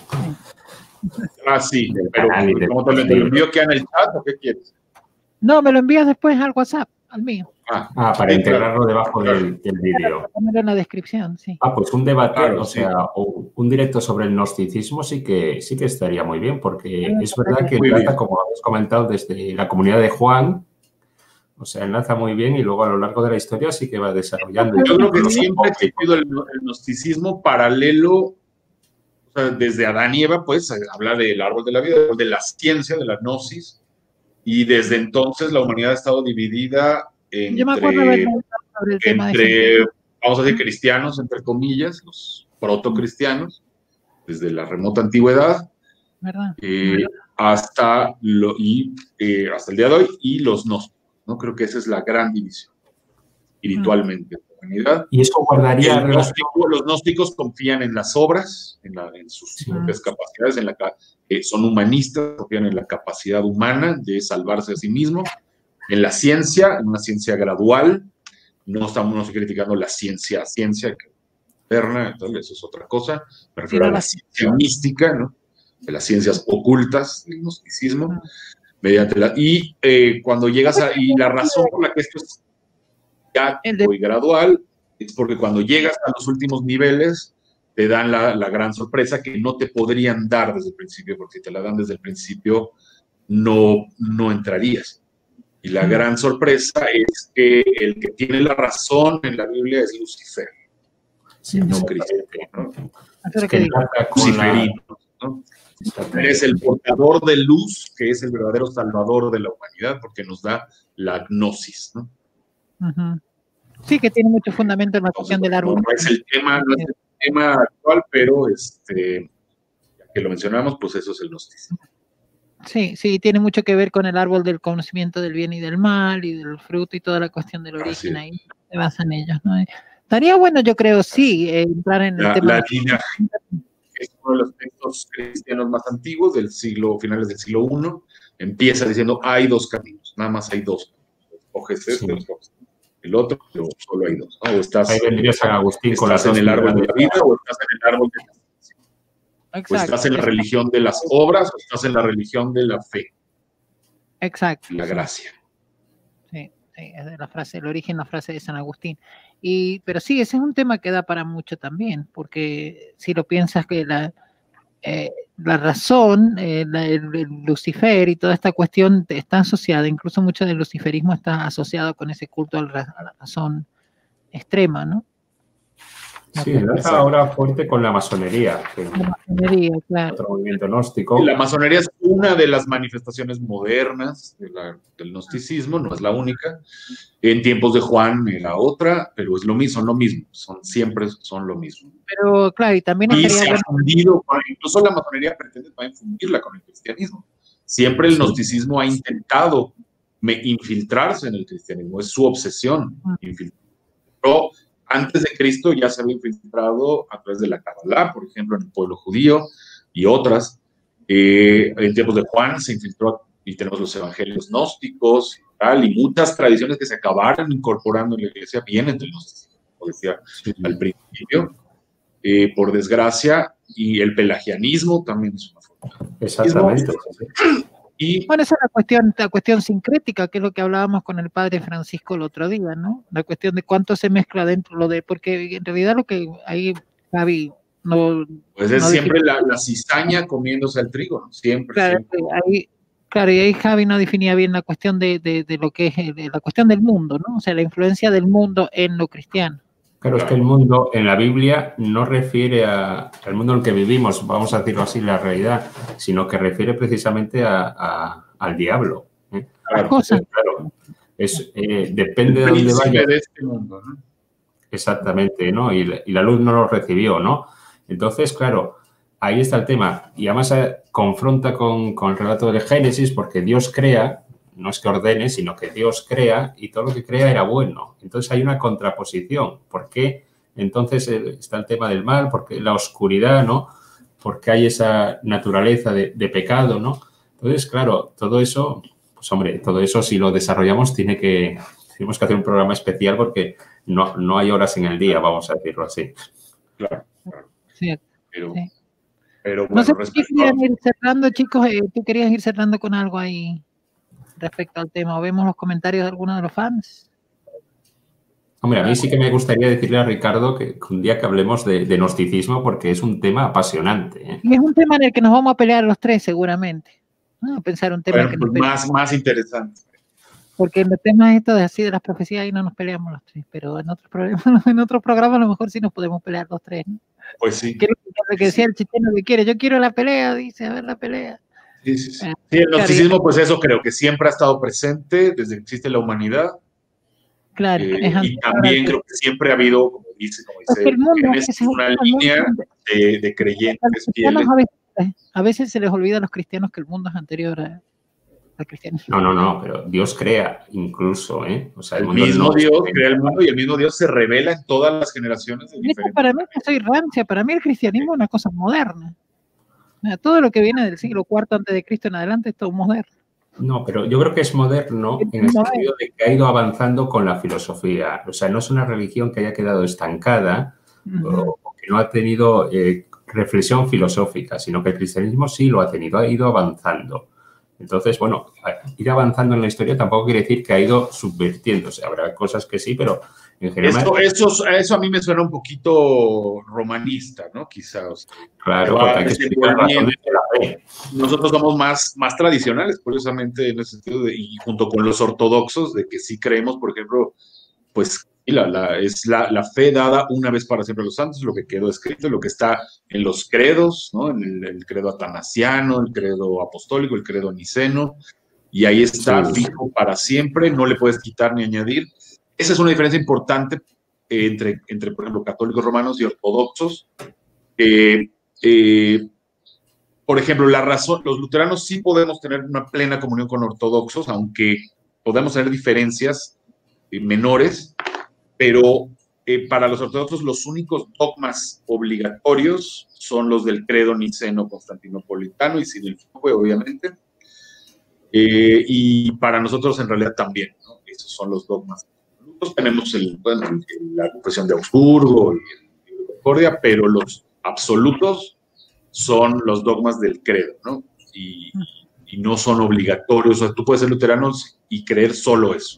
Ah, sí, Del pero canal y del ¿cómo te lo libro. envío? ¿Queda en el chat o qué quieres? No, me lo envías después al WhatsApp, al mío. Ah, Ah, para sí, integrarlo debajo claro. del, del vídeo. Ponerlo en la descripción, sí. Ah, pues un debate, Claro, o sí. sea, o un directo sobre el gnosticismo sí que sí que estaría muy bien, porque es verdad que Muy enlaza, bien. como habéis comentado, desde la comunidad de Juan, o sea, enlaza muy bien y luego a lo largo de la historia sí que va desarrollando. Yo creo que Los siempre ha tópicos. existido el, el gnosticismo paralelo, o sea, desde Adán y Eva, pues, habla del árbol de la vida, de la ciencia, de la gnosis, y desde entonces la humanidad ha estado dividida Yo me acuerdo haber entre, hablado sobre el tema de entre gente. vamos a decir, cristianos, entre comillas, los protocristianos, desde la remota antigüedad, ¿Verdad? eh, hasta, lo, y, eh, hasta el día de hoy, y los gnósticos, ¿no? Creo que esa es la gran división, espiritualmente, en la humanidad. Y eso guardaría El relación. gnóstico- los gnósticos confían en las obras, en, la- en sus Sí. propias capacidades, en la, ca- eh, son humanistas, confían en la capacidad humana de salvarse a sí mismo, en la ciencia, en una ciencia gradual. No estamos no estoy criticando la ciencia, ciencia que moderna, entonces eso es otra cosa. Me refiero Sí, a no, la ciencia mística, ¿no? De las ciencias ocultas del gnosticismo, mediante la, y eh, cuando llegas a, y la razón por la que esto es ya y gradual, es porque cuando llegas a los últimos niveles, te dan la, la gran sorpresa que no te podrían dar desde el principio, porque si te la dan desde el principio, no, no entrarías. Y la gran sorpresa es que el que tiene la razón en la Biblia es Lucifer, sí, no Cristo, ¿no? Es que Luciferino, ¿no? Es el portador de luz, que es el verdadero salvador de la humanidad, porque nos da la gnosis, ¿no? Uh-huh. Sí, que tiene mucho fundamento en la cuestión del árbol. No, no es el tema, no es el tema actual, pero este, ya que lo mencionamos, pues eso es el gnosticismo. Sí, sí, tiene mucho que ver con el árbol del conocimiento del bien y del mal y del fruto y toda la cuestión del origen ahí, se basa en ellos, ¿no? Estaría bueno, yo creo, sí, eh, entrar en el la, tema. La linaje es uno de los textos cristianos más antiguos del siglo, finales del siglo primero, empieza diciendo hay dos caminos, nada más hay dos. Coges este, sí. Coges el otro, pero solo hay dos, ¿no? O estás, ahí vendría San Agustín con las en el árbol de la vida o estás en el árbol de la Exacto. O estás en la religión de las obras o estás en la religión de la fe. Exacto. La gracia. Sí, sí, es de la frase, el origen, la frase de San Agustín. Y, pero sí, ese es un tema que da para mucho también, porque si lo piensas que la, eh, la razón, eh, la, el, el Lucifer y toda esta cuestión está asociada, incluso mucho del luciferismo está asociado con ese culto a la, a la razón extrema, ¿no? Sí, está ahora fuerte con la masonería. Que la masonería, claro. Otro movimiento gnóstico. La masonería es una de las manifestaciones modernas de la, del gnosticismo, no es la única. En tiempos de Juan era otra, pero es lo mismo, son lo mismo, son, siempre son lo mismo. Pero claro, y también y estaría se bueno. ha fundido, con, incluso la masonería pretende también fundirla con el cristianismo. Siempre el gnosticismo ha intentado me, infiltrarse en el cristianismo, es su obsesión. Pero antes de Cristo ya se había infiltrado a través de la Kabbalah, por ejemplo, en el pueblo judío y otras. Eh, en tiempos de Juan se infiltró y tenemos los evangelios gnósticos y tal, y muchas tradiciones que se acabaron incorporando en la iglesia vienen del gnosticismo, como decía sí. al principio, eh, por desgracia, y el pelagianismo también es una forma. Exactamente. Y, bueno, esa es la cuestión, la cuestión sincrética, que es lo que hablábamos con el padre Francisco el otro día, ¿no? La cuestión de cuánto se mezcla dentro lo de, porque en realidad lo que ahí, Javi, no... Pues es no siempre la, la cizaña comiéndose al trigo, ¿no? Siempre, claro, siempre. Ahí, claro, y ahí Javi no definía bien la cuestión de, de, de lo que es, de la cuestión del mundo, ¿no? O sea, la influencia del mundo en lo cristiano. Claro, es que el mundo en la Biblia no refiere a, al mundo en el que vivimos, vamos a decirlo así, la realidad, sino que refiere precisamente a, a, al diablo. ¿eh? Claro, Entonces, claro es, eh, depende de dónde vaya. De este mundo, ¿no? Exactamente, ¿no? Y la, y la luz no lo recibió, ¿no? Entonces, claro, ahí está el tema. Y además eh, confronta con, con el relato de Génesis porque Dios crea, no es que ordene, sino que Dios crea y todo lo que crea era bueno. Entonces hay una contraposición. ¿Por qué entonces está el tema del mal? ¿Por qué la oscuridad, no? ¿Por qué hay esa naturaleza de, de pecado, no? Entonces, claro, todo eso, pues hombre, todo eso si lo desarrollamos tiene que, tenemos que hacer un programa especial porque no, no hay horas en el día, vamos a decirlo así. Claro, claro. Sí, pero, sí. pero bueno, no sé respecto si querían ir cerrando, chicos, eh, tú querías ir cerrando con algo ahí respecto al tema. ¿O vemos los comentarios de algunos de los fans? Hombre, a mí sí que me gustaría decirle a Ricardo que un día que hablemos de, de gnosticismo porque es un tema apasionante. ¿eh? Y es un tema en el que nos vamos a pelear los tres seguramente. ¿no? A pensar un tema bueno, que pues más, más interesante. Porque en los temas estos de así de las profecías ahí no nos peleamos los tres, pero en otros programas, en otros programas a lo mejor sí nos podemos pelear los tres. ¿no? Pues sí. Que lo que decía el chileno que quiere, yo quiero la pelea, dice, a ver la pelea. Sí, sí, sí. sí el gnosticismo, pues eso creo que siempre ha estado presente desde que existe la humanidad. Claro. Eh, y también creo que siempre ha habido, como dice, como dice el mundo, Génesis, una línea de, de creyentes fieles. A veces, a veces se les olvida a los cristianos que el mundo es anterior a, al cristianismo. No, no, no, pero Dios crea incluso, ¿eh? O sea, el, el mundo mismo no Dios crea el mundo y el mismo Dios se revela en todas las generaciones. De diferentes para mí, que soy rancia, para mí el cristianismo es una cosa moderna. Todo lo que viene del siglo cuarto antes de Cristo en adelante es todo moderno. No, pero yo creo que es moderno en el sentido de que ha ido avanzando con la filosofía. O sea, no es una religión que haya quedado estancada uh-huh. o que no ha tenido eh, reflexión filosófica, sino que el cristianismo sí lo ha tenido, ha ido avanzando. Entonces, bueno, ir avanzando en la historia tampoco quiere decir que ha ido subvirtiéndose. Habrá cosas que sí, pero en general... Eso, eso, eso a mí me suena un poquito romanista, ¿no? Quizás. O sea, claro, porque hay que explicar las razones de la nosotros somos más, más tradicionales, curiosamente, en ese sentido, de, y junto con los ortodoxos, de que sí creemos, por ejemplo, pues la, la, es la, la fe dada una vez para siempre a los santos, lo que quedó escrito, lo que está en los credos, ¿no? En el, el credo atanasiano, el credo apostólico, el credo niceno, y ahí está sí, fijo sí. para siempre, no le puedes quitar ni añadir. Esa es una diferencia importante eh, entre, entre, por ejemplo, católicos romanos y ortodoxos. Eh, eh, por ejemplo, la razón, los luteranos sí podemos tener una plena comunión con ortodoxos, aunque podemos tener diferencias eh, menores, pero eh, para los ortodoxos los únicos dogmas obligatorios son los del credo niceno constantinopolitano y sinodal, obviamente, eh, y para nosotros en realidad también, ¿no? Esos son los dogmas. Nosotros tenemos el, bueno, la confesión de Augsburgo y el libro de Concordia, pero los absolutos son los dogmas del credo, ¿no? Y, y no son obligatorios. O sea, tú puedes ser luterano y creer solo eso.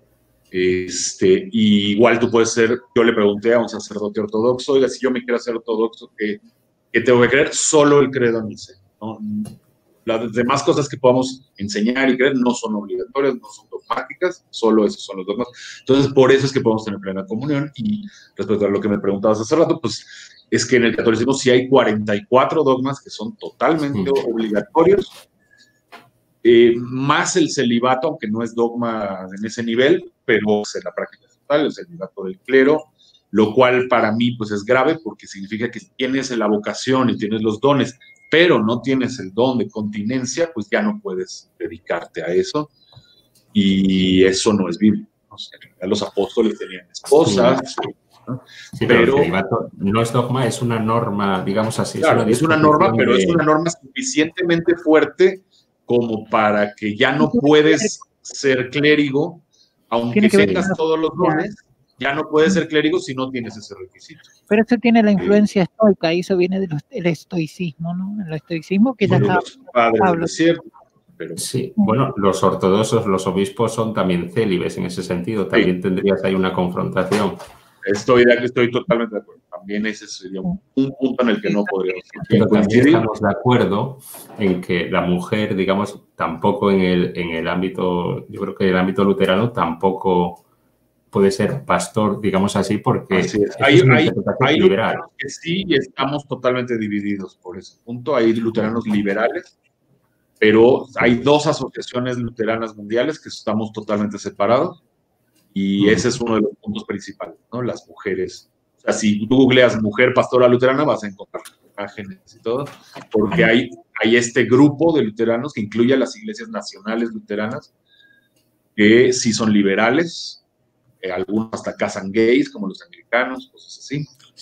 Este, y igual tú puedes ser, yo le pregunté a un sacerdote ortodoxo, oiga, si yo me quiero hacer ortodoxo, ¿qué, qué tengo que creer? Solo el credo niceno, ¿no? Las demás cosas que podamos enseñar y creer no son obligatorias, no son dogmáticas, solo esos son los dogmas. Entonces, por eso es que podemos tener plena comunión. Y respecto a lo que me preguntabas hace rato, pues es que en el catolicismo sí hay cuarenta y cuatro dogmas que son totalmente sí. obligatorios, eh, más el celibato, aunque no es dogma en ese nivel, pero es en la práctica total, el celibato del clero, lo cual para mí pues es grave porque significa que si tienes la vocación y tienes los dones, pero no tienes el don de continencia, pues ya no puedes dedicarte a eso, y eso no es bíblico. O sea, los apóstoles tenían esposas, sí. ¿no? Sí, pero, pero el celibato no es dogma, es una norma, digamos así. Claro, es una, es una norma, pero de... es una norma suficientemente fuerte como para que ya no puedes ser clérigo, aunque tengas todos los dones, ya no puedes ser clérigo si no tienes ese requisito. Pero eso tiene la influencia sí. estoica, y eso viene del de estoicismo, ¿no? El estoicismo que bueno, ya los padres del desierto. Pero... Sí, bueno, los ortodoxos, los obispos son también célibes en ese sentido, también sí. tendrías ahí una confrontación. Estoy, estoy totalmente de acuerdo. También ese sería un, un punto en el que no podríamos Pero también estamos de acuerdo en que la mujer, digamos, tampoco en el, en el ámbito, yo creo que en el ámbito luterano tampoco puede ser pastor, digamos así, porque así es. Hay, es hay, hay luteranos que sí estamos totalmente divididos por ese punto. Hay luteranos liberales, pero hay dos asociaciones luteranas mundiales que estamos totalmente separados. Y ese es uno de los puntos principales, ¿no? Las mujeres. O sea, si tú googleas mujer pastora luterana, vas a encontrar imágenes y todo, porque hay, hay este grupo de luteranos que incluye a las iglesias nacionales luteranas, que sí son liberales, eh, algunos hasta casan gays, como los anglicanos, cosas así.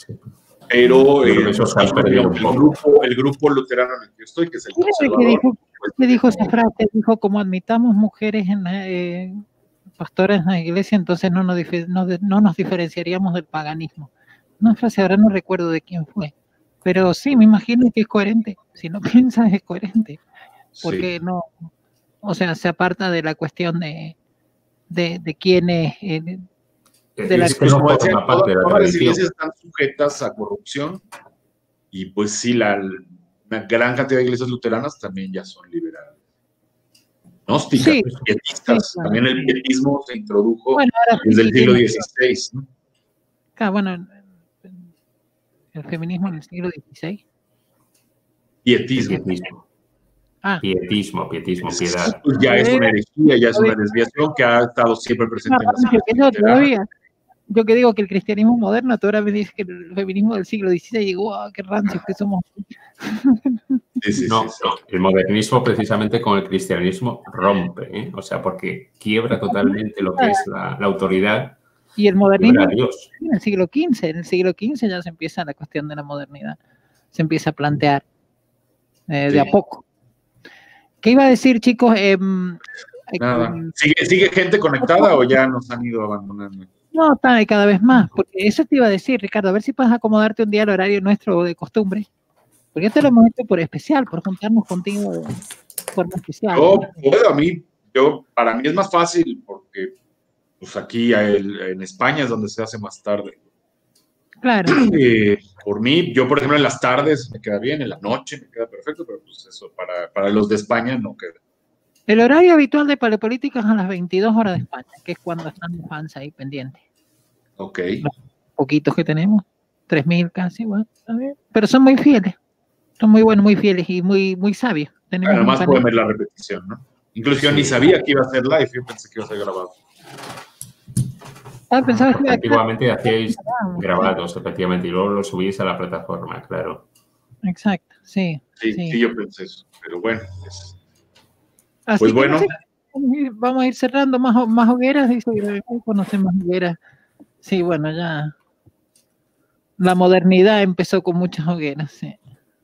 Pero eh, eso el, digamos, el, grupo, el grupo luterano en el que estoy, que es el conservador. ¿Qué dijo, pues, ¿qué dijo esa frase? Dijo, como admitamos mujeres en la... Eh... pastores en la iglesia, entonces no nos, no, no nos diferenciaríamos del paganismo. Una frase, ahora no recuerdo de quién fue, pero sí, me imagino que es coherente. Si no piensas, es coherente. Porque sí. no, o sea, se aparta de la cuestión de, de, de quién es. Eh, de, de la es que no puede ser, todas, todas las iglesias están sujetas a corrupción, y pues sí, la, una gran cantidad de iglesias luteranas también ya son liberales. Gnósticas, sí, pietistas, sí, también el pietismo se introdujo bueno, desde el siglo dieciséis, ¿no? Claro, bueno, el feminismo en el siglo dieciséis. Pietismo. Pietismo, ah. pietismo, pietismo, piedad. Pues ya es una herejía, ya es una desviación que ha estado siempre presente no, en la sociedad. Yo, todavía, yo que digo que el cristianismo moderno, tú ahora me dices que el feminismo del siglo dieciséis, digo, wow, qué rancios que somos. Sí, sí, no, sí, sí. el modernismo precisamente con el cristianismo rompe, ¿eh? O sea, porque quiebra totalmente lo que es la, la autoridad. Y el modernismo a Dios. En el siglo quince, en el siglo quince ya se empieza la cuestión de la modernidad, se empieza a plantear eh, sí. de a poco. ¿Qué iba a decir, chicos? Eh, Nada. ¿Sigue, ¿Sigue gente conectada o ya nos han ido abandonando? No, está cada vez más, porque eso te iba a decir, Ricardo, a ver si puedes acomodarte un día al horario nuestro de costumbre. Porque esto lo hemos hecho por especial, por juntarnos contigo de forma especial. Yo puedo, a mí, yo, para mí es más fácil, porque pues aquí el, en España es donde se hace más tarde. Claro. Eh, por mí, yo por ejemplo en las tardes me queda bien, en la noche me queda perfecto, pero pues eso para, para los de España no queda. El horario habitual de Palepolítica es a las veintidós horas de España, que es cuando están los fans ahí pendientes. Ok. Los poquitos que tenemos, tres mil casi, bueno, está bien. Pero son muy fieles, son muy buenos, muy fieles y muy, muy sabios. Tenemos Bueno, un más panel- pueden ver la repetición, ¿no? Incluso yo Sí. ni sabía que iba a ser live, yo pensé que iba a ser grabado. Ah, pensaba que Porque iba a- antiguamente hacíais grabados, efectivamente, y luego los subís a la plataforma, claro. Exacto, sí, Sí, sí. sí, yo pensé eso, pero bueno. es- Así Pues que bueno. no sé, vamos a ir- vamos a ir cerrando más, ho- más hogueras, dice, "Ay, conocemos hogueras". Sí, bueno, ya la modernidad empezó con muchas hogueras, sí.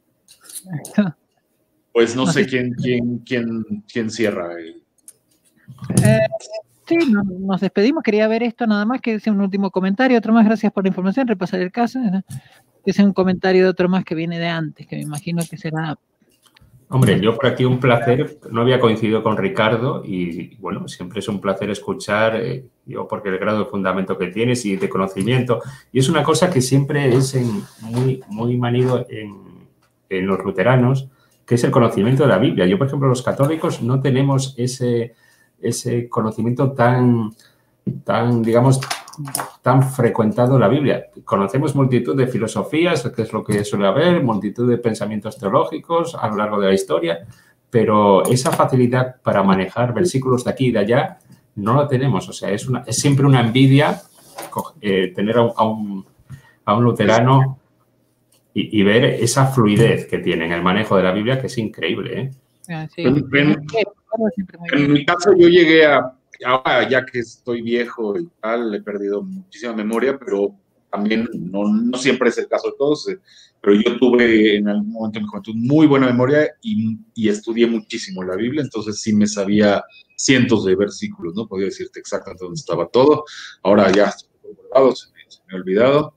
Pues no, No sé sé. quién, quién, quién, quién cierra. el- Eh, sí, no- nos despedimos. Quería ver esto nada más, que sea un último comentario. Otro más, gracias por la información, repasar el caso. ¿no? Que sea un comentario de otro más que viene de antes, que me imagino que será. Hombre, yo por aquí un placer, no había coincidido con Ricardo y bueno, siempre es un placer escuchar, eh, yo porque el grado de fundamento que tienes y de conocimiento, y es una cosa que siempre es en- muy, muy manido en, en los luteranos, que es el conocimiento de la Biblia. Yo, por ejemplo, los católicos no tenemos ese, ese conocimiento tan, tan, digamos, tan frecuentado la Biblia. Conocemos multitud de filosofías, que es lo que suele haber, multitud de pensamientos teológicos a lo largo de la historia, pero esa facilidad para manejar versículos de aquí y de allá no la tenemos. O sea, es, una, es siempre una envidia eh, tener a un, a un, a un luterano y, y ver esa fluidez que tiene en el manejo de la Biblia, que es increíble, ¿eh? Ah, sí. En, en- Siempre muy en bien. mi caso yo llegué a, ahora ya que estoy viejo y tal, he perdido muchísima memoria, pero también no, no siempre es el caso de todos, eh, pero yo tuve en algún momento en mi juventud muy buena memoria y, y estudié muchísimo la Biblia, entonces sí me sabía cientos de versículos, ¿no? Podía decirte exactamente dónde estaba todo. Ahora ya estoy guardado, se me, se me ha olvidado,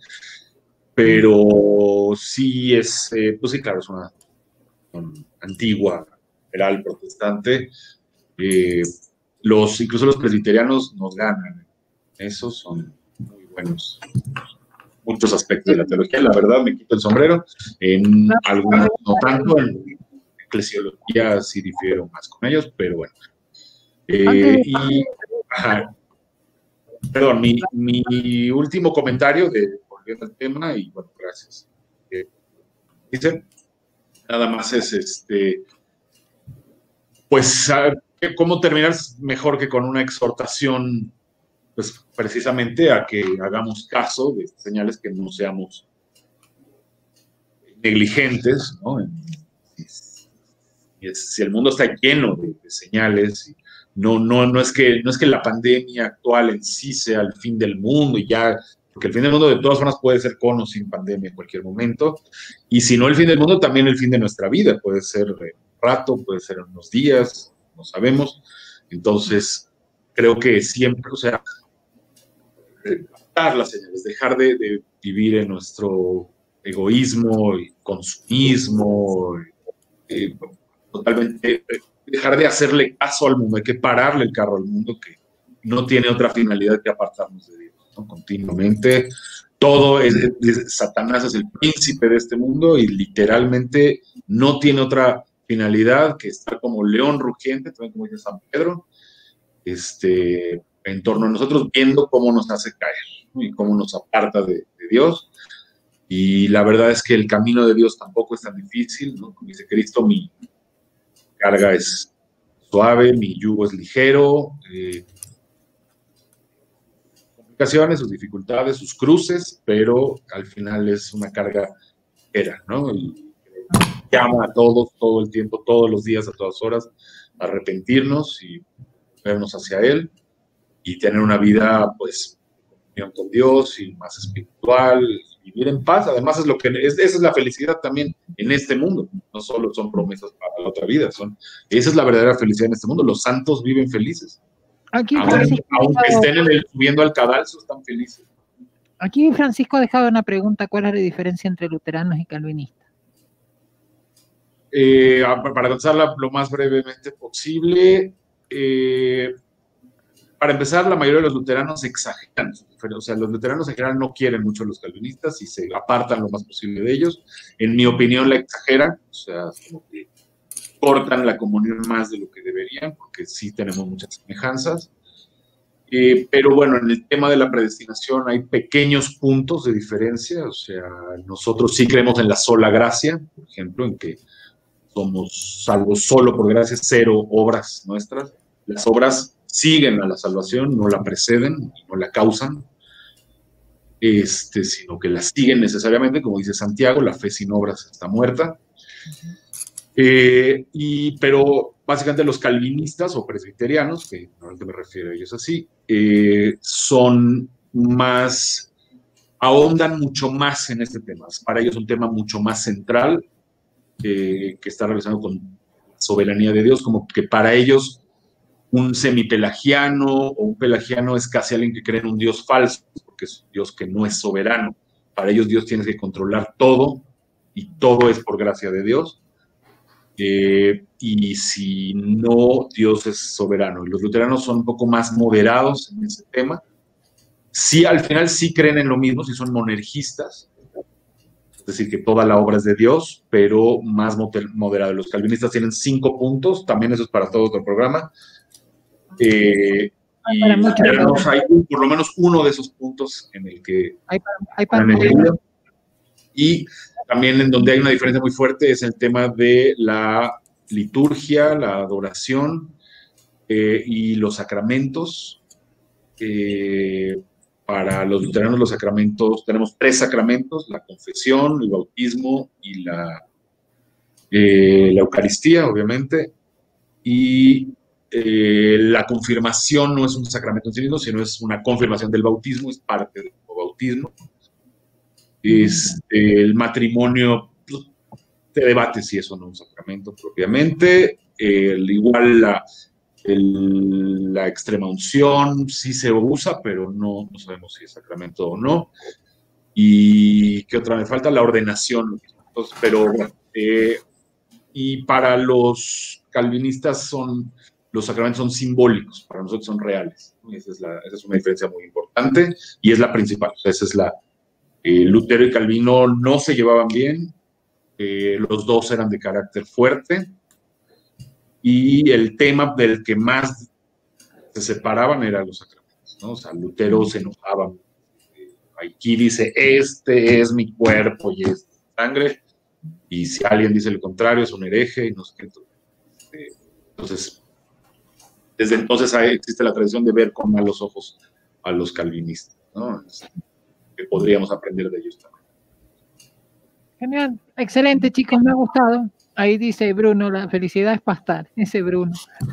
pero sí es, eh, pues sí, claro, es una, una antigua, liberal, protestante. Eh, los, incluso los presbiterianos nos ganan. Esos son muy buenos. Muchos aspectos de la teología, la verdad, me quito el sombrero. En algunos no tanto, en eclesiología sí difiero más con ellos, pero bueno. Eh, y, ajá, perdón, mi, mi último comentario, de, volviendo al tema, y bueno, gracias. Eh, dice, nada más es este, pues, saber cómo terminar mejor que con una exhortación, pues precisamente a que hagamos caso de señales, que no seamos negligentes, ¿no? Y es, si el mundo está lleno de, de señales, y no, no, no, es que, no es que la pandemia actual en sí sea el fin del mundo, y ya, porque el fin del mundo de todas formas puede ser con o sin pandemia en cualquier momento, y si no el fin del mundo, también el fin de nuestra vida, puede ser un rato, puede ser unos días, no sabemos. Entonces, creo que siempre, o sea, dar las señales, dejar de, de vivir en nuestro egoísmo y consumismo, eh, totalmente, eh, dejar de hacerle caso al mundo, hay que pararle el carro al mundo, que no tiene otra finalidad que apartarnos de Dios, ¿no? Continuamente. Todo es, es, Satanás es el príncipe de este mundo y literalmente no tiene otra finalidad que estar como león rugiente, también como dice San Pedro, este, en torno a nosotros, viendo cómo nos hace caer, ¿no? Y cómo nos aparta de, de Dios. Y la verdad es que el camino de Dios tampoco es tan difícil, ¿no? Como dice Cristo, mi carga es suave, mi yugo es ligero, eh, complicaciones, sus dificultades, sus cruces, pero al final es una carga ligera, ¿no? Y llama a todos, todo el tiempo, todos los días, a todas horas, a arrepentirnos y vernos hacia Él y tener una vida, pues, con Dios y más espiritual, vivir en paz. Además, es lo que es, esa es la felicidad también en este mundo. No solo son promesas para la otra vida, son, esa es la verdadera felicidad en este mundo. Los santos viven felices. Aquí Aunque, Francisco, aunque estén en el, subiendo al cadalso, están felices. aquí Francisco ha dejado una pregunta: ¿cuál es la diferencia entre luteranos y calvinistas? Eh, para contestarla lo más brevemente posible, eh, para empezar, la mayoría de los luteranos exageran. O sea, los luteranos en general no quieren mucho a los calvinistas y se apartan lo más posible de ellos. En mi opinión, la exageran. O sea, como que cortan la comunión más de lo que deberían, porque sí tenemos muchas semejanzas. Eh, pero bueno, en el tema de la predestinación hay pequeños puntos de diferencia. O sea, nosotros sí creemos en la sola gracia, por ejemplo, en que somos salvos solo por gracia, cero obras nuestras. Las obras siguen a la salvación, no la preceden, no la causan, este, sino que la siguen necesariamente, como dice Santiago, la fe sin obras está muerta. Eh, y, pero básicamente los calvinistas o presbiterianos, que normalmente me refiero a ellos así, eh, son más, ahondan mucho más en este tema. Para ellos es un tema mucho más central, eh, que está relacionado con soberanía de Dios, como que para ellos un semipelagiano o un pelagiano es casi alguien que cree en un Dios falso, porque es un Dios que no es soberano. Para ellos Dios tiene que controlar todo y todo es por gracia de Dios. Eh, y si no, Dios es soberano. Y los luteranos son un poco más moderados en ese tema. Sí, al final sí creen en lo mismo, sí son monergistas, es decir, que toda la obra es de Dios, pero más moderado. Los calvinistas tienen cinco puntos, también eso es para todo otro programa. Eh, y hay, hay por lo menos uno de esos puntos en el que hay para, hay para en el y también en donde hay una diferencia muy fuerte es el tema de la liturgia, la adoración eh, y los sacramentos. Eh, para los luteranos los sacramentos, tenemos tres sacramentos: la confesión, el bautismo y la, eh, la Eucaristía, obviamente. Y Eh, la confirmación no es un sacramento en sí mismo, sino es una confirmación del bautismo, es parte del bautismo. Es, eh, el matrimonio, pues, te debate si eso no es un sacramento propiamente. Eh, igual la, el, la extrema unción sí se usa, pero no, no sabemos si es sacramento o no. ¿Y qué otra me falta? La ordenación. Entonces, pero bueno, eh, y para los calvinistas son... los sacramentos son simbólicos, para nosotros son reales. Esa es, la, esa es una diferencia muy importante y es la principal. O sea, esa es la, eh, Lutero y Calvino no se llevaban bien, eh, los dos eran de carácter fuerte y el tema del que más se separaban eran los sacramentos, ¿no? O sea, Lutero se enojaba. Aquí dice, este es mi cuerpo y es sangre, y si alguien dice lo contrario es un hereje y no sé qué. Entonces, desde entonces existe la tradición de ver con malos ojos a los calvinistas, ¿no? Que podríamos aprender de ellos también. Genial, excelente, chicos, me ha gustado. Ahí dice Bruno, la felicidad es pastar, ese Bruno.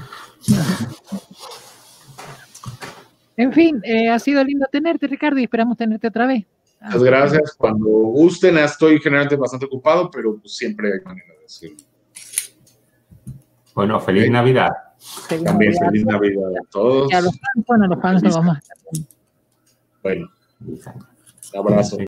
En fin, eh, ha sido lindo tenerte, Ricardo, y esperamos tenerte otra vez. Muchas gracias, cuando gusten. Estoy generalmente bastante ocupado, pero pues siempre hay manera de hacerlo. Bueno, feliz ¿sí? Navidad. Feliz También Navidad. Feliz Navidad a todos. Y a los fans, bueno, los fans lo vamos a hacer. Bueno, un abrazo.